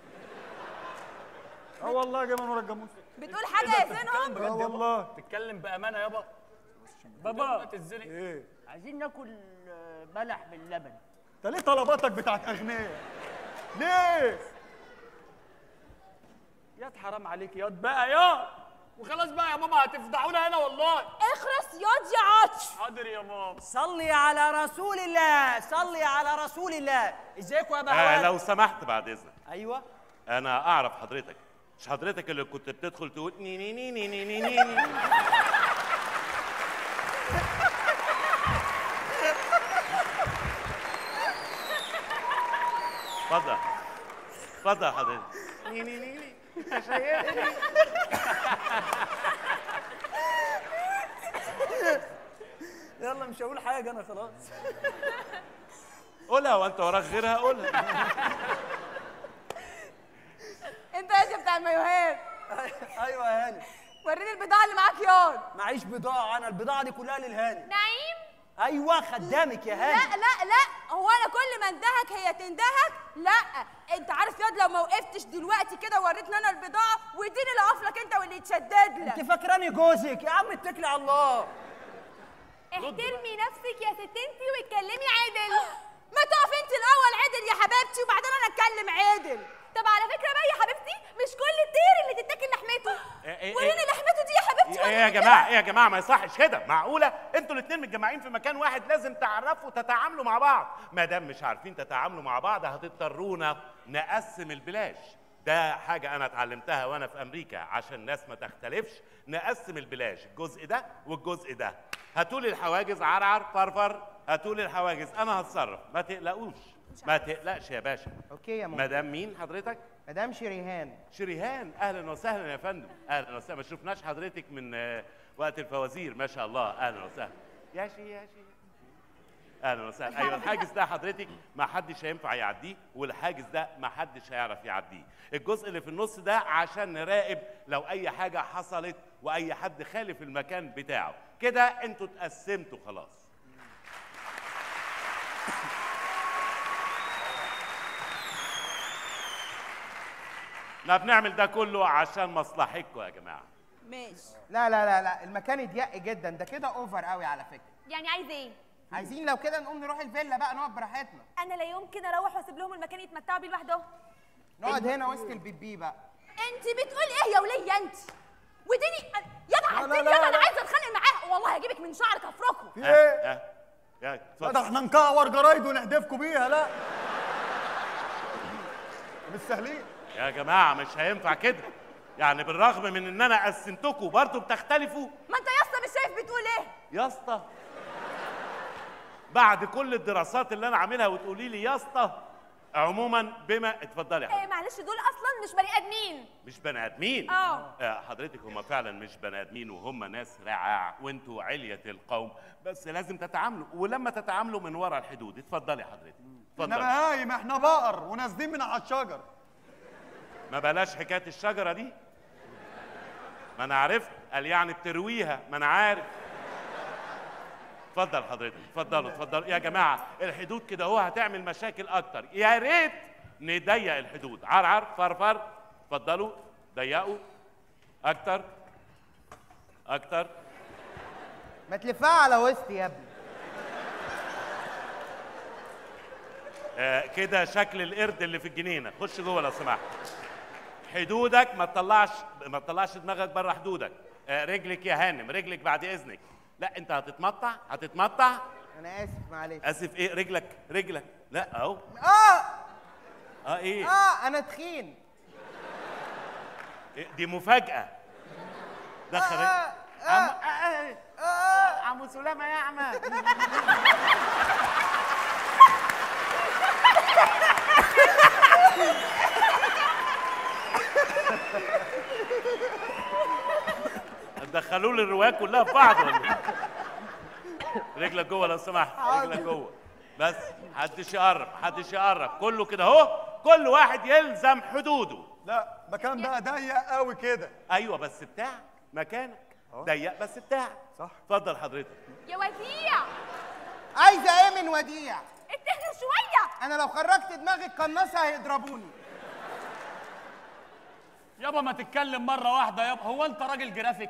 اه والله جاي من ورا الجاموسه. بتقول حاجه يزنهم؟ اه والله. تتكلم بامانه يابا. بابا تتزنق. ايه؟ عايزين ناكل بلح باللبن. انت ليه طلباتك بتاعت اغنياء؟ ليه؟ ياض حرام عليك ياض بقى ياض. وخلاص بقى يا ماما هتفضحونا هنا والله. اخرس ياض يا عطش. حاضر يا ماما. صلي على رسول الله، صلي على رسول الله. ازيكم يا بهوات؟ آه لو سمحت بعد اذنك. ايوه. انا اعرف حضرتك، مش حضرتك اللي كنت بتدخل تقول ني ني ني ني ني ني ني ني. اتفضل اتفضل يا حضرتك. ني ني ني ني. انت شايفني؟ يلا مش هقول حاجه انا خلاص. قولها وانت وراك غيرها، قولها. انت يا بتاع المايوهات. ايوه يا هاني. وريني البضاعه اللي معاك ياض. معيش بضاعه، انا البضاعه دي كلها للهاني. نعيم. ايوه خدامك يا هاني. لا لا لا، هو انا كل ما اندهك هي تندهك؟ لا، انت عارف ياض لو ما وقفتش دلوقتي كده ووريتني انا البضاعه واديني اللي اقف لك انت واللي يتشدد لك. انت فاكراني جوزك؟ يا عم اتكلي على الله. احترمي نفسك يا ست انتي واتكلمي عدل. ما تقف انت الاول عدل يا حبيبتي وبعدين انا اتكلم عدل. طب على فكره بقى يا حبيبتي، مش كل الطير اللي تتاكل لحمته. وريني لحمته دي يا حبيبتي. ايه يا جماعه ايه يا جماعه ما يصحش كده. معقوله انتوا الاثنين متجمعين في مكان واحد؟ لازم تعرفوا تتعاملوا مع بعض. ما دام مش عارفين تتعاملوا مع بعض هتضطرونا نقسم البلاش. ده حاجه انا اتعلمتها وانا في امريكا عشان الناس ما تختلفش. نقسم البلاش، الجزء ده والجزء ده. هاتولي الحواجز عرعر فرفر، هاتولي الحواجز انا هتصرف، ما تقلقوش. ما تقلقش يا باشا. اوكي يا ماما. مدام مين حضرتك؟ مدام شريهان. شريهان، اهلا وسهلا يا فندم. اهلا وسهلا. ما شفناش حضرتك من آه، وقت الفوازير. ما شاء الله. اهلا وسهلا. يا شي يا شي. اهلا وسهلا. ايوه الحاجز ده حضرتك ما حدش هينفع يعديه، والحاجز ده ما حدش هيعرف يعديه. الجزء اللي في النص ده عشان نراقب لو اي حاجه حصلت واي حد خالف المكان بتاعه. كده انتوا اتقسمتوا خلاص. احنا بنعمل ده كله عشان مصلحتكم يا جماعه. ماشي. لا لا لا لا، المكان يضيق جدا، ده كده اوفر قوي على فكره. يعني عايز ايه؟ عايزين لو كده نقوم نروح الفيلا بقى نقعد براحتنا. انا لا يمكن اروح واسيب لهم المكان يتمتعوا بيه لوحدهم. نقعد هنا وسط البيبي بقى. انت بتقول ايه يا وليه انت؟ وديني يلا لا، لا، عزيزي، لا، يلا انا لا. عايزه اتخانق معاه والله هجيبك من شعرك افركه. في ايه؟ يا يا لا ده احنا نكعور جرايد ونحدفكوا بيها. لا مش سهلين يا جماعه، مش هينفع كده. يعني بالرغم من ان انا قسمتكم برضه بتختلفوا. ما انت يا اسطى مش شايف بتقول ايه؟ يا اسطى بعد كل الدراسات اللي انا عاملها وتقولي لي يا اسطى؟ عموما بما اتفضلي يا ايه حضرتك. معلش دول اصلا مش بني ادمين. مش بني ادمين؟ اه. آه، حضرتك هم فعلا مش بني ادمين وهم ناس رعاع وانتوا علية القوم، بس لازم تتعاملوا، ولما تتعاملوا من ورا الحدود. اتفضلي حضرتك. احنا اتفضلي. بهايم، احنا بقر ونازلين من على الشجر. ما بلاش حكايه الشجره دي. ما انا عرفت قال يعني بترويها، ما انا عارف. اتفضل حضرتك. اتفضلوا اتفضلوا يا جماعه. الحدود كده هو هتعمل مشاكل اكتر. يا ريت نضيق الحدود. عرعر فرفر. اتفضلوا ضيقوا اكتر اكتر. ما تلفها على وسطي يا ابني. آه كده شكل القرد اللي في الجنينه. خش جوه لو سمحت. حدودك ما تطلعش ما تطلعش دماغك بره حدودك. آه رجلك يا هانم، رجلك بعد اذنك. لا انت هتتمطع هتتمطع. انا اسف معلش. اسف ايه؟ رجلك رجلك. لا اهو. اه اه ايه؟ اه انا تخين. إيه دي مفاجأة. دخل آه آه عم آه آه آه عمو سلامة يا عم. دخلوا لي الروايات كلها في بعض ولا إيه؟ رجلك جوه لو سمحت. رجلك جوه بس. محدش يقرب محدش يقرب. كله كده اهو. كل واحد يلزم حدوده. لا مكان بقى ضيق قوي كده. ايوه بس بتاعك مكانك ضيق بس بتاعك. صح. اتفضل حضرتك. يا وديع عايزه ايه من وديع؟ اتهر شويه. انا لو خرجت دماغي القناصه هيضربوني. يابا ما تتكلم مره واحده يابا. هو انت راجل جرافيك؟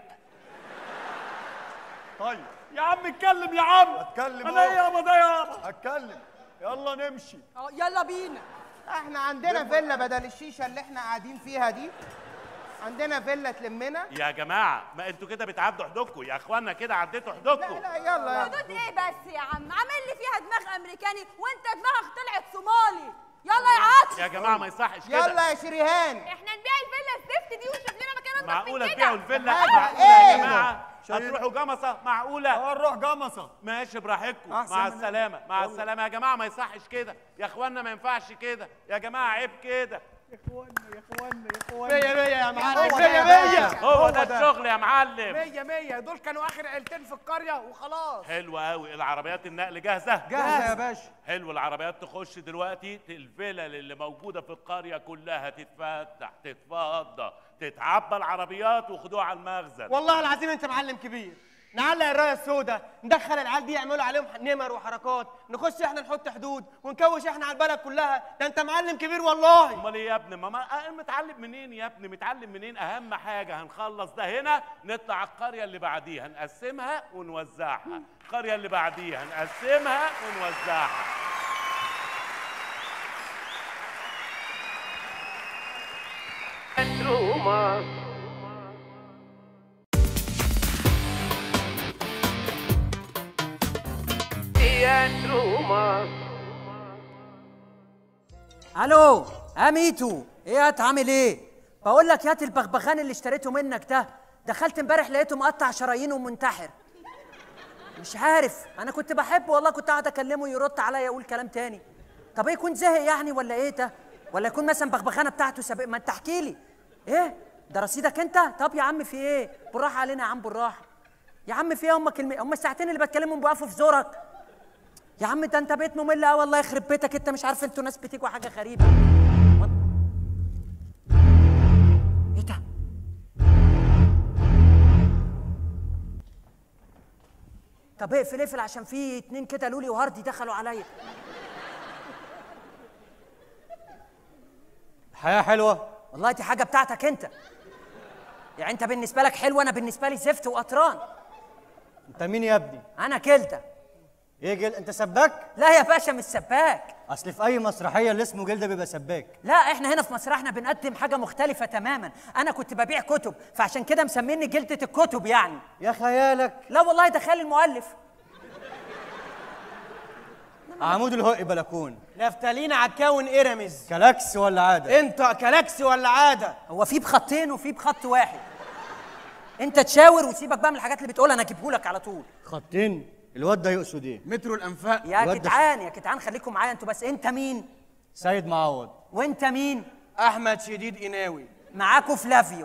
طيب يا عم اتكلم يا عم. اتكلم انا ايه يابا ده يابا؟ اتكلم. يلا نمشي. اه يلا بينا. احنا عندنا فيلا بدل الشيشه اللي احنا قاعدين فيها دي. عندنا فيلا تلمنا. يا جماعه ما انتوا كده بتعدوا حدودكم يا اخوانا. كده عديتوا حدودكم. لا لا يلا يلا. حدود ايه بس يا عم؟ عامل لي فيها دماغ امريكاني وانت دماغك طلعت صومالي. يلا يا عاطف. يا جماعه ما يصحش كده. يلا يا شريهان. احنا نبيع الفيلا الزفت دي ونشوف لنا مكان انضف من معقوله كده. تبيعوا الفيلا؟ حاجة معقوله إيه؟ يا جماعه؟ هتروحوا جمصه؟ معقوله؟ اه نروح جمصه. ماشي براحتكم. أحسن مع من- السلامه مع يلا. السلامه يا جماعه. ما يصحش كده يا اخوانا. ما ينفعش كده يا جماعه. عيب كده. يا اخوانا يا اخوانا يا اخوانا. مية مية يا معلم. هو ده مية يا مية. باشا. هو ده الشغل يا معلم. مية مية. دول كانوا اخر عيلتين في القريه وخلاص. حلو قوي. العربيات النقل جاهزه؟ جاهزة يا باشا. حلو. العربيات تخش دلوقتي. الفلل اللي موجوده في القريه كلها تتفتح تتفضى تتعبى العربيات وخدوها على المخزن. والله العظيم انت معلم كبير. نعلق الرايه السوداء، ندخل العيال دي يعملوا عليهم نمر وحركات، نخش احنا نحط حدود ونكوش احنا على البلد كلها. ده انت معلم كبير والله. امال ايه يا ابني؟ ماما متعلم منين يا ابني؟ متعلم منين؟ اهم حاجه هنخلص ده هنا نطلع على القريه اللي بعديها نقسمها ونوزعها. القريه اللي بعديها نقسمها ونوزعها. Teatro Mas. الو يا ميتو، ايه يا عامل ايه؟ بقول لك يا البغبغان اللي اشتريته منك ده، دخلت امبارح لقيته مقطع شرايينه ومنتحر. مش عارف، انا كنت بحبه والله، كنت قاعد اكلمه يرد عليا يقول كلام تاني. طب ايه، يكون زهق يعني ولا ايه ده؟ ولا يكون مثلا بغبغانه بتاعته سابق؟ ما انت احكي لي. ايه ده رصيدك انت؟ طب يا عم في ايه؟ بالراحه علينا يا عم، بالراحه يا عم. في ايه هم كلمه؟ هم الساعتين اللي بتكلمهم بيقفوا في زورك يا عم؟ ده انت بقيت ممل قوي، والله يخرب بيتك. انت مش عارف انتوا ناس بتيجوا حاجه غريبه. ايه ده؟ طب اقفل اقفل عشان في اتنين كده لولي وهاردي دخلوا عليا. الحياة حلوة؟ والله دي حاجة بتاعتك انت. يعني انت بالنسبة لك حلوة، انا بالنسبة لي زفت وقطران. انت مين يا ابني؟ انا كلدة. ايه جلد؟ انت سباك؟ لا يا باشا مش سباك. اصل في اي مسرحية اللي اسمه جلدة بيبقى سباك. لا احنا هنا في مسرحنا بنقدم حاجة مختلفة تماما. انا كنت ببيع كتب، فعشان كده مسميني جلدة الكتب يعني. يا خيالك. لا والله ده خالي المؤلف. عمود الهقي بلكون. نفتالين عكاون إرمز. كلاكس ولا عادة؟ انت كلاكس ولا عادة؟ هو في بخطين وفي بخط واحد. انت تشاور وسيبك بقى من الحاجات اللي بتقولها، انا اجيبهولك على طول. خطين؟ الواد ده يقصد ايه؟ مترو الانفاق. يا جدعان يا جدعان خليكم معايا انتوا بس. انت مين؟ سيد معوض. وانت مين؟ احمد شديد قناوي. معاكوا فلافيو.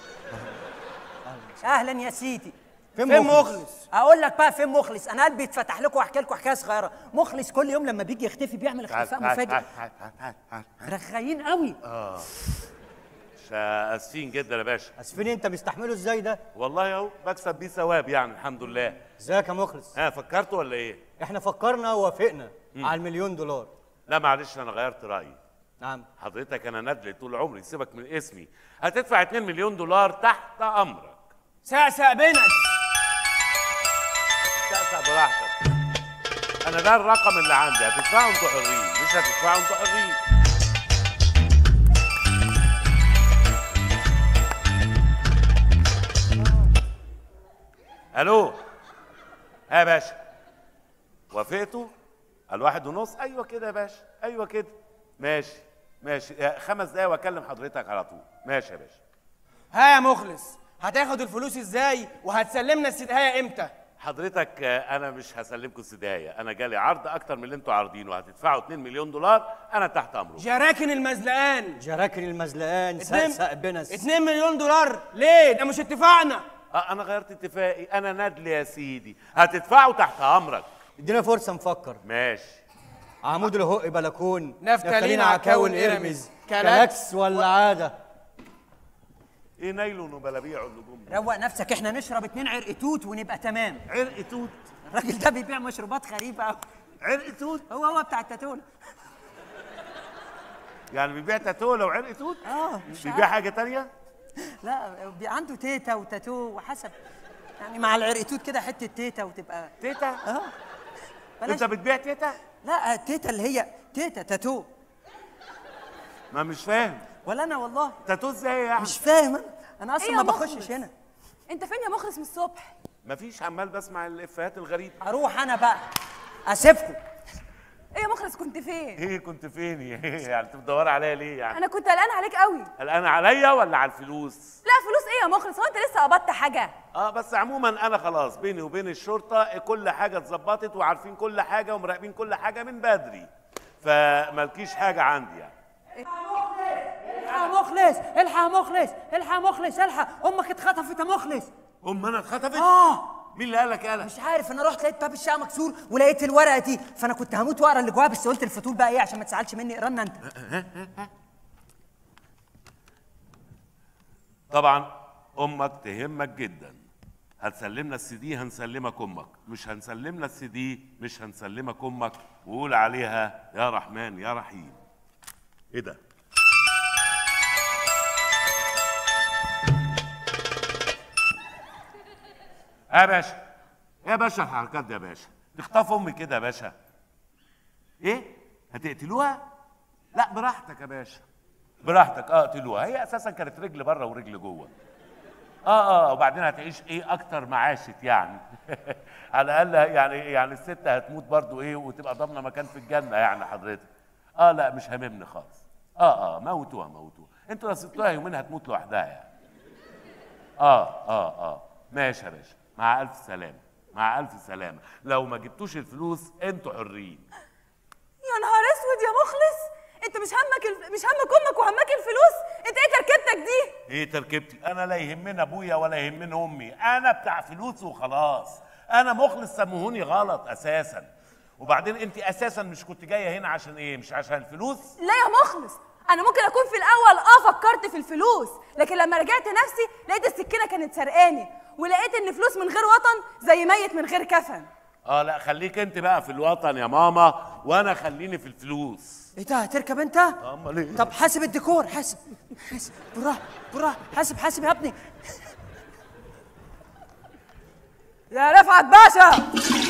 اهلا يا سيدي. فين, فين مخلص؟ مخلص؟ اقول لك بقى فين مخلص. انا قلبي اتفتح لكم واحكي لكم حكايه صغيره. مخلص كل يوم لما بيجي يختفي بيعمل اختفاء مفاجئ. رغايين قوي. اه اسفين جدا يا باشا. اسفين؟ انت مستحمله ازاي ده؟ والله اهو بكسب بيه ثواب يعني، الحمد لله. ازيك يا مخلص؟ ها فكرتوا ولا ايه؟ احنا فكرنا ووافقنا على المليون دولار. لا معلش انا غيرت رايي. نعم حضرتك انا ندلي طول عمري، سيبك من اسمي. هتدفع اتنين مليون دولار تحت امرك. سقسق بنس. سقسق براحتك. انا ده الرقم اللي عندي، هتدفعوا انتوا حرين، مش هتدفعوا انتوا حرين. الو يا باشا، وافقتوا؟ الواحد ونص؟ ايوه كده يا باشا، ايوه كده. ماشي ماشي، خمس دقايق واكلم حضرتك على طول. ماشي يا باشا. ها يا مخلص، هتاخد الفلوس ازاي وهتسلمنا السدهايه امتى؟ حضرتك انا مش هسلمكم السدايه، انا جالي عرض اكتر من اللي انتوا عارضينه، هتدفعوا اتنين مليون دولار، انا تحت امركم. جراكن المزلقان. جراكن المزلقان. سقسق بنس. اتنين مليون دولار ليه؟ ده مش اتفاقنا. اه انا غيرت اتفاقي، انا ندل يا سيدي، هتدفعوا تحت امرك. ادينا فرصه نفكر. ماشي. عمود الهقي بلكون. نفتالين عكاون إرمز. كلاكس ولا عاده؟ ايه نايلون وبلابيع اللجوم؟ روق نفسك، احنا نشرب اتنين عرق توت ونبقى تمام. عرق توت؟ الراجل ده بيبيع مشروبات غريبه قوي. عرق توت؟ هو هو بتاع التاتوله. يعني بيبيع تاتوله وعرق توت؟ اه بيبيع حاجه تانية؟ لا عنده تيتا وتاتو وحسب يعني، مع العرق توت كده حته تيتا وتبقى تيتا؟ اه انت بتبيع تيتا؟ لا التيتا اللي هي تيتا تاتو. ما مش فاهم. ولا انا والله. تاتو ازاي يعني؟ مش فاهم انا. انا اصلا إيه ما يا بخشش مخلص؟ هنا. انت فين يا مخلص من الصبح؟ مفيش، عمال بسمع الافيهات الغريبه. اروح انا بقى اسيبكم. ايه يا مخلص كنت فين؟ ايه كنت فين يعني؟ انت بتدوري عليا ليه يعني؟ انا كنت قلقانه عليك قوي. قلقانه عليا ولا على الفلوس؟ لا فلوس ايه يا مخلص؟ هو انت لسه قبضت حاجه؟ اه بس عموما انا خلاص بيني وبين الشرطه كل حاجه اتظبطت، وعارفين كل حاجه ومراقبين كل حاجه من بدري، فمالكيش حاجه عندي يعني. الحق مخلص، الحق مخلص، الحق مخلص، الحق امك اتخطفت يا مخلص. ام انا اتخطفت؟ اه مين اللي قالك يالا؟ مش عارف، انا رحت لقيت باب الشقه مكسور ولقيت الورقه دي، فانا كنت هموت واقرا اللي جواها، بس قلت الفتول بقى ايه عشان ما تزعلش مني، اقرا لنا انت. طبعا امك تهمك جدا. هتسلمنا السي دي هنسلمك امك، مش هنسلمنا السي دي مش هنسلمك امك، وقول عليها يا رحمن يا رحيم. ايه ده؟ يا باشا يا باشا الحركات دي يا باشا، تخطف امي كده يا باشا. ايه؟ هتقتلوها؟ لا براحتك يا باشا، براحتك اه اقتلوها، هي اساسا كانت رجل بره ورجل جوه. اه اه وبعدين هتعيش ايه اكتر ما عاشت يعني. على الاقل يعني يعني الست هتموت برضو ايه وتبقى ضامنه مكان في الجنه يعني حضرتك. اه لا مش هاممني خالص. اه اه موتوها موتوها، انتوا لو سبتوها يومين هتموت لوحدها يعني. اه اه اه ماشي يا باشا، مع الف سلامه مع الف سلامه. لو ما جبتوش الفلوس انتوا حرين. يا نهار اسود يا مخلص، انت مش همك الف... مش همك امك وهمك الفلوس؟ انت ايه تركيبتك دي؟ ايه تركيبتي؟ انا لا يهمني ابويا ولا يهمني امي، انا بتاع فلوس وخلاص. انا مخلص، سموهوني غلط اساسا. وبعدين انت اساسا مش كنت جايه هنا عشان ايه؟ مش عشان الفلوس؟ لا يا مخلص، انا ممكن اكون في الاول اه فكرت في الفلوس، لكن لما رجعت نفسي لقيت السكينه كانت سرقاني، ولقيت ان فلوس من غير وطن زي ميت من غير كفن. اه لا خليك انت بقى في الوطن يا ماما، وانا خليني في الفلوس. ايه ده هتركب انت؟ امال ايه؟ طب حاسب الديكور، حاسب حاسب بالراحه بالراحه، حاسب حاسب يا ابني. يا رفعت باشا.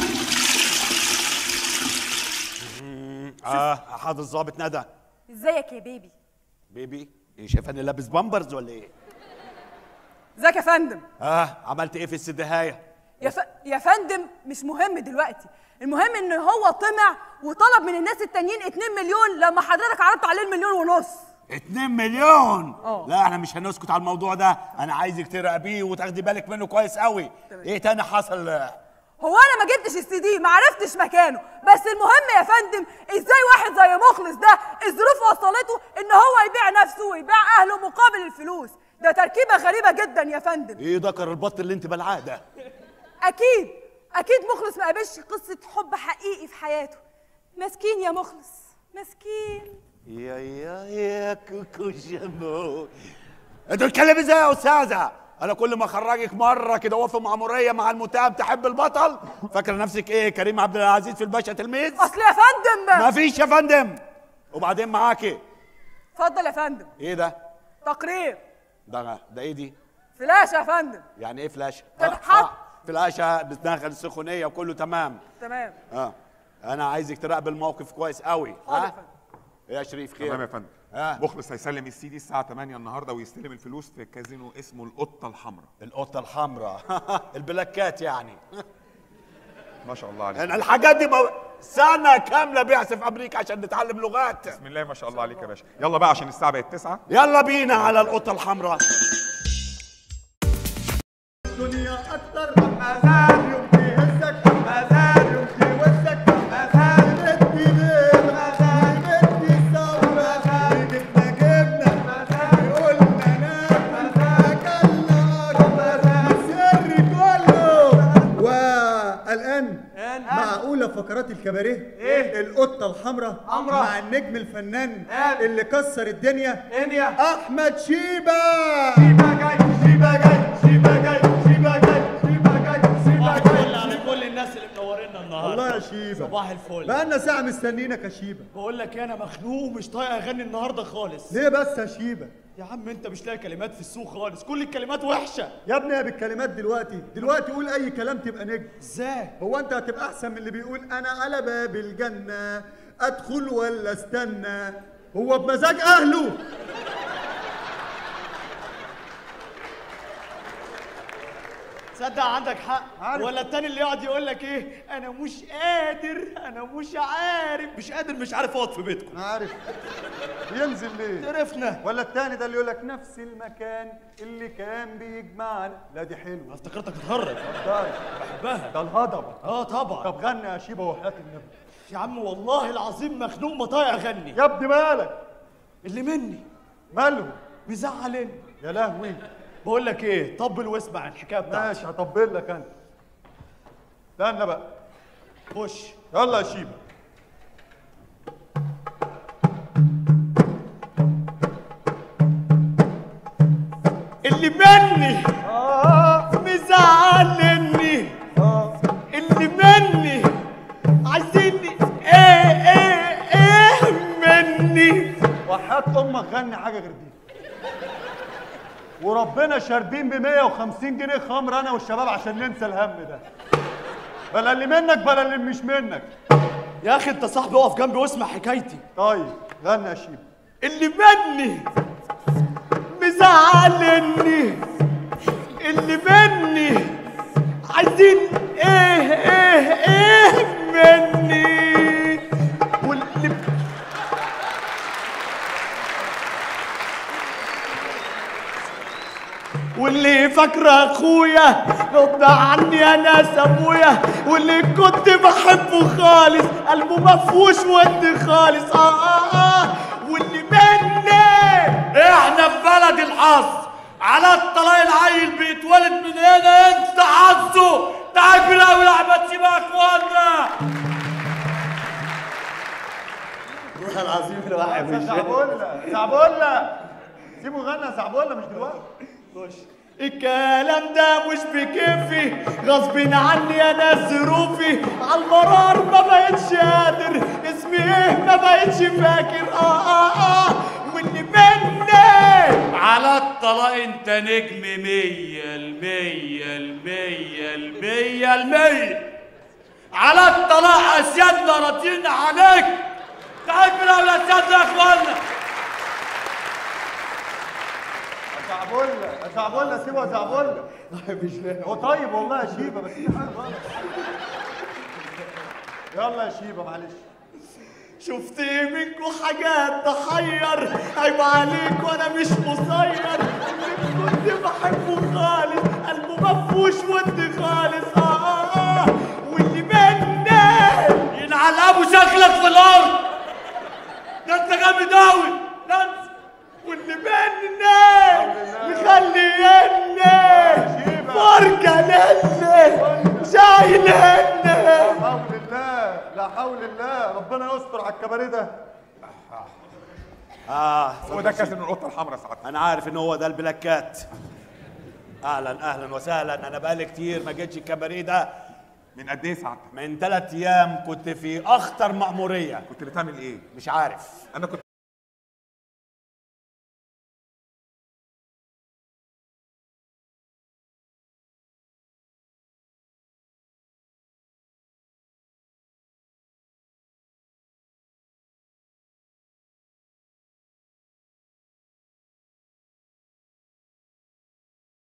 اه حاضر الظابط ندى. ازيك يا بيبي؟ بيبي ايه، شايفاني لابس بامبرز ولا ايه؟ ازيك يا فندم؟ اه عملت ايه في السدهايه؟ يا ف... يا فندم مش مهم دلوقتي، المهم ان هو طمع وطلب من الناس التانيين اتنين مليون لما حضرتك عرضت عليه المليون ونص. اتنين مليون؟ اه لا احنا مش هنسكت على الموضوع ده، انا عايزك تراقبيه وتاخدي بالك منه كويس قوي. ايه تاني حصل؟ هو انا ما جبتش السي دي، ما عرفتش مكانه، بس المهم يا فندم ازاي واحد زي مخلص ده الظروف وصلته ان هو يبيع نفسه ويبيع اهله مقابل الفلوس؟ ده تركيبه غريبه جدا يا فندم. ايه ذكر البط اللي انت بلعاه ده؟ اكيد اكيد مخلص ما قابلش قصه حب حقيقي في حياته. مسكين يا مخلص مسكين. يا يا يا كوكو جمو، انت بتتكلم ازاي يا استاذه؟ انا كل ما اخرجك مره كده وقف مأموريه مع المتهم تحب البطل، فاكره نفسك ايه كريم عبد العزيز في الباشا تلميذ؟ اصل يا فندم مفيش يا فندم. وبعدين معاكي؟ اتفضل يا فندم. ايه ده؟ تقرير. ده ده ايه دي؟ فلاشه يا فندم. يعني ايه فلاشه؟ تتحط. فلاشه بتدخل السخونيه وكله تمام. تمام. اه انا عايزك تراقب الموقف كويس قوي. ها؟ ايه يا شريف خير؟ تمام يا فندم. آه. مخلص هيسلم السي دي الساعة تمانية النهارده ويستلم الفلوس في كازينو اسمه القطة الحمراء. القطة الحمراء البلاكات يعني. ما شاء الله عليك. انا الحاجات دي بو... سنة كاملة بعث في أمريكا عشان نتعلم لغات. بسم الله ما شاء الله عليك يا باشا. يلا بقى عشان الساعة بقت تسعة. يلا بينا على القطة الحمراء. الدنيا أكتر مازال يمكن يهزك، مازال يمكن يوزك، مازال بدي ليل، مازال بدي ثورة، جبنا جبنا، مازال قلنا ناكل، أكلنا أكتر، السر كله. والآن معقولة فقرات الكباريه؟ إيه؟ القطة الحمراء مع النجم الفنان اللي كسر الدنيا أحمد شيبة. شيبة جاي شيبة جاي شيبة جاي شيبة جاي شيبة جاي شيبة جاي. على كل الناس اللي منورينا النهارده. الله يا شيبة. صباح الفل. بقالنا ساعة مستنيينك يا شيبة. بقول لك ايه، انا مخنوق ومش طايق اغني النهارده خالص. ليه بس يا شيبة؟ يا عم انت مش لاقي كلمات في السوق خالص، كل الكلمات وحشه. يا ابني يا بالكلمات دلوقتي، دلوقتي قول اي كلام تبقى نجم. ازاي؟ هو انت هتبقى احسن من اللي بيقول انا على باب الجنة ادخل ولا استنى؟ هو بمزاج اهله. تصدق عندك حق. عارف. ولا التاني اللي يقعد يقول لك ايه، انا مش قادر انا مش عارف مش قادر مش عارف اقعد في بيتكم. عارف ينزل ليه؟ عرفنا. ولا التاني ده اللي يقول لك نفس المكان اللي كان بيجمعنا. لا دي حلوه. افتكرتك هتهرج. بحبها. ده الهضبه. اه طبعا. طب غني يا شيبه وحياه النبي. يا عم والله العظيم مخنوق ما طايق اغني. يا ابني مالك؟ اللي مني ماله؟ بيزعلني. يا لهوي. بقول لك ايه، طبل واسمع الحكايه بتاعتي. ماشي هطبل لك انا. استنى بقى. خش. يلا يا شيبه. اللي مني اه مزعلني اه اللي مني عايزيني ايه ايه ايه مني. وحياة امك غني حاجه غير دي. وربنا شاربين ب مية وخمسين جنيه خمر انا والشباب عشان ننسى الهم ده. بلا اللي منك بلا اللي مش منك. يا اخي انت صاحبي اقف جنبي واسمع حكايتي. طيب غني يا شيبه. اللي مني مزعلني اللي مني عايزين ايه ايه ايه مني واللي واللي فاكره اخويا غض عني يا ناس ابويا واللي كنت بحبه خالص قلبه مفهوش ود خالص اه اه اه واللي مني احنا في بلد الحظ على الطلاق العيل بيتولد من هنا انت حظه تعال بلاوي احمد سيبك اخوانا والله العظيم الواحد مش زعبولة زعبولة سيبه غنى زعبولة مش دلوقتي خش الكلام ده مش بكيفي غصب عني يا ناس ظروفي عالمرار ما بقتش قادر اسمي ايه ما بقتش فاكر اه اه اه واللي مني على الطلاق انت نجم مية المية المية المية المية على الطلاق اسيادنا راضيين عليك تعال بلاوي اسيادنا يا اخوانا زعبولة زعبولة سيبه زعبولة مش هو طيب والله يا شيبة بس في حاجة غلط يلا يا شيبة معلش شفت منكوا حاجات تحير عيب عليك وانا مش قصير اللي كنت بحبه خالص قلبه مفهوش ود خالص اه اه اه واللي مني ينعل ابو شكلك في الارض ده انت جامد اوي ده انت واللي مني مخليني فرقة لني شايلني لا حول الله لا حول الله ربنا يستر على الكباريه ده اه هو ده كازينو القطه الحمراء ساعتها. انا عارف ان هو ده البلاكات. اهلا اهلا وسهلا، انا بقالي كتير ما جيتش الكباريه ده. من قد ايه ساعتها؟ من ثلاث ايام كنت في اخطر مأمورية. كنت بتعمل ايه؟ مش عارف. انا كنت